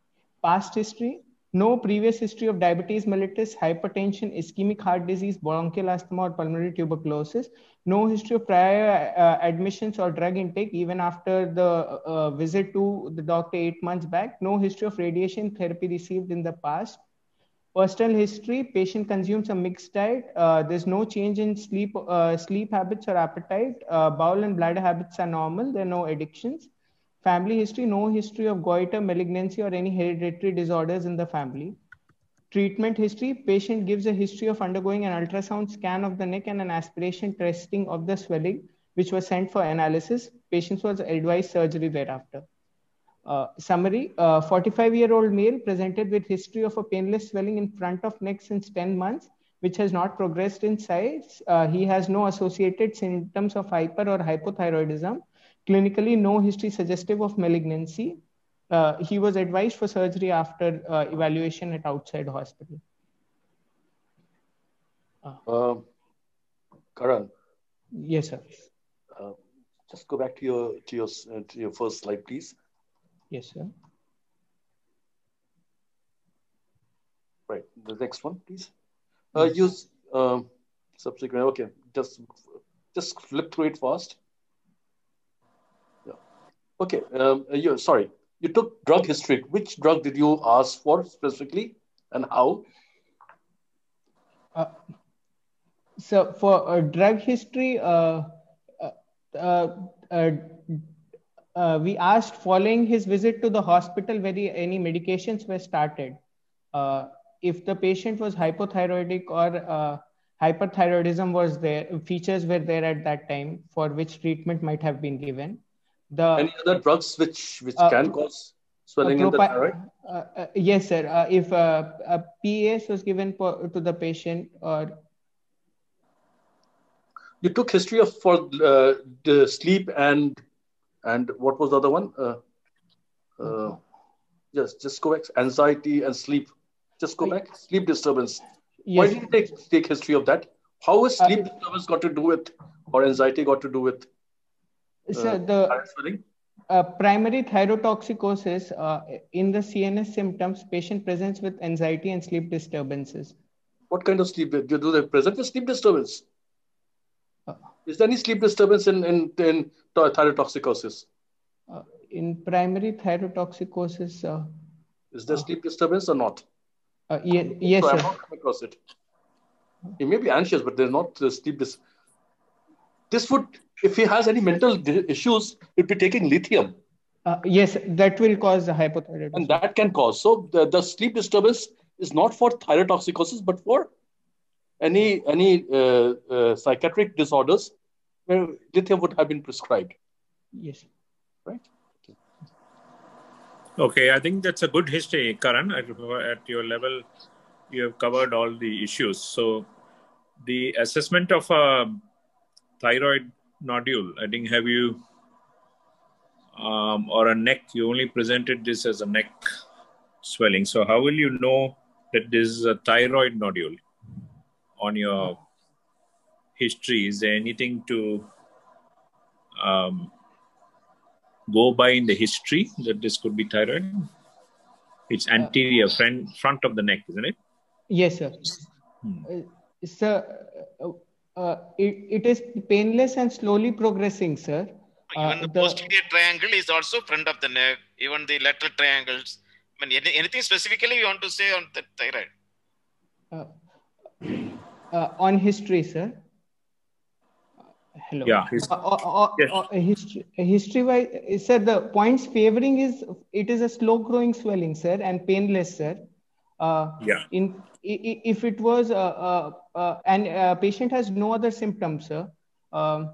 Speaker 13: Past history, no previous history of diabetes mellitus, hypertension, ischemic heart disease, bronchial asthma, or pulmonary tuberculosis. No history of prior uh, admissions or drug intake even after the uh, visit to the doctor eight months back. No history of radiation therapy received in the past. Personal history, patient consumes a mixed diet. Uh, there's no change in sleep, uh, sleep habits or appetite. Uh, bowel and bladder habits are normal. There are no addictions. Family history, no history of goiter, malignancy, or any hereditary disorders in the family. Treatment history, patient gives a history of undergoing an ultrasound scan of the neck and an aspiration testing of the swelling, which was sent for analysis. Patient was advised surgery thereafter. Uh, summary, uh, forty-five-year-old male presented with history of a painless swelling in front of neck since ten months, which has not progressed in size. Uh, he has no associated symptoms of hyper or hypothyroidism. Clinically, no history suggestive of malignancy. Uh, he was advised for surgery after uh, evaluation at outside hospital.
Speaker 1: Uh, Karan.
Speaker 13: Yes, sir.
Speaker 1: Uh, just go back to your to your uh, to your first slide, please.
Speaker 13: Yes, sir.
Speaker 1: Right. The next one, please. Uh,
Speaker 13: Yes.
Speaker 1: use um, subsequent. Okay. Just just flip through it fast. Yeah. Okay. Um, you sorry. You took drug history. Which drug did you ask for specifically, and how?
Speaker 13: Uh, so for uh, drug history, uh, uh, uh, uh, uh, we asked following his visit to the hospital whether any medications were started. Uh, if the patient was hypothyroidic or uh, hyperthyroidism was there, features were there at that time for which treatment might have been given. The
Speaker 1: Any other drugs which which
Speaker 13: uh,
Speaker 1: can cause swelling in the
Speaker 13: propi-
Speaker 1: thyroid?
Speaker 13: uh, uh, yes, sir. Uh, if uh, a P A S was given for, to the patient, or
Speaker 1: You took history of for uh, the sleep and and what was the other one? Uh, uh, just just go back. Anxiety and sleep. Just go back. Sleep disturbance. Why
Speaker 13: yes,
Speaker 1: did you take take history of that? How has
Speaker 13: Uh,
Speaker 1: sleep disturbance got to do with, or anxiety got to do with uh,
Speaker 13: so the
Speaker 1: thyroid swelling?
Speaker 13: uh, primary thyrotoxicosis uh, in the C N S symptoms, patient presents with anxiety and sleep disturbances.
Speaker 1: What kind of sleep do do they present with sleep disturbance?
Speaker 13: Uh,
Speaker 1: Is there any sleep disturbance in in, in thyrotoxicosis?
Speaker 13: uh, in primary thyrotoxicosis, uh,
Speaker 1: Is there sleep disturbance or not?
Speaker 13: uh, ye- yes,
Speaker 1: So I'm
Speaker 13: sir.
Speaker 1: not come across it. He may be anxious, but there's not uh, sleep dis. This would, if he has any mental di- issues, he'd be taking lithium,
Speaker 13: Uh, yes, that will cause the hypothyroidism.
Speaker 1: and that can cause. So the, the sleep disturbance is not for thyrotoxicosis, but for any any uh, uh, psychiatric disorders where lithium would have been prescribed.
Speaker 13: Yes.
Speaker 1: Right.
Speaker 12: Okay, I think that's a good history, Karan. At, at your level, you have covered all the issues. So the assessment of a thyroid nodule, I think, have you, um, or a neck, you only presented this as a neck swelling. So how will you know that this is a thyroid nodule on your history? Is there anything to um, go by in the history that this could be thyroid? It's anterior, front, front of the neck, isn't it?
Speaker 13: Yes, sir.
Speaker 12: Hmm.
Speaker 13: Uh, sir, uh, uh, it, it is painless and slowly progressing, sir. Uh,
Speaker 6: Even the,
Speaker 13: the
Speaker 6: posterior triangle is also front of the neck. Even the lateral triangles. I mean, any, anything specifically you want to say on the thyroid?
Speaker 13: uh, uh, on history, sir. Hello.
Speaker 12: Yeah. His,
Speaker 13: uh, uh, uh,
Speaker 12: yes.
Speaker 13: uh, history, history wise, sir, the points favoring is it is a slow growing swelling, sir, and painless, sir. Uh,
Speaker 12: yeah.
Speaker 13: In if it was uh, uh, uh, and uh, patient has no other symptoms, sir. Um,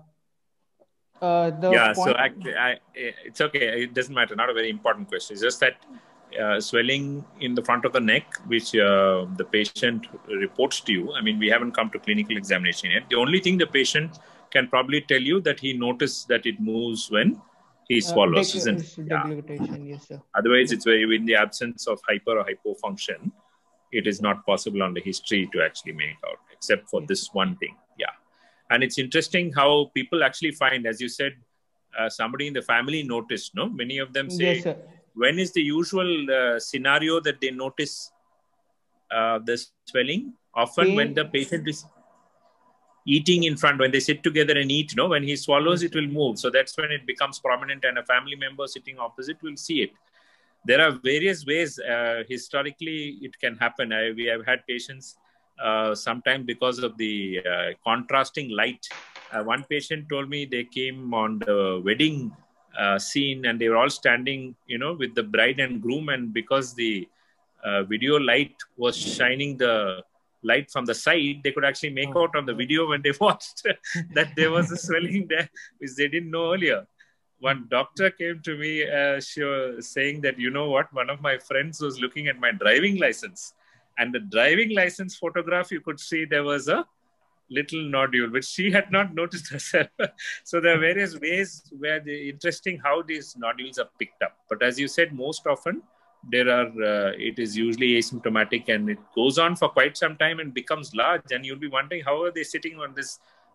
Speaker 13: uh, the
Speaker 12: yeah.
Speaker 13: point...
Speaker 12: So actually, I, it's okay. It doesn't matter. Not a very important question. It's just that uh, swelling in the front of the neck, which uh, the patient reports to you. I mean, we haven't come to clinical examination yet. The only thing the patient can probably tell you that he noticed that it moves when he swallows,
Speaker 13: uh,
Speaker 12: isn't it? Yeah.
Speaker 13: Yes, sir.
Speaker 12: Otherwise, it's very, in the absence of hyper or hypofunction, it is not possible on the history to actually make out, except for this one thing. Yeah. And it's interesting how people actually find, as you said, uh, somebody in the family noticed, no? Many of them say,
Speaker 13: yes, sir.
Speaker 12: When is the usual uh, scenario that they notice uh, the swelling? Often Pain. When the patient is eating in front, when they sit together and eat, no, when he swallows, it will move. So that's when it becomes prominent, and a family member sitting opposite will see it. There are various ways, uh, historically, it can happen. I, we have had patients uh, sometimes because of the uh, contrasting light. Uh, one patient told me they came on the wedding uh, scene and they were all standing, you know, with the bride and groom. And because the uh, video light was shining the light from the side, they could actually make out on the video when they watched that there was a swelling there, which they didn't know earlier. One doctor came to me uh, she was saying that, you know what, one of my friends was looking at my driving license, and the driving license photograph, you could see there was a little nodule, which she had not noticed herself. So there are various ways where the interesting how these nodules are picked up. But as you said, most often there are, uh, it is usually asymptomatic and it goes on for quite some time and becomes large. And you'll be wondering, how are they sitting on this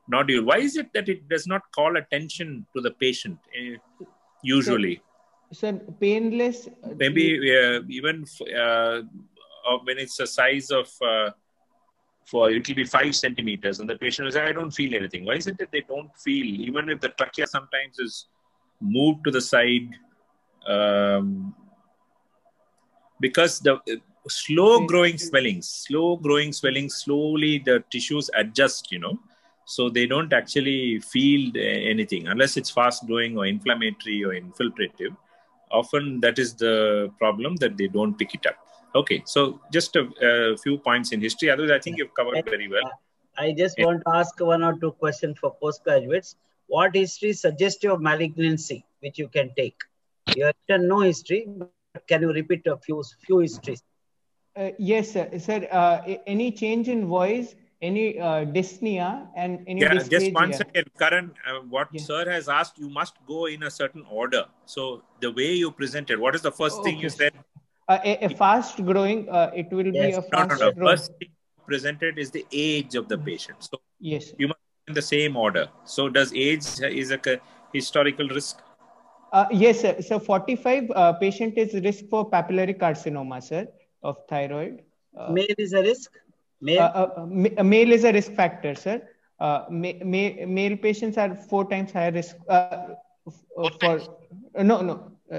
Speaker 12: nodule. Why is it that it does not call attention to the patient uh, usually?
Speaker 13: So, so painless.
Speaker 12: Maybe uh, even uh, when it's the size of, uh, for it will be five centimeters, and the patient will say, I don't feel anything. Why is it that they don't feel, even if the trachea sometimes is moved to the side? Um, because the uh, slow growing swellings, slow growing swellings, slowly the tissues adjust, you know, so they don't actually feel anything unless it's fast growing or inflammatory or infiltrative. Often that is the problem, that they don't pick it up. Okay, so just a, a few points in history. Otherwise, I think you've covered very well.
Speaker 4: I just want to ask one or two questions for postgraduates. What history is suggestive of malignancy, which you can take? You have written no history, but can you repeat a few, few histories?
Speaker 13: Uh, yes, sir. Sir, uh, any change in voice, any uh, dyspnea, and any
Speaker 12: yeah,
Speaker 13: dysphagia.
Speaker 12: Just one second, Karan. Uh, what
Speaker 13: yeah.
Speaker 12: sir has asked, you must go in a certain order. So the way you presented, what is the first
Speaker 13: okay.
Speaker 12: thing you said?
Speaker 13: Uh, a, a fast growing, uh, it will yes. be a fast
Speaker 12: no, no, no.
Speaker 13: growing.
Speaker 12: First thing presented is the age of the patient. So
Speaker 13: yes,
Speaker 12: you must go in the same order. So does age is a historical risk?
Speaker 13: Uh, yes, sir. So forty-five uh, patient is risk for papillary carcinoma, sir, of thyroid.
Speaker 4: Uh, male is a risk? Male?
Speaker 13: Uh, uh, ma male is a risk factor, sir. Uh, ma ma male patients are four times higher risk. Uh, uh, for uh, No, no. Uh,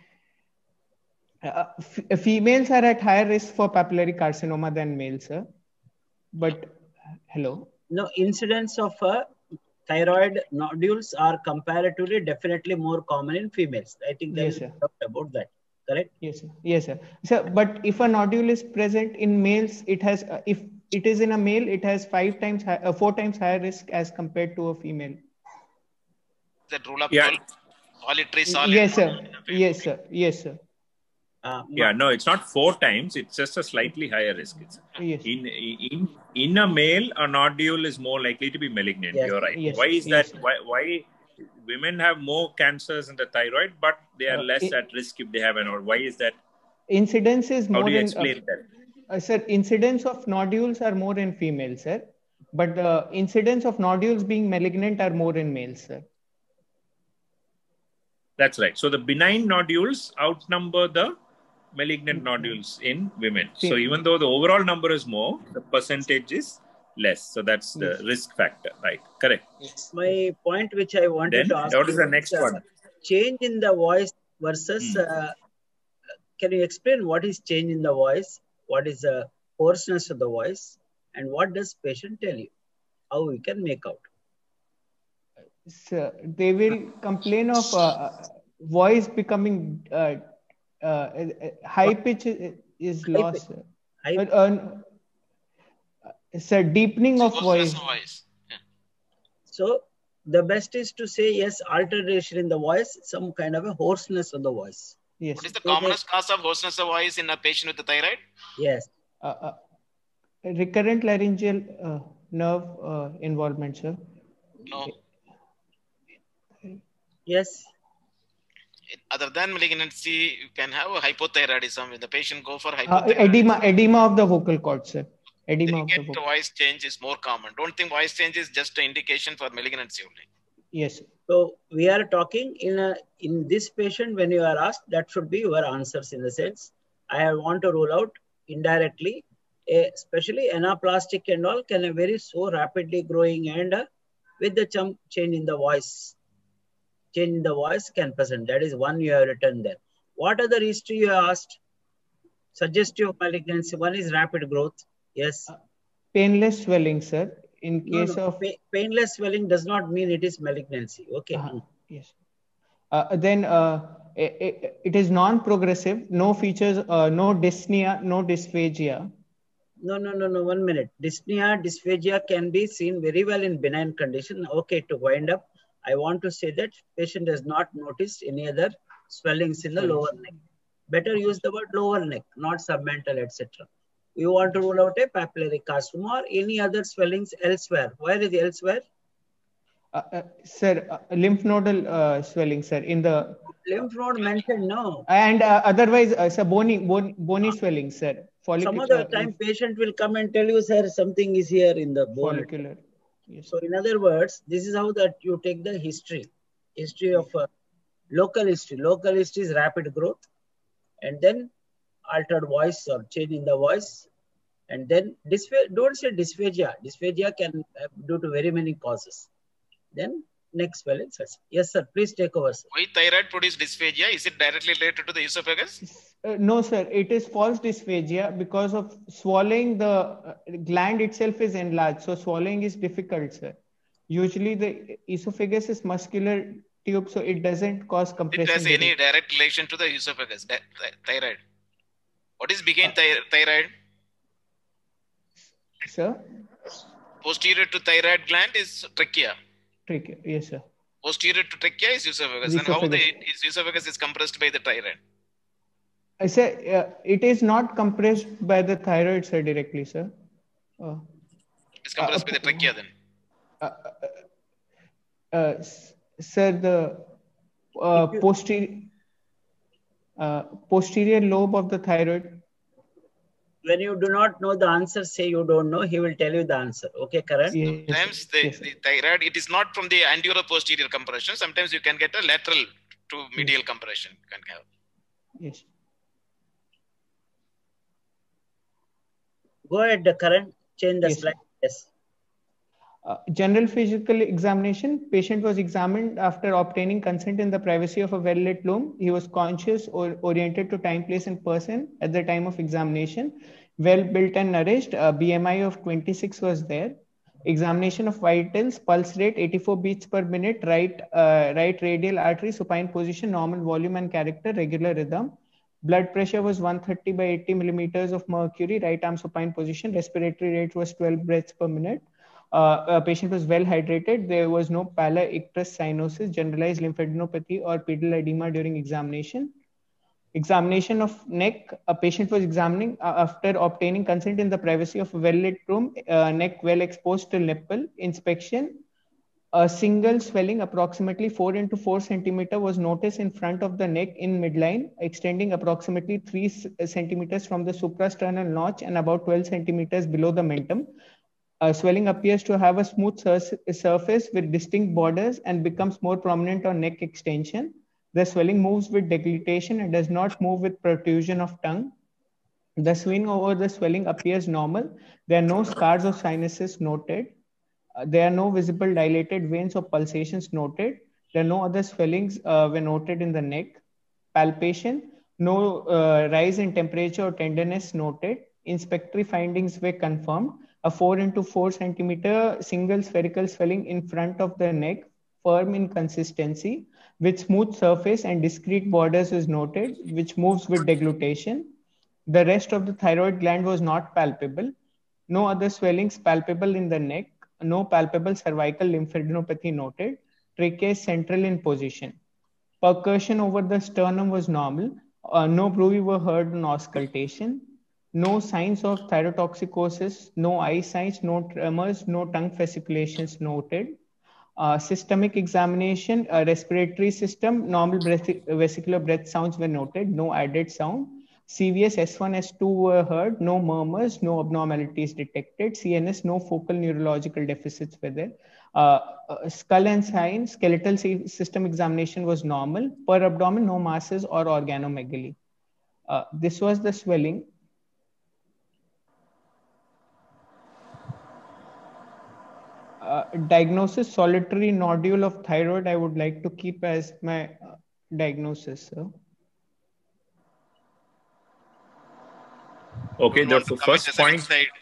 Speaker 13: uh, females are at higher risk for papillary carcinoma than males, sir. But, hello?
Speaker 4: No, incidence of uh, thyroid nodules are comparatively definitely more common in females. I think there
Speaker 13: yes,
Speaker 4: is
Speaker 13: sir.
Speaker 4: doubt about that. Correct?
Speaker 13: Yes, sir. Yes, sir. So, but if a nodule is present in males, it has, uh, if it is in a male, it has five times, high, uh, four times higher risk as compared to a female.
Speaker 6: That rule of
Speaker 12: yeah.
Speaker 6: solitary solid.
Speaker 13: Yes, sir. Yes, sir. Yes, sir.
Speaker 4: Uh,
Speaker 12: yeah, no, it's not four times. It's just a slightly higher risk. It's
Speaker 13: yes.
Speaker 12: in, in, in a male, a nodule is more likely to be malignant.
Speaker 13: Yes.
Speaker 12: You're right.
Speaker 13: Yes.
Speaker 12: Why is
Speaker 13: yes.
Speaker 12: that? Why, why women have more cancers in the thyroid, but they are uh, less it, at risk if they have an nodule? Why is that?
Speaker 13: Incidence is more.
Speaker 12: How do you
Speaker 13: in,
Speaker 12: explain
Speaker 13: uh,
Speaker 12: that?
Speaker 13: Uh, sir, incidence of nodules are more in females, sir. But the uh, incidence of nodules being malignant are more in males, sir.
Speaker 12: That's right. So the benign nodules outnumber the malignant nodules in women. So even though the overall number is more, the percentage is less. So that's the yes. risk factor, right? Correct.
Speaker 4: My point which I wanted
Speaker 12: then,
Speaker 4: to ask
Speaker 12: what is the next
Speaker 4: is,
Speaker 12: one?
Speaker 4: Uh, change in the voice versus, hmm. uh, can you explain what is change in the voice? What is the hoarseness of the voice? And what does patient tell you? How we can make out?
Speaker 13: So they will complain of uh, voice becoming uh, uh, high pitch is high lost. Pitch. High uh, uh, so deepening of voice.
Speaker 6: voice. Yeah.
Speaker 4: So the best is to say yes, alteration in the voice, some kind of a hoarseness of the voice.
Speaker 13: Yes.
Speaker 6: What is the so commonest they, cause of hoarseness of voice in a patient with the thyroid?
Speaker 4: Yes.
Speaker 13: Uh, uh, recurrent laryngeal uh, nerve uh, involvement, sir.
Speaker 6: No.
Speaker 4: Yes.
Speaker 6: Other than malignancy, you can have a hypothyroidism. When the patient go for hypothyroidism.
Speaker 13: Uh, edema, edema of the vocal cord, sir. Edema of the vocal.
Speaker 6: Voice change is more common. Don't think voice change is just an indication for malignancy only.
Speaker 13: Yes.
Speaker 4: So we are talking in a in this patient when you are asked, that should be your answers in the sense. I want to rule out indirectly, especially anaplastic and all can a very so rapidly growing and uh, with the chump change in the voice. Change in the voice can present. That is one you have written there. What other history you asked? Suggestive of malignancy. One is rapid growth. Yes.
Speaker 13: Uh, painless swelling, sir. In case
Speaker 4: no, no.
Speaker 13: of
Speaker 4: Pa painless swelling does not mean it is malignancy. Okay.
Speaker 13: Uh, yes. Uh, then uh, it, it is non-progressive. No features. Uh, no dyspnea. No dysphagia.
Speaker 4: No, no, no, no. One minute. Dyspnea, dysphagia can be seen very well in benign condition. Okay. To wind up, I want to say that patient has not noticed any other swellings in the lower neck. Better use the word lower neck, not submental, et cetera. You want to rule out a papillary carcinoma or any other swellings elsewhere. Where is elsewhere?
Speaker 13: Uh, uh, sir, uh, lymph nodal uh, swelling, sir, in the
Speaker 4: lymph node mentioned, no.
Speaker 13: And uh, otherwise, uh, sir, bony, bony, bony swelling, sir.
Speaker 4: Follic Some other time, patient will come and tell you, sir, something is here in the bone.
Speaker 13: Follicular. Yes.
Speaker 4: So in other words, this is how that you take the history, history of uh, local history. Local history is rapid growth, and then altered voice or change in the voice, and then dysphagia. Don't say dysphagia. Dysphagia can uh, due to very many causes. Then next swelling. Yes, sir. Please take over, sir.
Speaker 6: Why thyroid produce dysphagia? Is it directly related to the esophagus?
Speaker 13: Uh, no, sir. It is false dysphagia because of swallowing. The uh, gland itself is enlarged, so swallowing is difficult, sir. Usually, the esophagus is muscular tube, so it doesn't cause compression.
Speaker 6: It has any direct relation to the esophagus, th thyroid. What is behind uh, thyroid?
Speaker 13: Sir?
Speaker 6: Posterior to thyroid gland is trachea.
Speaker 13: Trachea, yes, sir.
Speaker 6: Posterior to trachea is esophagus. And how the esophagus is compressed by the thyroid?
Speaker 13: I say uh, it is not compressed by the thyroid, sir, directly, sir. Uh,
Speaker 6: it's compressed uh, by the trachea then.
Speaker 13: Uh, uh, uh, sir, the uh, posterior uh, posterior lobe of the thyroid.
Speaker 4: When you do not know the answer, say you don't know, he will tell you the answer. Okay, correct?
Speaker 6: Yes. Sometimes the, yes, the thyroid, it is not from the anterior posterior compression. Sometimes you can get a lateral to medial yes. compression. You can have.
Speaker 13: Yes.
Speaker 4: Go ahead, the current, change the yes. slide. Yes.
Speaker 13: Uh, general physical examination. Patient was examined after obtaining consent in the privacy of a well-lit room. He was conscious or oriented to time, place, and person at the time of examination. Well built and nourished. Uh, B M I of twenty-six was there. Examination of vitals, pulse rate eighty-four beats per minute, right, uh, right radial artery, supine position, normal volume and character, regular rhythm. Blood pressure was one thirty by eighty millimeters of mercury, right arm supine position. Respiratory rate was twelve breaths per minute. Uh, a patient was well hydrated. There was no pallor, icterus, cyanosis, generalized lymphadenopathy, or pedal edema during examination. Examination of neck. A patient was examining uh, after obtaining consent in the privacy of a well-lit room. Uh, neck well exposed to nipple. Inspection. A single swelling approximately four into four centimeter was noticed in front of the neck in midline, extending approximately three centimeters from the suprasternal notch and about twelve centimeters below the mentum. Uh, swelling appears to have a smooth sur surface with distinct borders and becomes more prominent on neck extension. The swelling moves with deglutition and does not move with protrusion of tongue. The swing over the swelling appears normal. There are no scars or sinuses noted. Uh, there are no visible dilated veins or pulsations noted. There are no other swellings uh, were noted in the neck. Palpation, no uh, rise in temperature or tenderness noted. Inspectory findings were confirmed. A four into four centimeter single spherical swelling in front of the neck, firm in consistency, with smooth surface and discrete borders is noted, which moves with deglutition. The rest of the thyroid gland was not palpable. No other swellings palpable in the neck. No palpable cervical lymphadenopathy noted. Trachea is central in position. Percussion over the sternum was normal. Uh, no bruit were heard on auscultation. No signs of thyrotoxicosis, no eye signs, no tremors, no tongue fasciculations noted. Uh, systemic examination, uh, respiratory system, normal breath, vesicular breath sounds were noted, no added sound. C V S S one, S two were heard, no murmurs, no abnormalities detected. C N S, no focal neurological deficits were there. Uh, uh, skull and spine, skeletal system examination was normal. Per abdomen, no masses or organomegaly. Uh, this was the swelling. Uh, diagnosis, solitary nodule of thyroid, I would like to keep as my uh, diagnosis. Sir.
Speaker 12: Okay, the first point.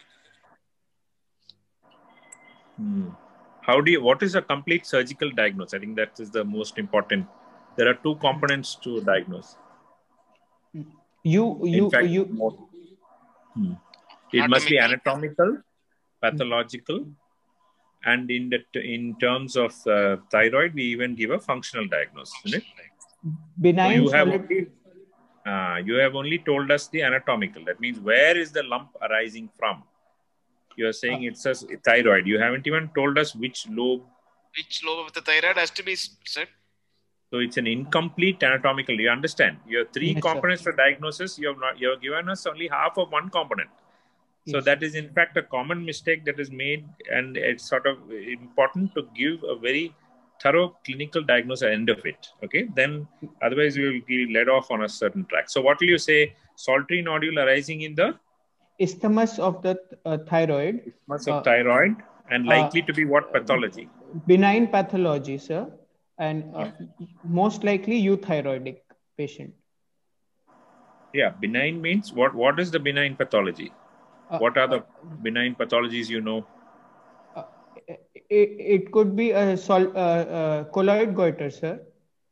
Speaker 12: Hmm. How do you, what is a complete surgical diagnosis? I think that is the most important. There are two components to diagnose.
Speaker 13: You, you,
Speaker 12: In fact,
Speaker 13: you.
Speaker 12: Hmm. It must be anatomical, pathological, and in the, in terms of uh, thyroid, we even give a functional diagnosis. Isn't it?
Speaker 13: Benign.
Speaker 12: So you have only, uh, you have only told us the anatomical. That means where is the lump arising from? You are saying it's a thyroid. You haven't even told us which lobe.
Speaker 6: Which lobe of the thyroid has to be said?
Speaker 12: So it's an incomplete anatomical. You understand? You have three
Speaker 13: Yes,
Speaker 12: components
Speaker 13: sir.
Speaker 12: for diagnosis. You have not. You have given us only half of one component. So yes. That is in fact a common mistake that is made, and it's sort of important to give a very thorough clinical diagnosis at the end of it. Okay, then otherwise we will be led off on a certain track. So what will you say? Solitary nodule arising in the
Speaker 13: isthmus of the uh, thyroid.
Speaker 12: Isthmus of uh, thyroid, and likely uh, to be what pathology?
Speaker 13: Benign pathology, sir, and uh, most likely euthyroidic patient.
Speaker 12: Yeah, benign means what? What is the benign pathology? Uh, what are the benign pathologies you know?
Speaker 13: Uh, it, it could be a sol, uh, uh, colloid goiter, sir.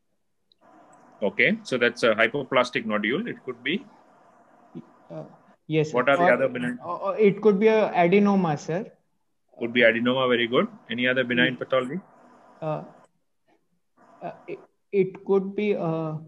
Speaker 12: Okay, so that's a hypoplastic nodule. It could be.
Speaker 13: Uh, yes.
Speaker 12: What are
Speaker 13: or,
Speaker 12: the other benign?
Speaker 13: Uh, it could be a adenoma, sir.
Speaker 12: Could be adenoma. Very good. Any other benign mm. pathology?
Speaker 13: Uh, uh, it, it could be a.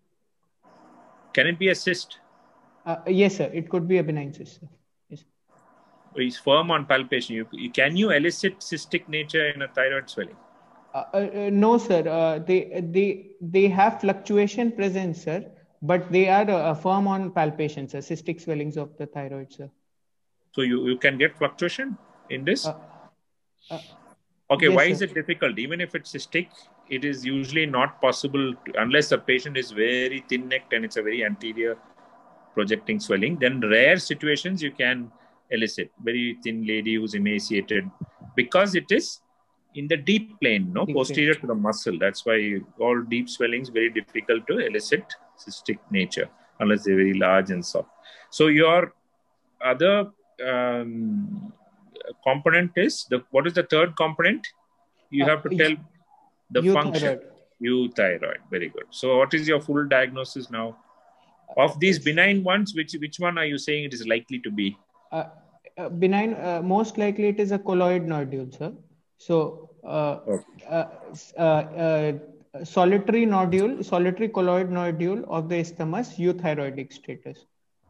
Speaker 12: Can it be a cyst?
Speaker 13: Uh, yes, sir. It could be a benign cyst. Sir. Yes.
Speaker 12: It's firm on palpation. You, you, can you elicit cystic nature in a thyroid swelling?
Speaker 13: Uh, uh, no, sir. Uh, they they they have fluctuation present, sir, but they are uh, firm on palpation, sir. Cystic swellings of the thyroid, sir.
Speaker 12: So you, you can get fluctuation in this?
Speaker 13: Uh, uh,
Speaker 12: okay,
Speaker 13: yes,
Speaker 12: why
Speaker 13: sir.
Speaker 12: is it difficult? Even if it's cystic, it is usually not possible to, unless the patient is very thin-necked and it's a very anterior projecting swelling. Then rare situations you can elicit. Very thin lady who's emaciated, because it is in the deep plane, no, deep posterior plane. To the muscle. That's why all deep swellings very difficult to elicit cystic nature unless they're very large and soft. So your other um, component is the what is the third component? You uh, have to tell the euthyroid. Function. Euthyroid. Very good. So what is your full diagnosis now? Of these benign ones, which which one are you saying it is likely to be?
Speaker 13: Uh, uh, benign, uh, most likely it is a colloid nodule, sir. So, uh, okay. uh, uh, uh, solitary nodule, solitary colloid nodule of the isthmus, euthyroidic status.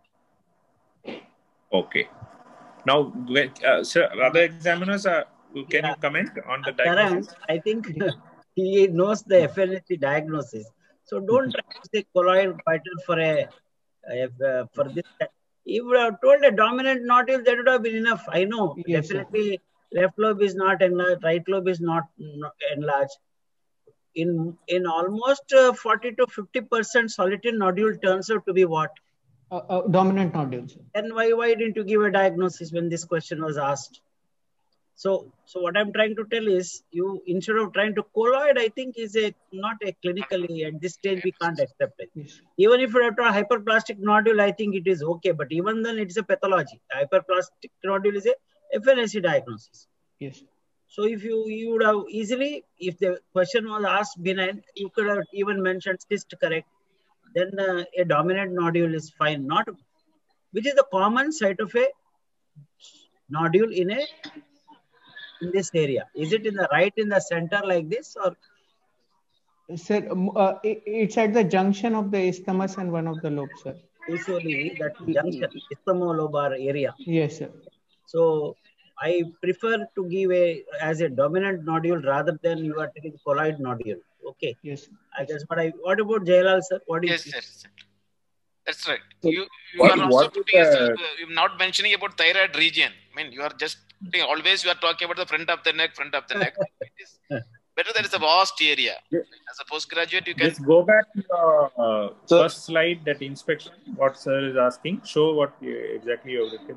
Speaker 12: Okay. Now, uh, sir, other examiners, uh, can yeah. you comment on the diagnosis?
Speaker 4: Karan, I think he knows the F N S C diagnosis. So don't try to say colloid goiter for a, a for this. If you would have told a dominant nodule, that would have been enough. I know, yes, definitely. Sir. Left lobe is not enlarged, right lobe is not enlarged. In in almost uh, forty to fifty percent solitary nodule turns out to be what?
Speaker 13: Uh, uh, dominant nodules.
Speaker 4: Then why why didn't you give a diagnosis when this question was asked? So so what I'm trying to tell is, you instead of trying to colloid, I think is a not a clinically at this stage we can't accept it. Yes. Even if you have a hyperplastic nodule, I think it is okay. But even then, it's a pathology. Hyperplastic nodule is a F N S C diagnosis.
Speaker 13: Yes.
Speaker 4: So if you you would have easily, if the question was asked benign, you could have even mentioned cyst, correct? Then uh, a dominant nodule is fine. Not which is the common site of a nodule in a in this area. Is it in the right in the center like this, or?
Speaker 13: Sir, uh, it, it's at the junction of the isthmus and one of the lobes, sir.
Speaker 4: Usually that junction, isthmolobar area.
Speaker 13: Yes, sir.
Speaker 4: So I prefer to give a as a dominant nodule rather than you are taking colloid nodule. Okay.
Speaker 13: Yes.
Speaker 4: I guess, but I what about Jailal, sir? What is
Speaker 6: yes, yes, that's right. You you what, are also putting uh, you're not mentioning about thyroid region. I mean, you are just always you are talking about the front of the neck, front of the neck. It is better that it's a vast area. As a postgraduate, you can
Speaker 12: just go back to the uh, so, first slide, that inspection. What sir is asking, show what exactly you have written.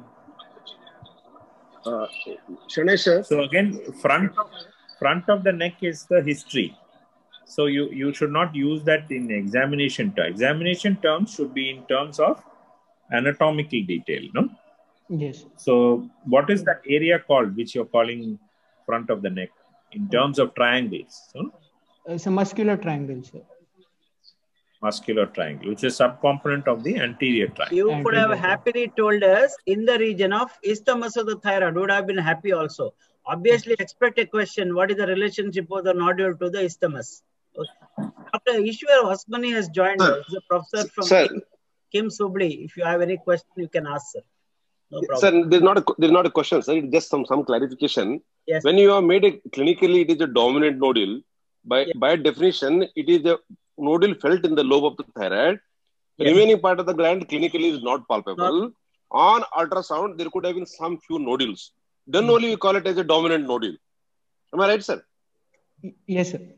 Speaker 14: Uh, Shanesh, sir.
Speaker 12: So again, front of, front of the neck is the history. So you, you should not use that in examination terms. Examination terms should be in terms of anatomical detail, no?
Speaker 13: Yes.
Speaker 12: So what is that area called, which you're calling front of the neck, in terms of triangles? So?
Speaker 13: It's a muscular triangle, sir.
Speaker 12: Muscular triangle, which is a subcomponent of the anterior triangle.
Speaker 4: You could have happily told us in the region of isthmus of the thyroid, would have been happy also. Obviously, expect a question, what is the relationship of the nodule to the isthmus? Okay. After Ishwar Osmani has joined us, the professor from
Speaker 14: sir.
Speaker 4: Kim Subli. If you have any question, you can ask, sir. No problem.
Speaker 14: Sir, there's not a, there's not a question, sir. It's just some, some clarification.
Speaker 4: Yes.
Speaker 14: When you have made it clinically, it is a dominant nodule. By, yes. by definition, it is a nodule felt in the lobe of the thyroid. Yes. Remaining part of the gland clinically is not palpable. Not, on ultrasound, there could have been some few nodules. Then only we call it as a dominant nodule. Am I right, sir?
Speaker 13: Yes, sir.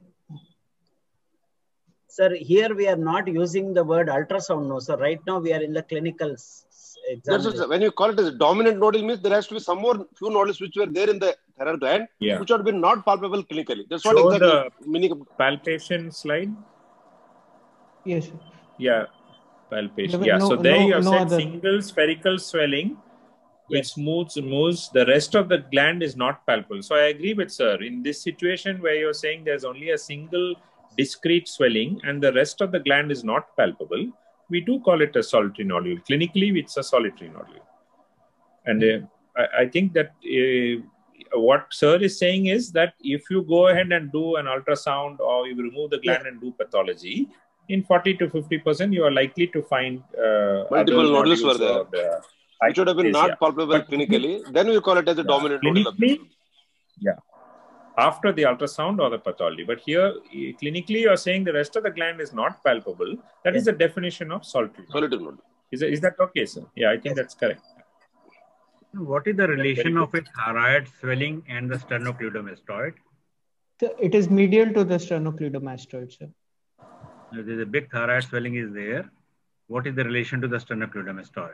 Speaker 4: Sir, here we are not using the word ultrasound, no, sir. Right now we are in the clinical exam.
Speaker 14: That's it, when you call it as a dominant nodule, means there has to be some more few nodules which were there in the thyroid gland,
Speaker 12: yeah.
Speaker 14: which have been not palpable clinically. That's what
Speaker 12: Show
Speaker 14: exactly
Speaker 12: the
Speaker 14: meaning of
Speaker 12: palpation slide.
Speaker 13: Yes, sir.
Speaker 12: Yeah, palpation.
Speaker 13: There
Speaker 12: Yeah,
Speaker 13: no,
Speaker 12: so there
Speaker 13: no,
Speaker 12: you have
Speaker 13: no
Speaker 12: said
Speaker 13: other...
Speaker 12: single spherical swelling, which
Speaker 4: yes.
Speaker 12: moves, moves. The rest of the gland is not palpable. So I agree with sir. In this situation where you're saying there's only a single discrete swelling and the rest of the gland is not palpable, we do call it a solitary nodule. Clinically, it's a solitary nodule. And uh, I, I think that uh, what sir is saying is that if you go ahead and do an ultrasound or you remove the gland yeah. and do pathology, in forty to fifty percent, you are likely to find uh,
Speaker 14: multiple nodules, nodules were there.
Speaker 12: The,
Speaker 14: which would have been not yeah. palpable but clinically. Then we call it as a yeah. dominant nodule.
Speaker 12: Yeah. After the ultrasound or the pathology. But here, clinically, you are saying the rest of the gland is not palpable. That yes. is the definition of solitary
Speaker 14: solitary nodule.
Speaker 12: Is, is that okay, sir? Yeah, I think yes. that's correct.
Speaker 3: What is the relation of a thyroid swelling and the sternocleidomastoid?
Speaker 13: It is medial to the sternocleidomastoid, sir.
Speaker 3: There is a big thyroid swelling is there. What is the relation to the sternocleidomastoid?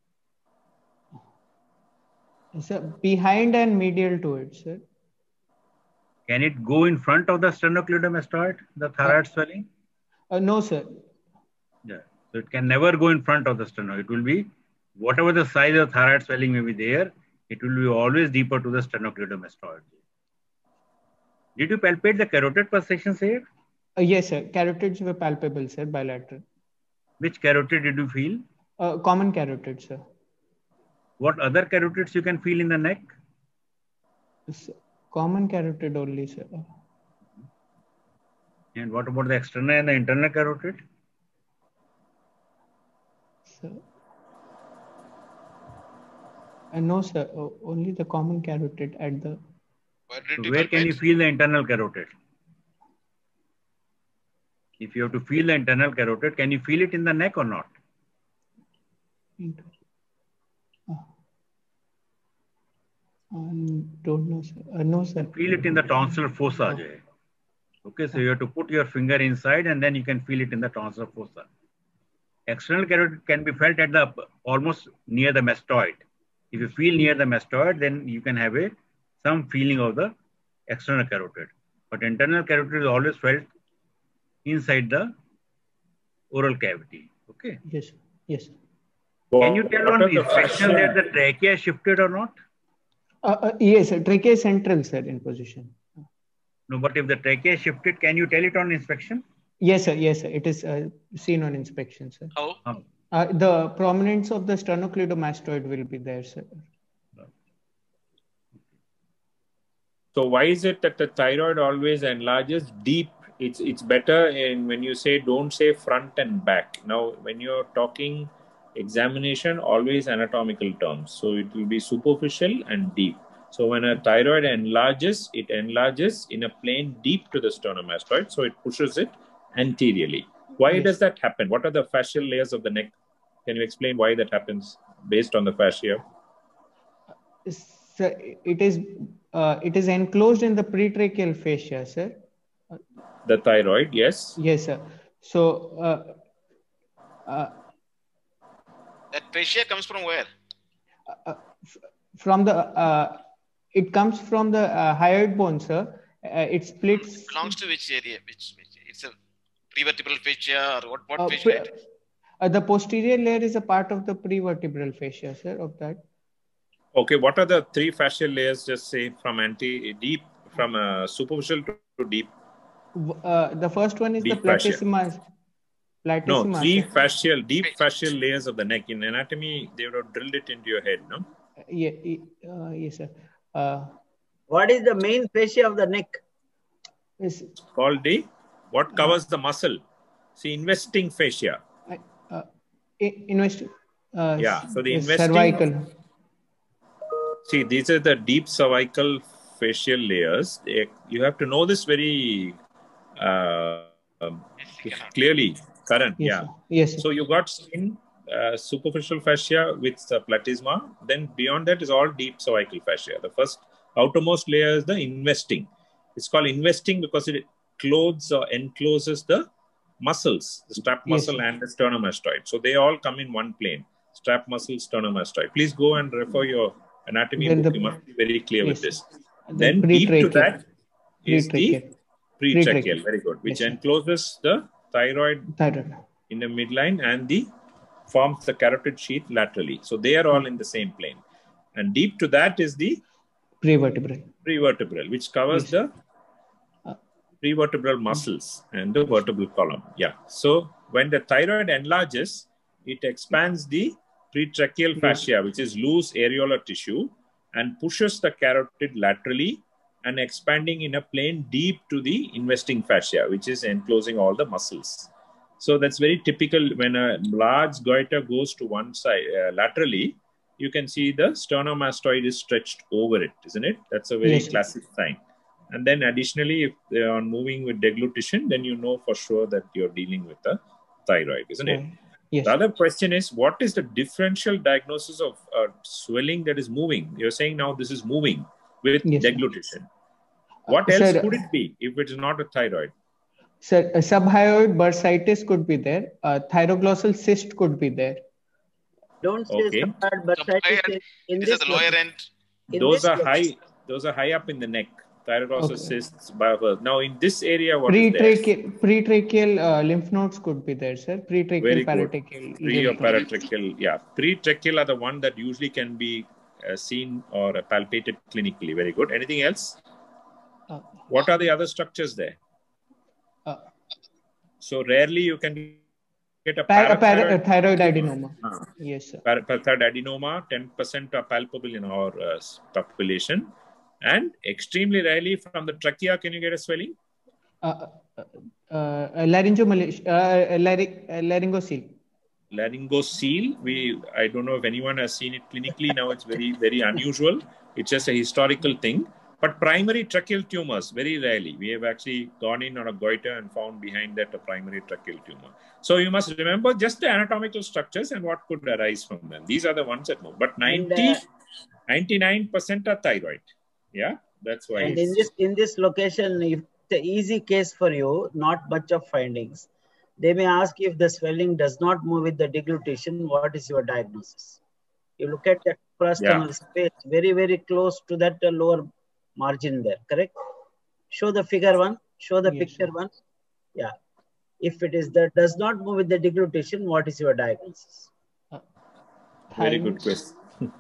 Speaker 13: Sir, behind and medial to it, sir.
Speaker 3: Can it go in front of the sternocleidomastoid, the thyroid uh, swelling?
Speaker 13: Uh, no, sir.
Speaker 3: Yeah. So it can never go in front of the sternum. It will be, whatever the size of thyroid swelling may be there, it will be always deeper to the sternocleidomastoid. Did you palpate the carotid pulsations here?
Speaker 13: Uh, yes, sir. Carotids were palpable, sir, bilateral.
Speaker 3: Which carotid did you feel?
Speaker 13: Uh, common carotid, sir.
Speaker 3: What other carotids you can feel in the neck?
Speaker 13: Common carotid only, sir.
Speaker 3: And what about the external and the internal carotid?
Speaker 13: Sir. Uh, no, sir. Oh, only the common carotid at the...
Speaker 3: So where can you feel the internal carotid? If you have to feel the internal carotid, can you feel it in the neck or not?
Speaker 13: Um, don't know, sir. Uh, no, sir.
Speaker 3: Feel it in the tonsil fossa. Oh. Okay, so you have to put your finger inside and then you can feel it in the tonsil fossa. External carotid can be felt at the almost near the mastoid. If you feel near the mastoid, then you can have a some feeling of the external carotid. But internal carotid is always felt inside the oral cavity. Okay.
Speaker 13: Yes. Yes.
Speaker 3: Can you tell on inspection that the trachea shifted or not?
Speaker 13: Uh, uh, yes, sir. Trachea central, sir, in position.
Speaker 3: No, but if the trachea shifted, can you tell it on inspection?
Speaker 13: Yes, sir. Yes, sir. It is uh, seen on inspection, sir.
Speaker 6: How?
Speaker 3: Oh.
Speaker 13: Uh, the prominence of the sternocleidomastoid will be there, sir.
Speaker 12: So why is it that the thyroid always enlarges deep? It's it's better in when you say don't say front and back. Now, when you're talking examination, always anatomical terms. So it will be superficial and deep. So when a thyroid enlarges, it enlarges in a plane deep to the sternomastoid. So it pushes it anteriorly. Why yes. does that happen? What are the fascial layers of the neck? Can you explain why that happens based on the fascia?
Speaker 13: Sir, it is uh, it is enclosed in the pretracheal fascia, sir.
Speaker 12: The thyroid, yes.
Speaker 13: Yes, sir. So uh, uh,
Speaker 6: that fascia comes from where?
Speaker 13: Uh, from the uh, it comes from the uh, hyoid bone, sir. Uh, it splits.
Speaker 6: It belongs to which area? Which, which it's a prevertebral fascia or what? What uh, fascia? It is?
Speaker 13: Uh, the posterior layer is a part of the prevertebral fascia, sir. Of that.
Speaker 12: Okay, what are the three fascial layers? Just say from anti deep, from uh, superficial to, to deep.
Speaker 13: Uh, the first one is deep the platysma. platysma.
Speaker 12: No, three fascial, deep fascial layers of the neck. In anatomy, they would have drilled it into your head, no?
Speaker 13: Yeah, uh, yes, sir. Uh,
Speaker 4: what is the main fascia of the neck?
Speaker 13: Is
Speaker 12: called the what covers uh, the muscle? See, investing fascia.
Speaker 13: Uh, invest. Uh,
Speaker 12: yeah. So the investing.
Speaker 13: Cervical.
Speaker 12: See, these are the deep cervical facial layers. They, you have to know this very uh, um, clearly, Karan.
Speaker 13: Yes,
Speaker 12: yeah.
Speaker 13: Sir. Yes. Sir.
Speaker 12: So you got skin uh, superficial fascia with uh, platysma. Then beyond that is all deep cervical fascia. The first outermost layer is the investing. It's called investing because it clothes or encloses the muscles, the strap muscle yes, and the sternomastoid. So they all come in one plane. Strap muscle, sternomastoid. Please go and refer your anatomy then book. The, you must be very clear yes, with this. The then deep to that is the pretracheal. Very good. Which yes, encloses the thyroid, thyroid in the midline and the forms the carotid sheath laterally. So they are all in the same plane. And deep to that is the
Speaker 13: prevertebral.
Speaker 12: Prevertebral, which covers yes, the prevertebral muscles and the vertebral column. Yeah. So when the thyroid enlarges, it expands the pretracheal fascia, which is loose areolar tissue, and pushes the carotid laterally and expanding in a plane deep to the investing fascia, which is enclosing all the muscles. So that's very typical. When a large goiter goes to one side uh, laterally, you can see the sternomastoid is stretched over it, isn't it? That's a very yes, classic sign. And then additionally, if they are moving with deglutition, then you know for sure that you're dealing with the thyroid, isn't it?
Speaker 13: Yes.
Speaker 12: The other question is, what is the differential diagnosis of uh, swelling that is moving? You're saying now this is moving with yes, deglutition. What uh, else sir, could it be if it is not a thyroid?
Speaker 13: Sir, a subhyoid bursitis could be there. A thyroglossal cyst could be there.
Speaker 4: Don't say okay, subhyoid bursitis in, in
Speaker 6: this, this is the lower end.
Speaker 12: Those are high. Those are high up in the neck. Thyroglossal okay, cysts. Now, in this area, what
Speaker 13: pre-tracheal, is there? Pretracheal uh, lymph nodes could be there, sir. Pretracheal, paratracheal.
Speaker 12: Pre or paratracheal, yeah. Pretracheal are the one that usually can be uh, seen or uh, palpated clinically. Very good. Anything else? Uh, what are the other structures there? Uh, so rarely you can get a
Speaker 13: para, para, thyroid adenoma.
Speaker 12: Uh,
Speaker 13: yes, sir.
Speaker 12: Parathyroid adenoma, ten percent are palpable in our uh, population. And extremely rarely from the trachea, can you get a swelling?
Speaker 13: Uh, uh, uh, laryngomalacia, uh, larynx, uh, laryngocele.
Speaker 12: Laryngocele, we, I don't know if anyone has seen it clinically. Now it's very, very unusual. It's just a historical thing. But primary tracheal tumors, very rarely. We have actually gone in on a goiter and found behind that a primary tracheal tumor. So you must remember just the anatomical structures and what could arise from them. These are the ones that move. But ninety, ninety-nine percent are thyroid. Yeah, that's why.
Speaker 4: And in this in this location, if the easy case for you, not much of findings, they may ask if the swelling does not move with the deglutition, what is your diagnosis? You look at that suprasternal yeah, space, very, very close to that uh, lower margin there, correct? Show the figure one, show the yes, picture sir. one. Yeah. If it is that does not move with the deglutition, what is your diagnosis?
Speaker 12: Uh, very good question.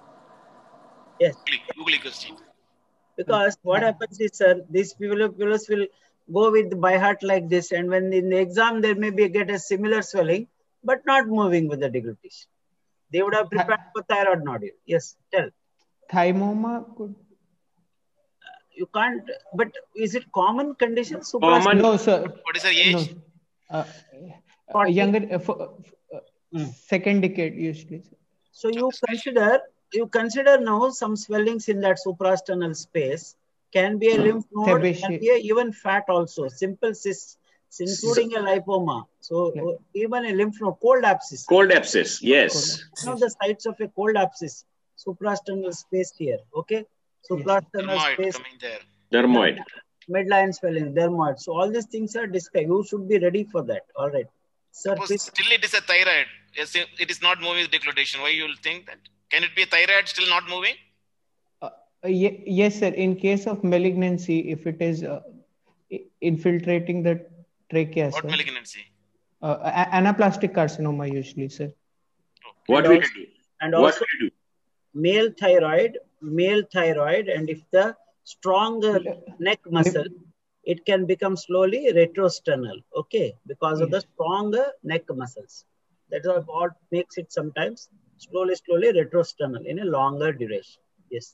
Speaker 4: Yes.
Speaker 6: Google question.
Speaker 4: Because what happens is, sir, these people, people will go with by heart like this, and when in the exam they maybe get a similar swelling, but not moving with the deglutition. They would have prepared for thyroid nodule. Yes, tell.
Speaker 13: Thymoma could.
Speaker 4: Uh, you can't. But is it common condition?
Speaker 13: Common. No, sir.
Speaker 6: What is the age?
Speaker 13: No. Uh, younger, uh, for, uh, mm. second decade usually.
Speaker 4: So you consider. You consider now some swellings in that suprasternal space, can be a lymph node, can be a even fat also, simple cysts, including a lipoma. So yeah, even a lymph node, cold abscess.
Speaker 10: Cold abscess, yes.
Speaker 4: One of the sites of a cold abscess, suprasternal space here, okay? Suprasternal
Speaker 6: dermoid
Speaker 4: space.
Speaker 6: Coming there.
Speaker 10: Dermoid.
Speaker 4: Midline swelling, dermoid. So all these things are discussed. You should be ready for that. All right. Sir,
Speaker 6: Suppose still it is a thyroid. It is not moving with deglutition. Why you will think that? Can it be a thyroid still not moving?
Speaker 13: Uh, ye yes, sir. In case of malignancy, if it is uh, infiltrating the trachea,
Speaker 6: what
Speaker 13: sir.
Speaker 6: malignancy?
Speaker 13: Uh, anaplastic carcinoma usually, sir.
Speaker 10: Okay. What will you do?
Speaker 4: And also, do? male thyroid, male thyroid, and if the stronger neck muscle, it can become slowly retrosternal, okay, because yes, of the stronger neck muscles. That is what makes it sometimes slowly, slowly retrosternal in a longer duration. Yes.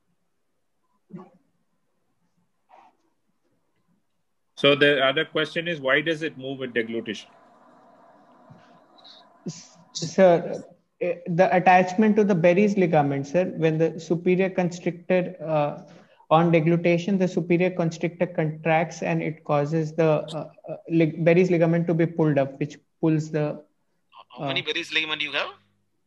Speaker 12: So the other question is, why does it move with deglutition?
Speaker 13: Sir, the attachment to the Berry's ligament, sir, when the superior constrictor uh, on deglutition, the superior constrictor contracts and it causes the uh, uh, lig Berry's ligament to be pulled up, which pulls the
Speaker 6: How uh, many Berry's ligament you have?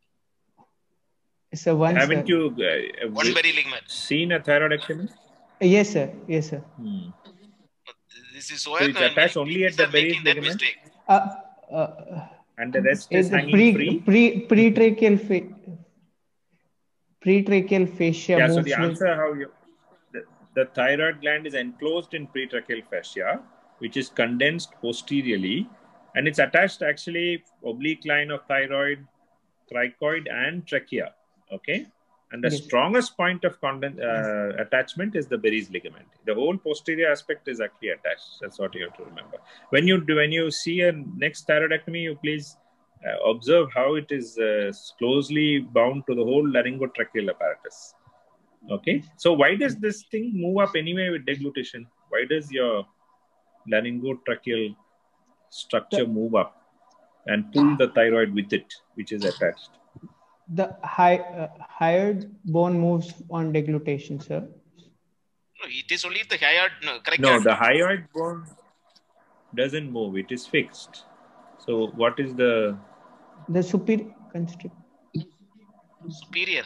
Speaker 13: So one,
Speaker 12: Haven't
Speaker 13: sir.
Speaker 12: you uh,
Speaker 6: one Berry ligament
Speaker 12: seen a thyroidectomy?
Speaker 13: Yes, sir. Yes, sir.
Speaker 12: Hmm.
Speaker 6: This is
Speaker 12: so
Speaker 6: why
Speaker 12: it's attached only at the Berry's ligament,
Speaker 13: uh, uh,
Speaker 12: and the rest is hanging
Speaker 13: pre,
Speaker 12: free.
Speaker 13: Pre pretracheal fa pretracheal fascia.
Speaker 12: Yeah.
Speaker 13: Moves
Speaker 12: So the answer
Speaker 13: with...
Speaker 12: how you the, the thyroid gland is enclosed in pretracheal fascia, which is condensed posteriorly, and it's attached actually oblique line of thyroid, cricoid, and trachea. Okay. And the
Speaker 13: yes.
Speaker 12: strongest point of uh, attachment is the Berry's ligament. The whole posterior aspect is actually attached. That's what you have to remember. When you do, when you see a next thyroidectomy, you please uh, observe how it is uh, closely bound to the whole laryngotracheal apparatus. Okay. So why does this thing move up anyway with deglutition? Why does your laryngotracheal structure move up and pull the thyroid with it, which is attached?
Speaker 13: The high, uh, hyoid bone moves on deglutition, sir.
Speaker 6: No, it is only the hyoid. No, correct.
Speaker 12: No, the hyoid bone doesn't move. It is fixed. So what is the...
Speaker 13: The superior constrict.
Speaker 6: Superior.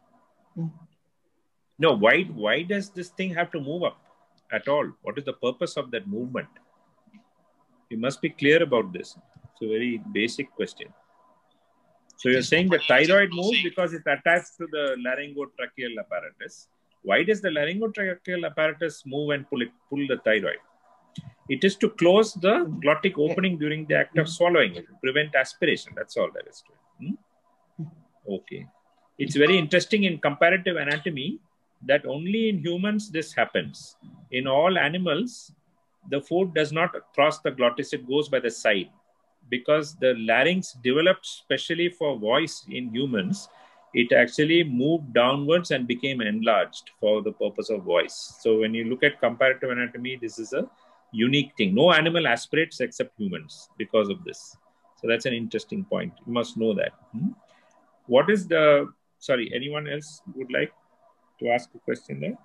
Speaker 12: No, why, why does this thing have to move up at all? What is the purpose of that movement? You must be clear about this. It's a very basic question. So you're saying the thyroid moves because it's attached to the laryngotracheal apparatus. Why does the laryngotracheal apparatus move and pull it, pull the thyroid? It is to close the glottic opening during the act of swallowing. It will prevent aspiration. That's all there is to it. Hmm? Okay. It's very interesting in comparative anatomy that only in humans this happens. In all animals, the food does not cross the glottis. It goes by the side. Because the larynx developed specially for voice in humans, it actually moved downwards and became enlarged for the purpose of voice. So when you look at comparative anatomy, this is a unique thing. No animal aspirates except humans because of this. So that's an interesting point. You must know that. Hmm? What is the, sorry, anyone else would like to ask a question there?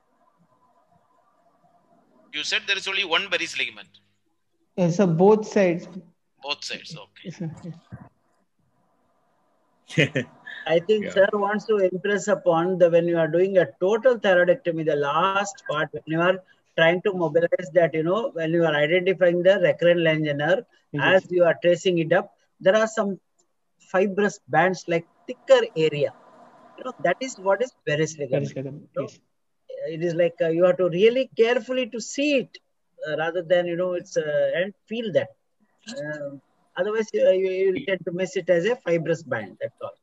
Speaker 6: You said there is only one Berry's ligament.
Speaker 13: Yes, so both sides.
Speaker 6: Both sides, okay.
Speaker 4: I think yeah. Sir wants to impress upon the when you are doing a total thyroidectomy, the last part, when you are trying to mobilize that, you know, when you are identifying the recurrent laryngeal nerve, yes. as you are tracing it up, there are some fibrous bands like thicker area. You know, that is what is Berry's ligament. ligament. You know? Yes. It is like uh, you have to really carefully to see it uh, rather than, you know, it's uh, and feel that. Uh, otherwise, uh, you, you tend to miss it as a fibrous band. That's all.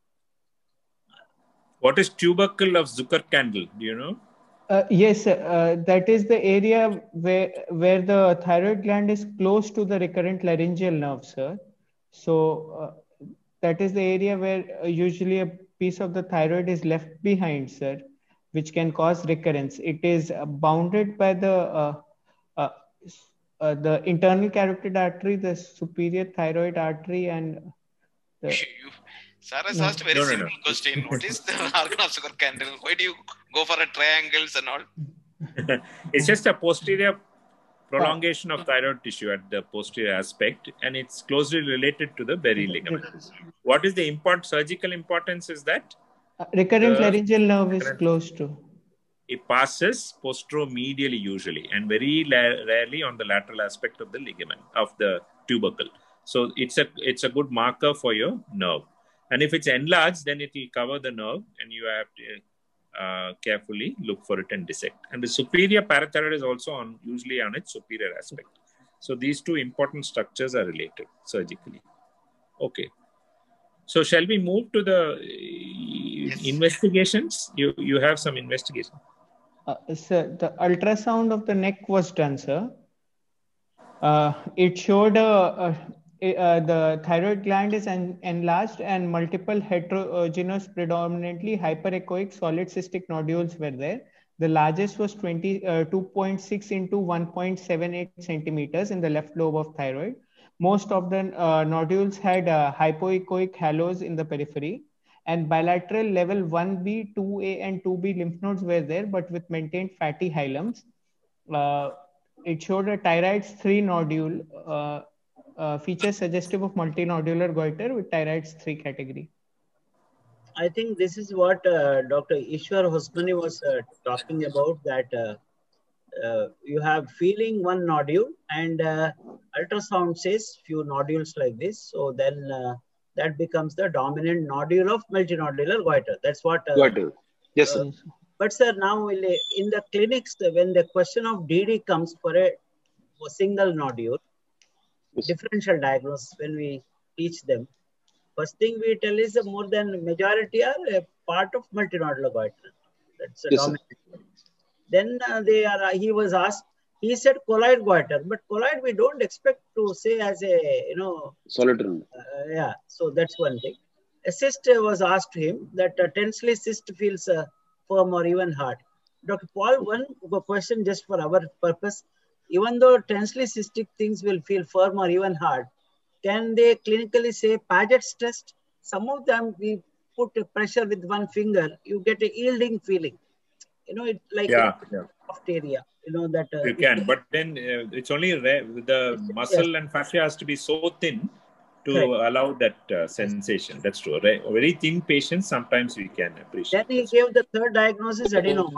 Speaker 12: What is tubercle of Zuckerkandl? Do you know?
Speaker 13: Uh, yes, uh, that is the area where where the thyroid gland is close to the recurrent laryngeal nerve, sir. So uh, that is the area where uh, usually a piece of the thyroid is left behind, sir, which can cause recurrence. It is uh, bounded by the uh, uh, uh, the internal carotid artery, the superior thyroid artery, and the,
Speaker 6: Sir has asked a very no, simple no, no. question. What is the organ of Zuckerkandl? Why do you go for a triangles and all?
Speaker 12: It's just a posterior prolongation of thyroid tissue at the posterior aspect, and it's closely related to the Berry ligament. What is the important surgical importance is that?
Speaker 13: Uh, recurrent the, laryngeal nerve is close to.
Speaker 12: It passes posteromedially usually, and very rarely on the lateral aspect of the ligament, of the tubercle. So it's a, it's a good marker for your nerve. And if it's enlarged, then it will cover the nerve, and you have to uh, carefully look for it and dissect. And the superior parathyroid is also on usually on its superior aspect. So these two important structures are related surgically. Okay. So shall we move to the yes. investigations? You you have some investigation.
Speaker 13: Uh, sir, the ultrasound of the neck was done, sir. Uh, it showed a. a Uh, the thyroid gland is en enlarged and multiple heterogeneous, predominantly hyperechoic solid cystic nodules were there. The largest was two point six into one point seven eight centimeters in the left lobe of thyroid. Most of the uh, nodules had uh, hypoechoic halos in the periphery, and bilateral level one B, two A, and two B lymph nodes were there, but with maintained fatty hilums. Uh, it showed a thyroid three nodule. Uh, uh, features suggestive of multinodular goiter with thyroid's three category.
Speaker 4: I think this is what uh, Doctor Ishwar Hosmani was uh, talking about, that uh, uh, you have feeling one nodule and uh, ultrasound says few nodules like this. So then uh, that becomes the dominant nodule of multinodular goiter. That's what. Uh,
Speaker 14: goiter. Yes, sir.
Speaker 4: Uh, but sir, now in the clinics, when the question of D D comes for a, a single nodule, yes, differential diagnosis, when we teach them, first thing we tell is uh, more than majority are a part of multinodular goiter. That's a yes, dominant. Sir. Then uh, they are. Uh, he was asked. He said colloid goiter, but colloid we don't expect to say as a you know
Speaker 14: solitary.
Speaker 4: Uh, yeah, so that's one thing. A cyst was asked to him that uh, tensely cyst feels uh, firm or even hard. Doctor Paul, one question just for our purpose. Even though tensely cystic things will feel firm or even hard, can they clinically say Paget's test? Some of them we put a pressure with one finger, you get a yielding feeling. You know, it like
Speaker 12: yeah,
Speaker 4: a
Speaker 12: yeah.
Speaker 4: soft area. You know that uh,
Speaker 12: you can, but then uh, it's only rare. The muscle yes. and fascia has to be so thin to Correct. allow that uh, sensation. That's true. Right? Very thin patients, sometimes we can appreciate.
Speaker 4: Then he gave the third diagnosis,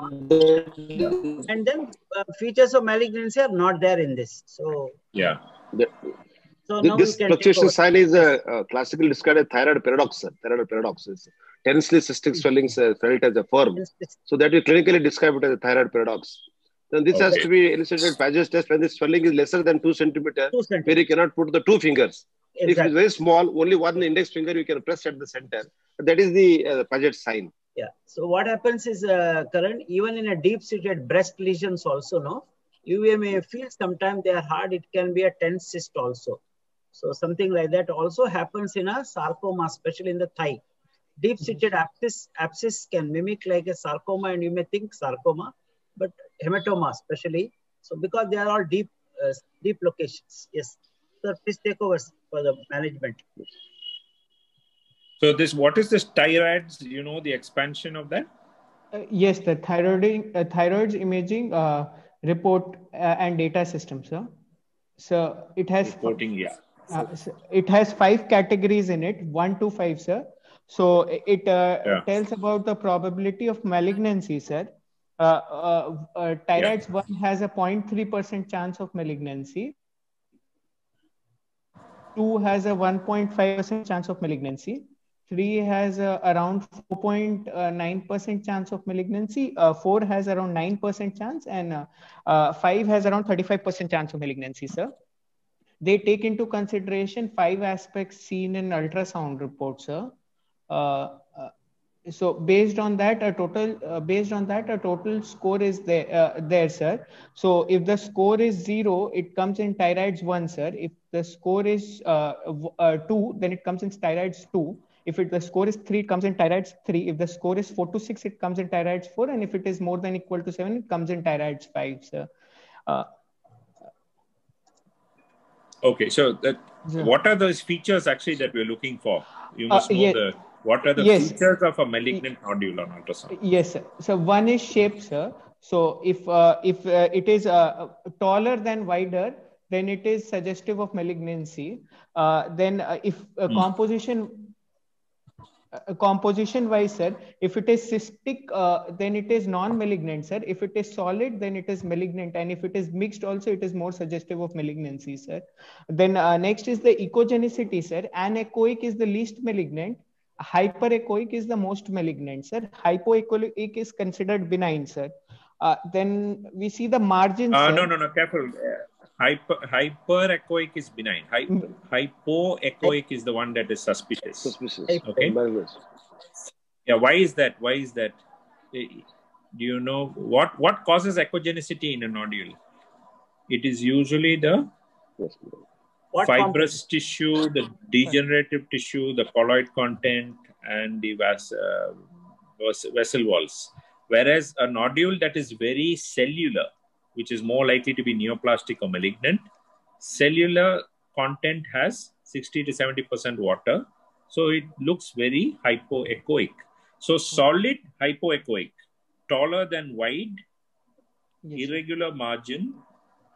Speaker 4: adenoma. And then uh, features of malignancy are not there in this. So,
Speaker 12: yeah.
Speaker 14: The,
Speaker 4: so
Speaker 14: the,
Speaker 4: now
Speaker 14: this fluctuation sign is a uh, classically described as thyroid paradox. Sir. Thyroid paradox is tensely cystic swellings uh, felt as a firm. So that we clinically describe it as a thyroid paradox. Then this okay. has to be elicited Paget's test when the swelling is lesser than two centimeters, where you cannot put the two fingers. Exactly. If it is very small, only one index finger you can press at the center. That is the uh, Paget sign.
Speaker 4: Yeah. So what happens is, uh, Karan, even in a deep-seated breast lesions also, no, you may feel sometimes they are hard. It can be a tense cyst also. So something like that also happens in a sarcoma, especially in the thigh. Deep-seated abscess, abscess can mimic like a sarcoma, and you may think sarcoma, but hematoma especially. So because they are all deep, uh, deep locations. Yes. Sir, please take over for the management.
Speaker 12: So this, what is this thyroids? You know the expansion of that?
Speaker 13: Uh, yes, the thyroid, uh, thyroid's imaging uh, report uh, and data system, sir. So it has
Speaker 12: reporting, yeah.
Speaker 13: Uh, so it has five categories in it, one to five, sir. So it uh, yeah. tells about the probability of malignancy, sir. Uh, uh, uh, thyroids yeah. one has a zero point three percent chance of malignancy. Two has a one point five percent chance of malignancy. Three has a around four point nine percent chance of malignancy. Uh, four has around nine percent chance, and uh, uh, five has around thirty-five percent chance of malignancy, sir. They take into consideration five aspects seen in ultrasound reports, sir. Uh, uh, so based on that, a total uh, based on that a total score is there, uh, there, sir. So if the score is zero, it comes in thyroids one, sir. If the score is uh, uh, two, then it comes in thyroids two. If it, the score is three, it comes in thyroids three. If the score is four to six, it comes in thyroids four. And if it is more than equal to seven, it comes in thyroids five, sir. Uh,
Speaker 12: okay, so that, yeah. what are those features actually that we're looking for? You must
Speaker 13: uh,
Speaker 12: know
Speaker 13: yeah.
Speaker 12: the, what are the
Speaker 13: yes.
Speaker 12: features of a malignant nodule on ultrasound?
Speaker 13: Yes, sir. So one is shape, sir. So if, uh, if uh, it is uh, taller than wider, then it is suggestive of malignancy. Uh, then uh, if uh, hmm. composition, Uh, composition wise, sir, if it is cystic, uh, then it is non-malignant, sir. If it is solid, then it is malignant. And if it is mixed also, it is more suggestive of malignancy, sir. Then uh, next is the echogenicity, sir. Anechoic is the least malignant. Hyperechoic is the most malignant, sir. Hypoechoic is considered benign, sir. Uh, then we see the margins,
Speaker 12: uh,
Speaker 13: sir.
Speaker 12: No, no, no, careful. Uh, Hyper, hyperechoic is benign. Hyper, hypoechoic is the one that is suspicious.
Speaker 14: Suspicious.
Speaker 12: Okay. Yeah. Why is that? Why is that? Do you know what what causes echogenicity in a nodule? It is usually the what fibrous component? tissue, the degenerative tissue, the colloid content, and the vas, uh, vessel walls. Whereas a nodule that is very cellular, which is more likely to be neoplastic or malignant, cellular content has sixty to seventy percent water. So it looks very hypoechoic. So solid hypoechoic, taller than wide, yes. irregular margin,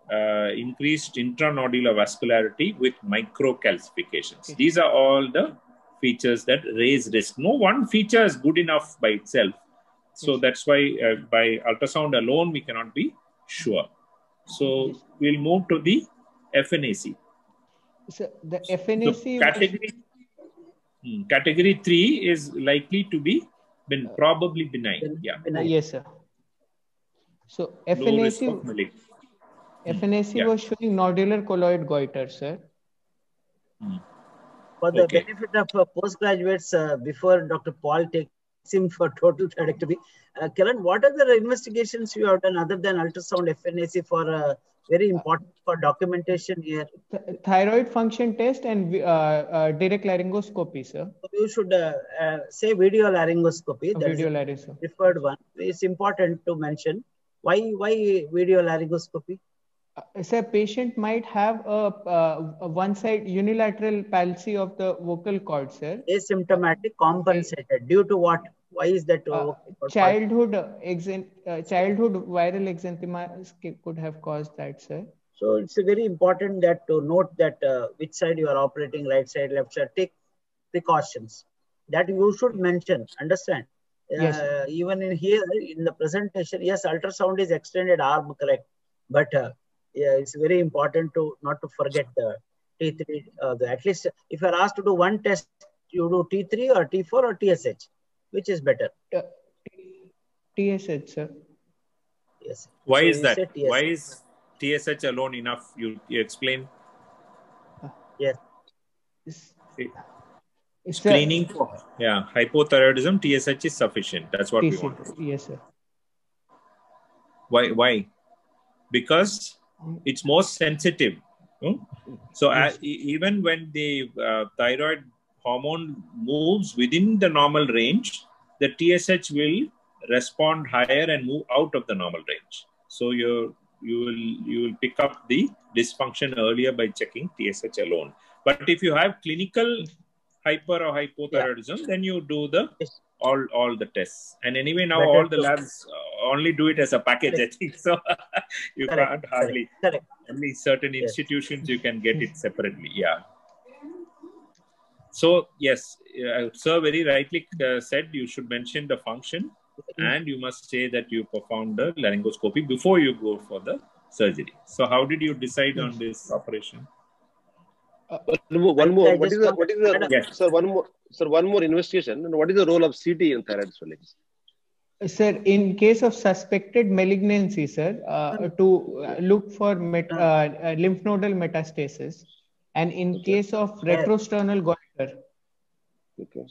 Speaker 12: uh, increased intranodular vascularity with microcalcifications. These are all the features that raise risk. No one feature is good enough by itself. So yes. that's why uh, by ultrasound alone, we cannot be sure. So yes. we'll move to the F N A C.
Speaker 13: So the F N A C
Speaker 12: so category, hmm, category three is likely to be ben, probably benign. Yeah.
Speaker 13: Benign. Yes, sir. So F N A C, F N A C yeah. was showing nodular colloid goiter, sir.
Speaker 12: Hmm.
Speaker 4: For the
Speaker 12: Okay.
Speaker 4: benefit of uh, postgraduates, uh, before Doctor Paul takes him for total thyractomy, uh, Kiran, what are the investigations you have done other than ultrasound F N A C for uh, very important for documentation here?
Speaker 13: Th thyroid function test and uh, uh, direct laryngoscopy, sir.
Speaker 4: You should uh, uh, say video laryngoscopy.
Speaker 13: A
Speaker 4: that
Speaker 13: video
Speaker 4: is
Speaker 13: laryngoscopy.
Speaker 4: the preferred one. It's important to mention. Why, why video laryngoscopy?
Speaker 13: Uh, sir, patient might have a, uh, a one-side unilateral palsy of the vocal cord, sir.
Speaker 4: Asymptomatic, compensated. Due to what? Why is that?
Speaker 13: Uh, childhood, uh, exen uh, childhood viral exanthema could have caused that, sir.
Speaker 4: So it's very important that to note that uh, which side you are operating, right side, left side. Take precautions that you should mention. Understand? Uh,
Speaker 13: Yes.
Speaker 4: Even in here in the presentation, yes, ultrasound is extended arm, correct, but uh, yeah, it's very important to not to forget the T three. Uh, the, at least if you are asked to do one test, you do T three or T four or T S H, which is better?
Speaker 13: Uh, T S H, sir.
Speaker 4: Yes.
Speaker 12: Why
Speaker 4: So
Speaker 12: is
Speaker 4: you
Speaker 12: that?
Speaker 4: said T S H.
Speaker 12: Why is T S H alone enough? You, you explain.
Speaker 4: Yes.
Speaker 12: Screening for yeah hypothyroidism, T S H is sufficient. That's what
Speaker 13: T
Speaker 12: we
Speaker 13: S H.
Speaker 12: want.
Speaker 13: Yes, sir.
Speaker 12: Why? Why? Because it's more sensitive. Hmm? So
Speaker 13: Yes.
Speaker 12: uh, e- even when the uh, thyroid hormone moves within the normal range, the T S H will respond higher and move out of the normal range. So you you will you will pick up the dysfunction earlier by checking T S H alone. But if you have clinical hyper or hypothyroidism, yeah. then you do the
Speaker 4: Yes.
Speaker 12: all all the tests. And anyway, now
Speaker 4: Better
Speaker 12: all the
Speaker 4: to-
Speaker 12: labs uh, only do it as a package.
Speaker 4: Correct.
Speaker 12: I think so. You
Speaker 4: Correct,
Speaker 12: can't hardly.
Speaker 4: Correct.
Speaker 12: Only certain
Speaker 4: Yes.
Speaker 12: institutions you can get it separately. Yeah. So yes, uh, sir very rightly uh, said you should mention the function, and you must say that you performed the laryngoscopy before you go for the surgery. So how did you decide on this operation?
Speaker 14: One more. One
Speaker 4: I-
Speaker 14: more.
Speaker 4: I
Speaker 14: What is
Speaker 4: just
Speaker 14: the
Speaker 4: want
Speaker 14: what is
Speaker 4: to
Speaker 14: the
Speaker 4: add a-
Speaker 12: Yes.
Speaker 14: sir? One more. Sir, one more investigation. And what is the role of C T in thyroid swellings?
Speaker 13: Sir, in case of suspected malignancy, sir, uh, to uh, look for met, uh, uh, lymph nodal metastasis, and in
Speaker 14: Okay.
Speaker 13: case of retrosternal goiter,
Speaker 14: Okay.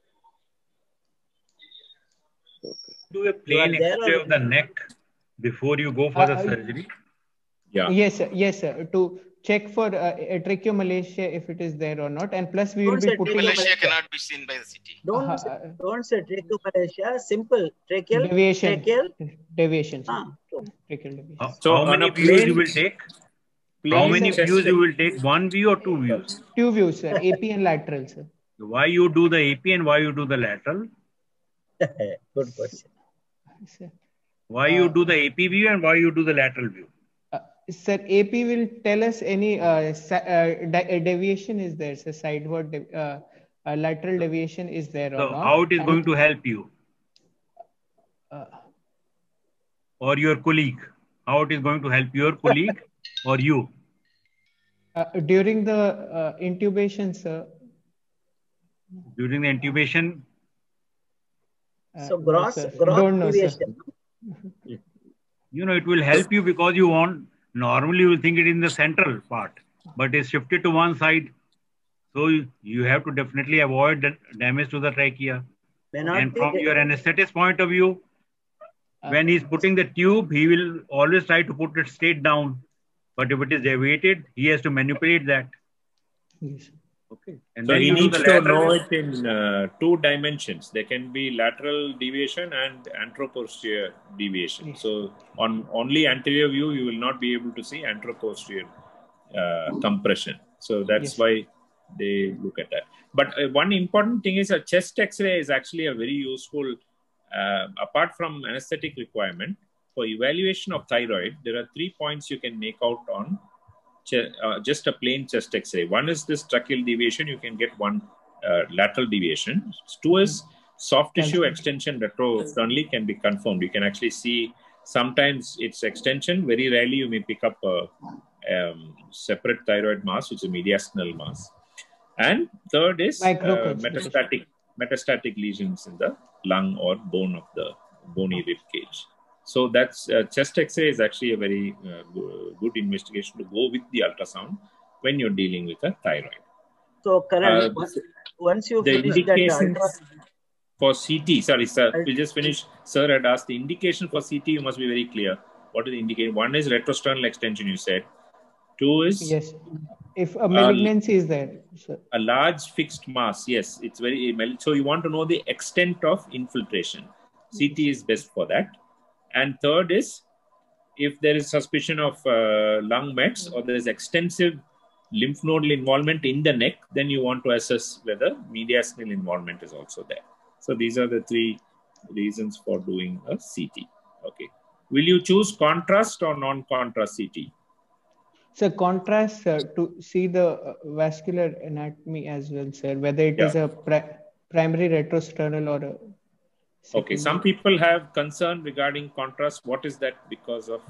Speaker 14: Okay.
Speaker 3: Do a
Speaker 4: You are
Speaker 3: plain
Speaker 4: there
Speaker 3: X-ray
Speaker 4: or-
Speaker 3: of the neck before you go for
Speaker 13: Uh,
Speaker 3: the
Speaker 13: uh,
Speaker 3: surgery.
Speaker 12: Yeah.
Speaker 13: yes, sir, yes, sir, to check for uh, tracheomalacia if it is there or not, and plus we will
Speaker 4: Don't
Speaker 13: be
Speaker 4: say
Speaker 13: putting
Speaker 4: tracheomalacia.
Speaker 6: Malaysia cannot be seen by the C T.
Speaker 4: Don't
Speaker 13: uh,
Speaker 4: say,
Speaker 13: uh,
Speaker 4: don't say tracheomalacia. Simple tracheal.
Speaker 13: deviation,
Speaker 4: Tracheal.
Speaker 13: deviation, sir.
Speaker 4: Ah,
Speaker 13: Tracheal deviation.
Speaker 3: How,
Speaker 12: So
Speaker 3: how
Speaker 12: on
Speaker 3: many
Speaker 12: a
Speaker 3: views you
Speaker 12: plain-
Speaker 3: will take? How
Speaker 12: Plain
Speaker 3: many
Speaker 12: chest
Speaker 3: views you will take? One view or two views?
Speaker 13: Two views, sir, A P and lateral, sir.
Speaker 3: Why you do the A P and why you do the lateral?
Speaker 4: good question.
Speaker 13: Sir,
Speaker 3: Why you
Speaker 13: Uh,
Speaker 3: do the A P view and why you do the lateral view?
Speaker 13: uh, sir, A P will tell us any uh, sa- uh, de- uh, deviation is there, sir, sideward, de- uh, uh, lateral deviation is there
Speaker 3: So
Speaker 13: or not.
Speaker 3: how it is
Speaker 13: And,
Speaker 3: going to help you
Speaker 13: uh,
Speaker 3: or your colleague? How it is going to help your colleague or you?
Speaker 13: uh, during the uh, intubation, sir.
Speaker 3: During the intubation,
Speaker 13: uh,
Speaker 4: So
Speaker 13: no,
Speaker 4: gross,
Speaker 13: sir.
Speaker 4: gross
Speaker 13: Don't know, sir.
Speaker 4: deviation.
Speaker 3: you know, it will help you because you want, normally you will think it in the central part, but it's shifted to one side. So you, you have to definitely avoid the damage to the trachea.
Speaker 4: May not
Speaker 3: And
Speaker 4: be
Speaker 3: from
Speaker 4: the-
Speaker 3: your anesthetist point of view, when he's putting the tube, he will always try to put it straight down. But if it is deviated, he has to manipulate that.
Speaker 13: Yes.
Speaker 3: Okay. And
Speaker 12: So
Speaker 3: then
Speaker 12: he
Speaker 3: you do
Speaker 12: needs
Speaker 3: the
Speaker 12: to
Speaker 3: lateral
Speaker 12: know
Speaker 3: view.
Speaker 12: it in uh, two dimensions. There can be lateral deviation and anteroposterior deviation. So on only anterior view, you will not be able to see anteroposterior uh, compression. So that's
Speaker 13: Yes.
Speaker 12: why they look at that. But uh, one important thing is a chest X-ray is actually a very useful, uh, apart from anesthetic requirement, for evaluation of thyroid, there are three points you can make out on uh, just a plain chest X-ray. One is this tracheal deviation. You can get one uh, lateral deviation. Two is soft tissue extension retrosternally can be confirmed. You can actually see sometimes it's extension. Very rarely you may pick up a um, separate thyroid mass, which is a mediastinal mass. And third is uh, metastatic metastatic lesions in the lung or bone of the bony rib cage. So that's uh, chest X-ray is actually a very uh, good investigation to go with the ultrasound when you're dealing with a thyroid.
Speaker 4: So, Karan,
Speaker 12: uh,
Speaker 4: once you
Speaker 12: the
Speaker 4: finish that
Speaker 12: ultrasound for C T, sorry, sir, we'll just finish. Sir had asked the indication for C T. You must be very clear. What is the indication? One is retrosternal extension. You said. Two is
Speaker 13: yes. If a malignancy uh, is there, sir.
Speaker 12: A large fixed mass. Yes, it's very. So you want to know the extent of infiltration. C T is best for that. And third is, if there is suspicion of uh, lung mets or there is extensive lymph nodal involvement in the neck, then you want to assess whether mediastinal involvement is also there. So these are the three reasons for doing a C T. Okay. Will you choose contrast or non-contrast C T?
Speaker 13: So contrast uh, to see the uh, vascular anatomy as well, sir, whether it yeah. is a pri primary retrosternal or a secondary.
Speaker 12: Okay, some people have concern regarding contrast. What is that because of?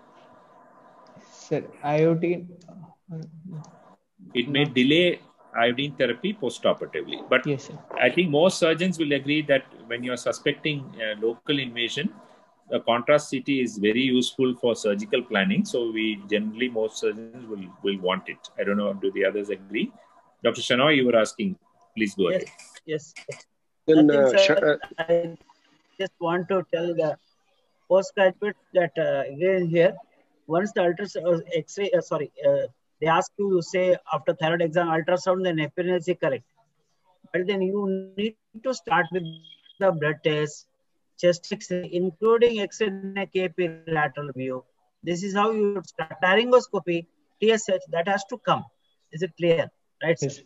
Speaker 13: Sir, iodine. Uh,
Speaker 12: it may delay iodine therapy post-operatively. But
Speaker 13: yes, sir.
Speaker 12: I think most surgeons will agree that when you're suspecting uh, local invasion, the contrast C T is very useful for surgical planning. So we generally, most surgeons will, will want it. I don't know, do the others agree? Doctor Shanoy, you were asking, please go
Speaker 4: yes,
Speaker 12: ahead.
Speaker 4: Yes.
Speaker 14: Then,
Speaker 4: uh,
Speaker 14: sir,
Speaker 4: uh, I just want to tell the postgraduate that uh, again here, once the ultrasound, X-ray, uh, sorry, uh, they ask you, you say after thyroid exam, ultrasound, then appearance is correct. But then you need to start with the blood test, chest X-ray, including X-ray neck A P lateral view. This is how you start. Laryngoscopy, T S H, that has to come. Is it clear? Right, sir?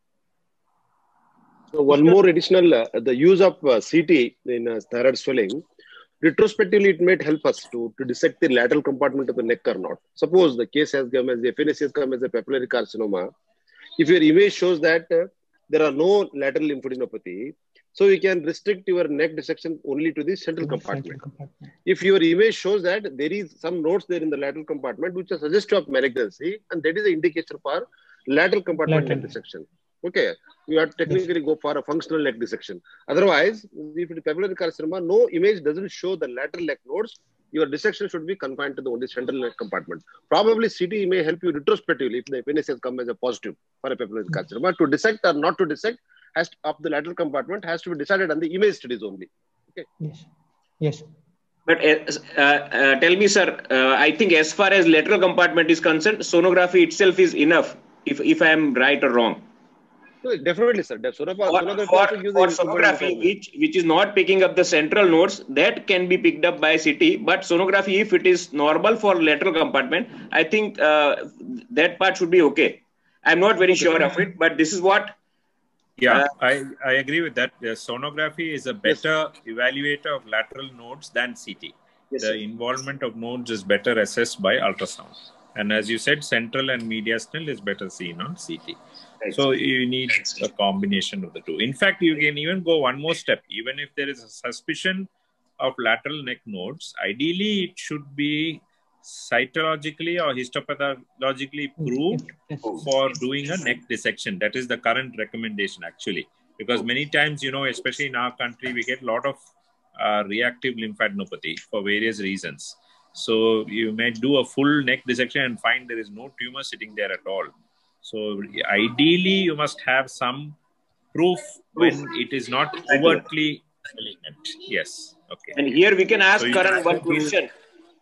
Speaker 14: So one more additional, uh, the use of uh, C T in uh, thyroid swelling, retrospectively it might help us to, to dissect the lateral compartment of the neck or not. Suppose the case has come as the F N A C has come as a papillary carcinoma. If your image shows that uh, there are no lateral lymphadenopathy, so you can restrict your neck dissection only to the central compartment. compartment. If your image shows that there is some nodes there in the lateral compartment which are suggestive of malignancy, and that is an indication for lateral compartment lateral. neck dissection. Okay, you have technically yes. go for a functional neck dissection. Otherwise, if it is papillary carcinoma, no image doesn't show the lateral neck nodes. Your dissection should be confined to the only central neck compartment. Probably C T may help you retrospectively if the F N A C has come as a positive for a papillary mm-hmm. carcinoma. To dissect or not to dissect has to, of the lateral compartment has to be decided on the image studies only. Okay.
Speaker 13: Yes. Yes.
Speaker 10: But uh, uh, tell me, sir, uh, I think as far as lateral compartment is concerned, sonography itself is enough. If if I am right or wrong.
Speaker 14: No, definitely, sir. Sonography,
Speaker 10: for,
Speaker 14: sonography,
Speaker 10: for, for sonography which, which is not picking up the central nodes, that can be picked up by C T. But sonography, if it is normal for lateral compartment, I think uh, that part should be okay. I'm not very sure of it, but this is what.
Speaker 12: Yeah, uh, I, I agree with that. The sonography is a better yes. evaluator of lateral nodes than C T. Yes, the sir. involvement of nodes is better assessed by ultrasound. And as you said, central and mediastinal is better seen on C T. So you need a combination of the two. In fact, you can even go one more step. Even if there is a suspicion of lateral neck nodes, ideally it should be cytologically or histopathologically proved for doing a neck dissection. That is the current recommendation actually. Because many times, you know, especially in our country, we get a lot of uh, reactive lymphadenopathy for various reasons. So you may do a full neck dissection and find there is no tumor sitting there at all. So ideally, you must have some proof when it is not overtly malignant. Yes. Okay.
Speaker 10: And here we can ask so Karan one question.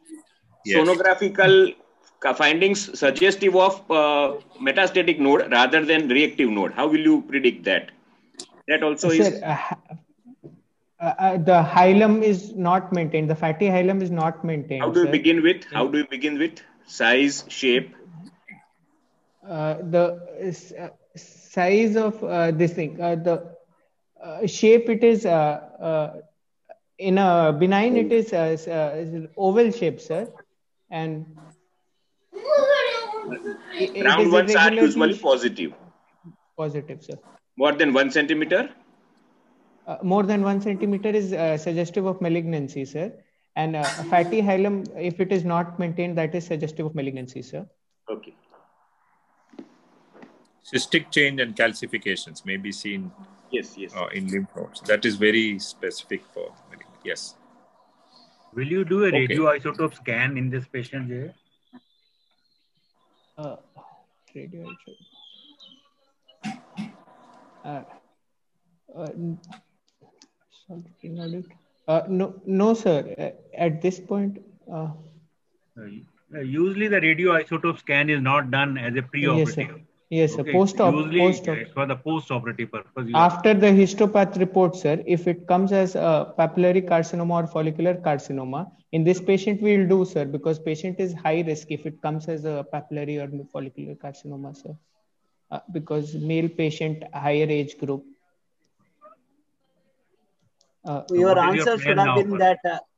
Speaker 10: Yes. Sonographical findings suggestive of uh, metastatic node rather than reactive node. How will you predict that? That also
Speaker 13: Sir,
Speaker 10: is...
Speaker 13: Uh, uh, the hilum is not maintained. The fatty hilum is not maintained.
Speaker 10: How do you
Speaker 13: sir.
Speaker 10: begin with? How do you begin with? Size, shape?
Speaker 13: Uh, the uh, size of uh, this thing, uh, the uh, shape, it is uh, uh, in a benign, it is uh, uh, oval shape, sir, and it, it
Speaker 10: Round
Speaker 13: is
Speaker 10: ones are usually
Speaker 13: irregularly
Speaker 10: positive.
Speaker 13: positive, sir.
Speaker 10: More than one centimeter?
Speaker 13: Uh, more than one centimeter is uh, suggestive of malignancy, sir. And uh, a fatty hilum, if it is not maintained, that is suggestive of malignancy, sir.
Speaker 10: Okay.
Speaker 12: Cystic change and calcifications may be seen
Speaker 10: yes, yes.
Speaker 12: Uh, in lymph nodes. That is very specific for yes.
Speaker 3: Will you do a
Speaker 12: Okay.
Speaker 3: radioisotope scan in this patient here?
Speaker 13: Uh, radioisotope. Uh, uh, uh, no, no, sir. Uh, at this point, uh,
Speaker 3: uh, usually the radioisotope scan is not done as a pre-operative.
Speaker 13: Yes, sir. Yes, sir.
Speaker 3: Okay.
Speaker 13: Post-op.
Speaker 3: Usually
Speaker 13: Post-op.
Speaker 3: it's for the post-operative purpose.
Speaker 13: After the histopath report, sir, if it comes as a papillary carcinoma or follicular carcinoma, in this patient we will do, sir, because patient is high risk if it comes as a papillary or follicular carcinoma, sir, uh, because male patient, higher age group.
Speaker 4: Uh, so your answer your should have been for? that. Uh,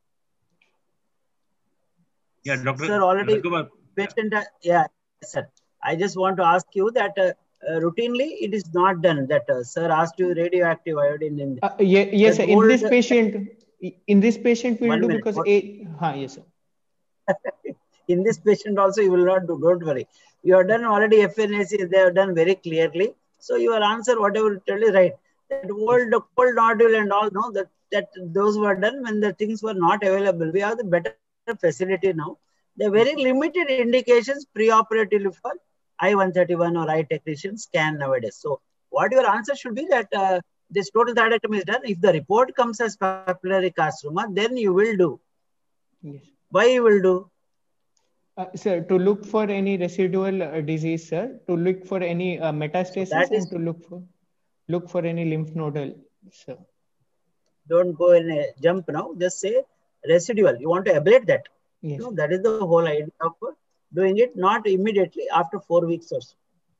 Speaker 3: yeah, doctor.
Speaker 4: Sir, already patient. Uh, yeah, sir. I just want to ask you that uh, uh, routinely it is not done. That uh, sir asked you radioactive iodine in.
Speaker 13: Uh, yeah, yes, sir. In this patient, in this patient we will do minute. because a. Huh, yes, sir.
Speaker 4: In this patient also you will not do. Don't worry. You have done already F N A C. They have done very clearly. So your answer, whatever you tell is right. That old cold nodule and all, no, that that those were done when the things were not available. We have the better facility now. The very limited indications pre-operatively for I one thirty-one or I technician scan nowadays. So what your answer should be that uh, this total thyroidectomy is done. If the report comes as papillary carcinoma, then you will do.
Speaker 13: Yes.
Speaker 4: Why you will do?
Speaker 13: Uh, sir, to look for any residual uh, disease, sir, to look for any uh, metastasis so and is... to look for look for any lymph nodal, sir.
Speaker 4: Don't go in a jump now. Just say residual. You want to ablate that.
Speaker 13: Yes.
Speaker 4: No, that is the whole idea of doing it, not immediately after four weeks or so.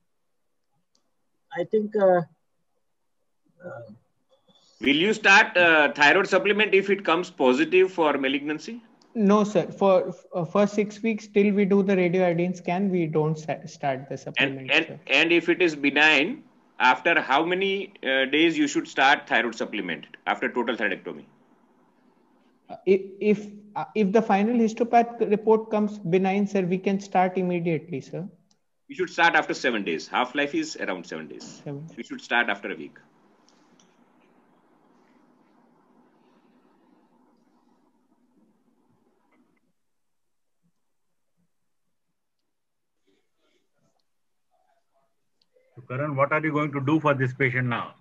Speaker 4: I think. Uh, uh,
Speaker 10: Will you start uh, thyroid supplement if it comes positive for malignancy?
Speaker 13: No, sir. For uh, for six weeks till we do the radioiodine scan, we don't start the supplement.
Speaker 10: And and, and if it is benign, after how many uh, days you should start thyroid supplement after total thyroidectomy?
Speaker 13: Uh, if if, uh, if the final histopath report comes benign, sir, we can start immediately, sir.
Speaker 10: You should start after seven days. Half-life is around seven days.
Speaker 13: Seven.
Speaker 10: You should start after a week.
Speaker 3: So, Karan, what are you going to do for this patient now?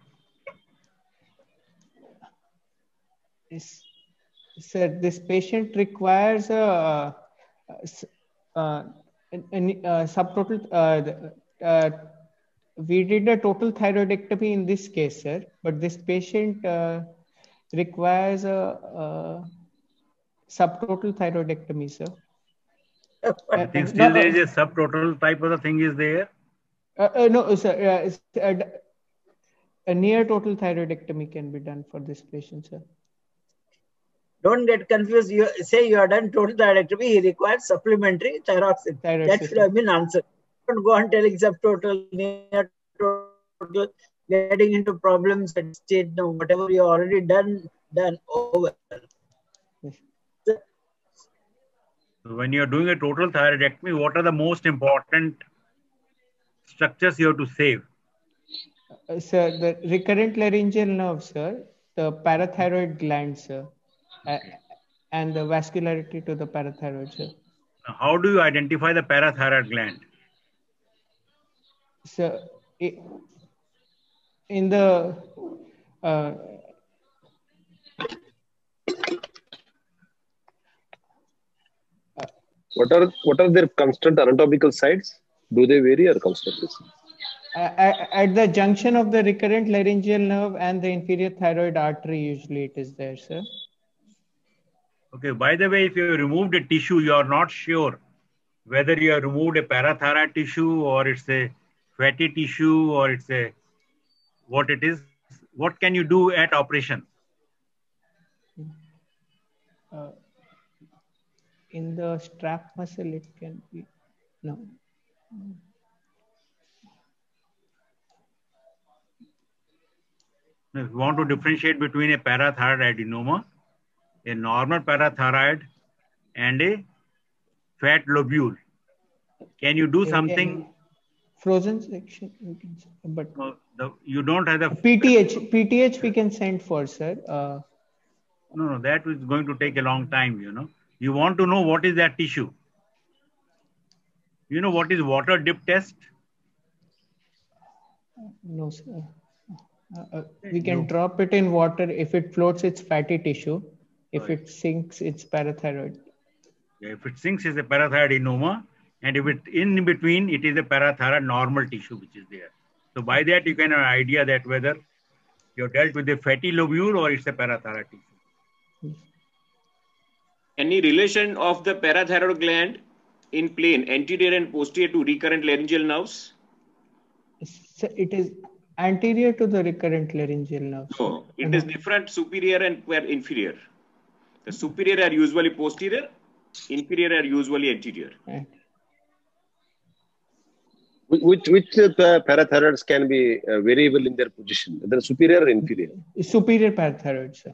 Speaker 13: Yes. Sir, this patient requires a, a, a, a subtotal. Uh, uh, we did a total thyroidectomy in this case, sir, but this patient uh, requires a, a subtotal thyroidectomy, sir.
Speaker 3: I think still there is a subtotal type of the thing is there.
Speaker 13: Uh, uh, no, sir. Uh, uh, a near total thyroidectomy can be done for this patient, sir.
Speaker 4: Don't get confused. You say you are done total thyroidectomy. He requires supplementary thyroxine. thyroxine. That should have been answered. Don't go on telling subtotal, near total, getting into problems at stage. No, whatever you already done, done over.
Speaker 3: So when you are doing a total thyroidectomy, what are the most important structures you have to save?
Speaker 13: Uh, sir, the recurrent laryngeal nerve, sir, the parathyroid gland, sir. Uh, and the vascularity to the parathyroid, sir.
Speaker 3: How do you identify the parathyroid gland?
Speaker 13: So, in the uh,
Speaker 14: what are what are their constant anatomical sites? Do they vary or constant?
Speaker 13: At, at the junction of the recurrent laryngeal nerve and the inferior thyroid artery, usually it is there, sir.
Speaker 3: Okay, by the way, if you removed a tissue, you are not sure whether you have removed a parathyroid tissue or it's a fatty tissue or it's a what it is. What can you do at operation?
Speaker 13: uh, in the strap muscle, it can be, no.
Speaker 3: If you want to differentiate between a parathyroid adenoma, a normal parathyroid, and a fat lobule, can you do something?
Speaker 13: Frozen section, we can say, but
Speaker 3: No, the, you don't have the
Speaker 13: P T H. P T H we can send for, sir. Uh,
Speaker 3: no, no, that is going to take a long time. You know, you want to know what is that tissue. You know what is water dip test?
Speaker 13: No, sir. Uh, uh, we can no. drop it in water. If it floats, it's fatty tissue. If right. it sinks, it's parathyroid.
Speaker 3: Yeah, if it sinks, it's a parathyroid adenoma. And if it in between, it is a parathyroid normal tissue which is there. So by that, you can have an idea that whether you're dealt with a fatty lobule or it's a parathyroid tissue.
Speaker 10: Any relation of the parathyroid gland in plane anterior and posterior to recurrent laryngeal nerves?
Speaker 13: So it is anterior to the recurrent laryngeal nerves.
Speaker 10: No, it is different superior and inferior. The superior are usually posterior, inferior are usually anterior.
Speaker 13: Right.
Speaker 14: Which which uh, parathyroids can be uh, variable in their position, whether superior or inferior?
Speaker 13: Superior parathyroid, sir.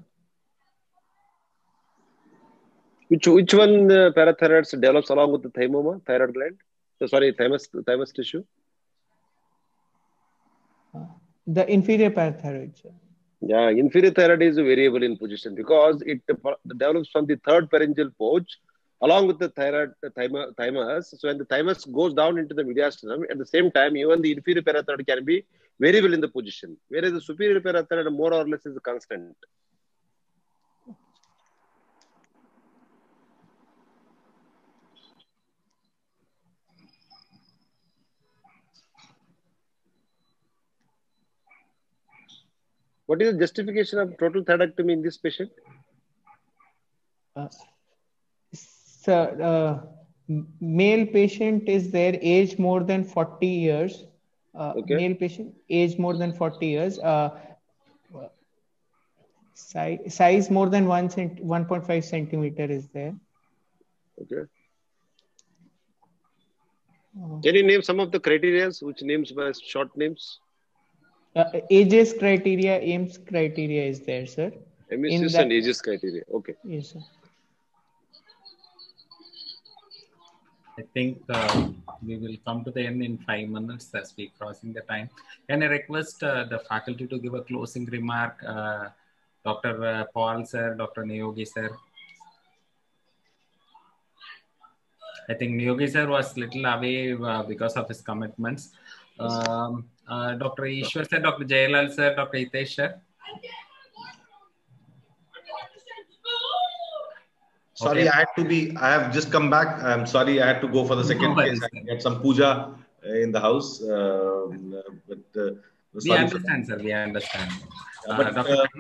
Speaker 14: Which which one uh, parathyroids develops along with the thymoma, thyroid gland? So, sorry, thymus thymus tissue.
Speaker 13: Uh, the inferior parathyroid, sir.
Speaker 14: Yeah, inferior thyroid is a variable in position because it uh, develops from the third pharyngeal pouch along with the thyroid uh, thymus, thymus. So when the thymus goes down into the mediastinum, at the same time, even the inferior parathyroid can be variable in the position, whereas the superior parathyroid more or less is a constant. What is the justification of total thyroidectomy in this patient?
Speaker 13: Uh, sir, uh, male patient is there, age more than forty years. Uh, okay. Male patient, age more than forty years. Uh, size, size more than one cent, one point five centimeter is there.
Speaker 14: Okay. Uh, Can you name some of the criteria, which names by short names?
Speaker 13: Uh, ages criteria, Ames criteria is there, sir.
Speaker 14: Ames and ages criteria. Okay.
Speaker 13: Yes, sir.
Speaker 5: I think uh, we will come to the end in five minutes as we crossing the time. Can I request uh, the faculty to give a closing remark? Uh, Doctor Uh, Paul, sir, Doctor Niyogi, sir. I think Niyogi, sir, was little away uh, because of his commitments. Um, uh, Doctor Ishwar sir, Doctor Jayalal sir, Doctor Hitesh sir.
Speaker 2: Sorry, okay. I had to be, I have just come back. I'm sorry, I had to go for the second no, case. I had some puja in the house. Uh, but, uh,
Speaker 5: we understand, sir, we understand. Uh, but, Doctor Uh,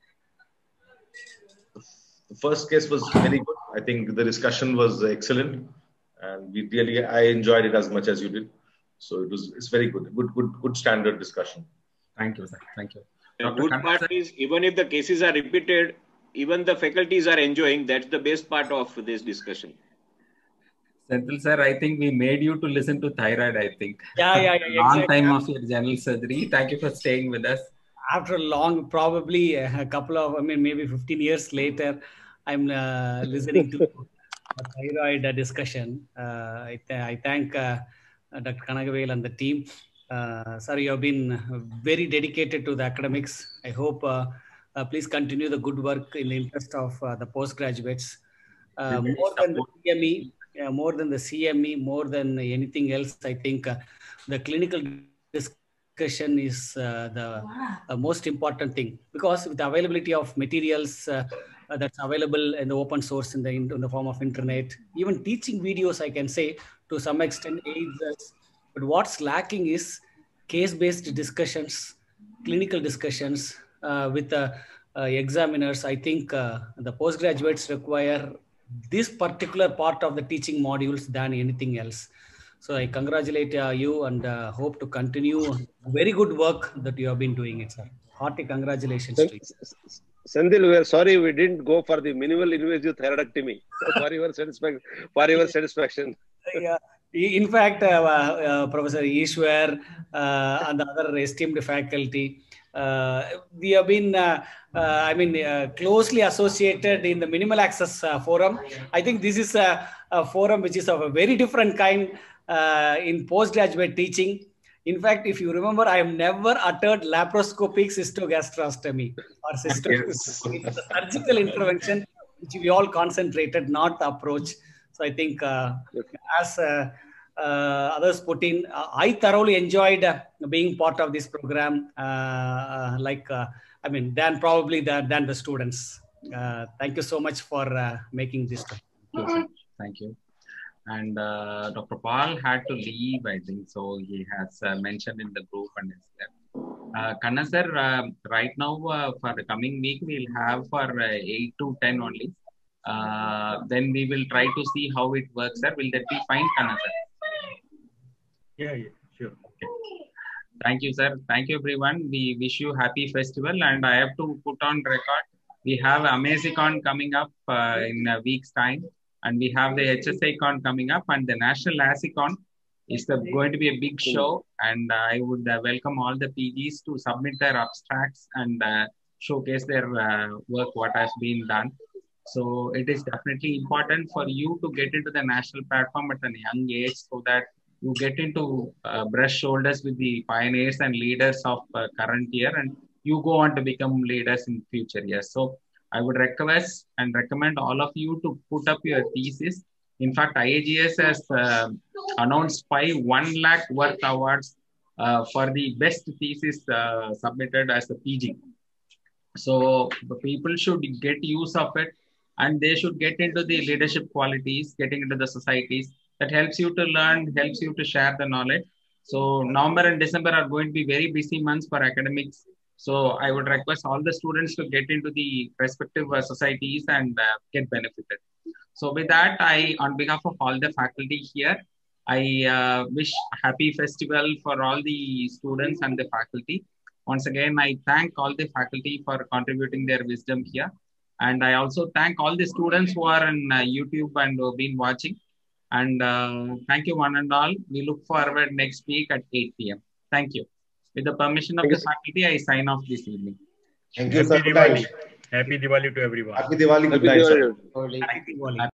Speaker 2: the first case was very good. I think the discussion was excellent. And we really, I enjoyed it as much as you did. So it was, it's very good, good, good, good standard discussion.
Speaker 5: Thank you, sir. Thank you.
Speaker 10: The good part sir. is, even if the cases are repeated, even the faculties are enjoying. That's the best part of this discussion.
Speaker 5: Senthil sir, I think we made you to listen to thyroid, I think.
Speaker 7: Yeah, yeah, yeah.
Speaker 5: Long
Speaker 7: exactly.
Speaker 5: time of your general surgery. Thank you for staying with us.
Speaker 7: After a long, probably a couple of, I mean, maybe fifteen years later, I'm uh, listening to a thyroid uh, discussion. Uh, I, th I thank uh, Doctor Kanagavel and the team. Uh, sir, you have been very dedicated to the academics. I hope uh, uh, please continue the good work in the interest of uh, the postgraduates. Uh, more than the C M E, uh, more than the C M E, more than anything else, I think uh, the clinical discussion is uh, the uh, most important thing, because with the availability of materials uh, uh, that's available in the open source in the, in the form of internet, even teaching videos, I can say to some extent aids us. But what's lacking is case-based discussions, clinical discussions uh, with the uh, examiners. I think uh, the postgraduates require this particular part of the teaching modules than anything else. So I congratulate uh, you and uh, hope to continue very good work that you have been doing it, sir. Hearty congratulations
Speaker 14: Thank,
Speaker 7: to you.
Speaker 14: Sandil, we are sorry we didn't go for the minimal invasive thyroidectomy for your satisfaction. For your satisfaction.
Speaker 7: Yeah. In fact, uh, uh, Professor Ishwar uh, and the other esteemed faculty, uh, we have been, uh, uh, I mean, uh, closely associated in the minimal access uh, forum. I think this is a, a forum which is of a very different kind uh, in postgraduate teaching. In fact, if you remember, I have never uttered laparoscopic cystogastrostomy or cystostomy. It's a surgical intervention which we all concentrated, not the approach. So I think uh, as uh, uh, others put in, uh, I thoroughly enjoyed uh, being part of this program. Uh, uh, like, uh, I mean, than probably the, than the students. Uh, thank you so much for uh, making this.
Speaker 5: Thank you. Thank you. And uh, Doctor Paul had to leave, I think, so he has uh, mentioned in the group and is there. Uh, Kanna sir, uh, right now uh, for the coming week, we'll have for uh, eight to ten only. Uh, then we will try to see how it works, sir. Will that be fine, Kanna sir?
Speaker 3: Yeah, yeah, sure.
Speaker 5: Okay. Thank you, sir. Thank you, everyone. We wish you happy festival. And I have to put on record, we have AmazicOn coming up uh, in a week's time. And we have the H S I Con coming up, and the National ASICon is the, going to be a big show. And uh, I would uh, welcome all the P Gs to submit their abstracts and uh, showcase their uh, work, what has been done. So it is definitely important for you to get into the national platform at a young age, so that you get into uh, brush shoulders with the pioneers and leaders of uh, current year, and you go on to become leaders in future years. So I would request and recommend all of you to put up your thesis. In fact, I A G S has uh, announced five one lakh worth awards uh, for the best thesis uh, submitted as a P G. So the people should get use of it, and they should get into the leadership qualities, getting into the societies. That helps you to learn, helps you to share the knowledge. So November and December are going to be very busy months for academics. So I would request all the students to get into the respective uh, societies and uh, get benefited. So with that, I, on behalf of all the faculty here, I uh, wish happy festival for all the students and the faculty. Once again, I thank all the faculty for contributing their wisdom here. And I also thank all the students who are on uh, YouTube and who have been watching. And uh, thank you one and all. We look forward next week at eight P M Thank you. With the permission of Thank the faculty, I sign off this evening.
Speaker 2: Thank you,
Speaker 3: Happy
Speaker 2: sir.
Speaker 3: Diwali. Happy Diwali to everyone.
Speaker 2: Happy Diwali. Good night, sir.
Speaker 7: Happy Diwali.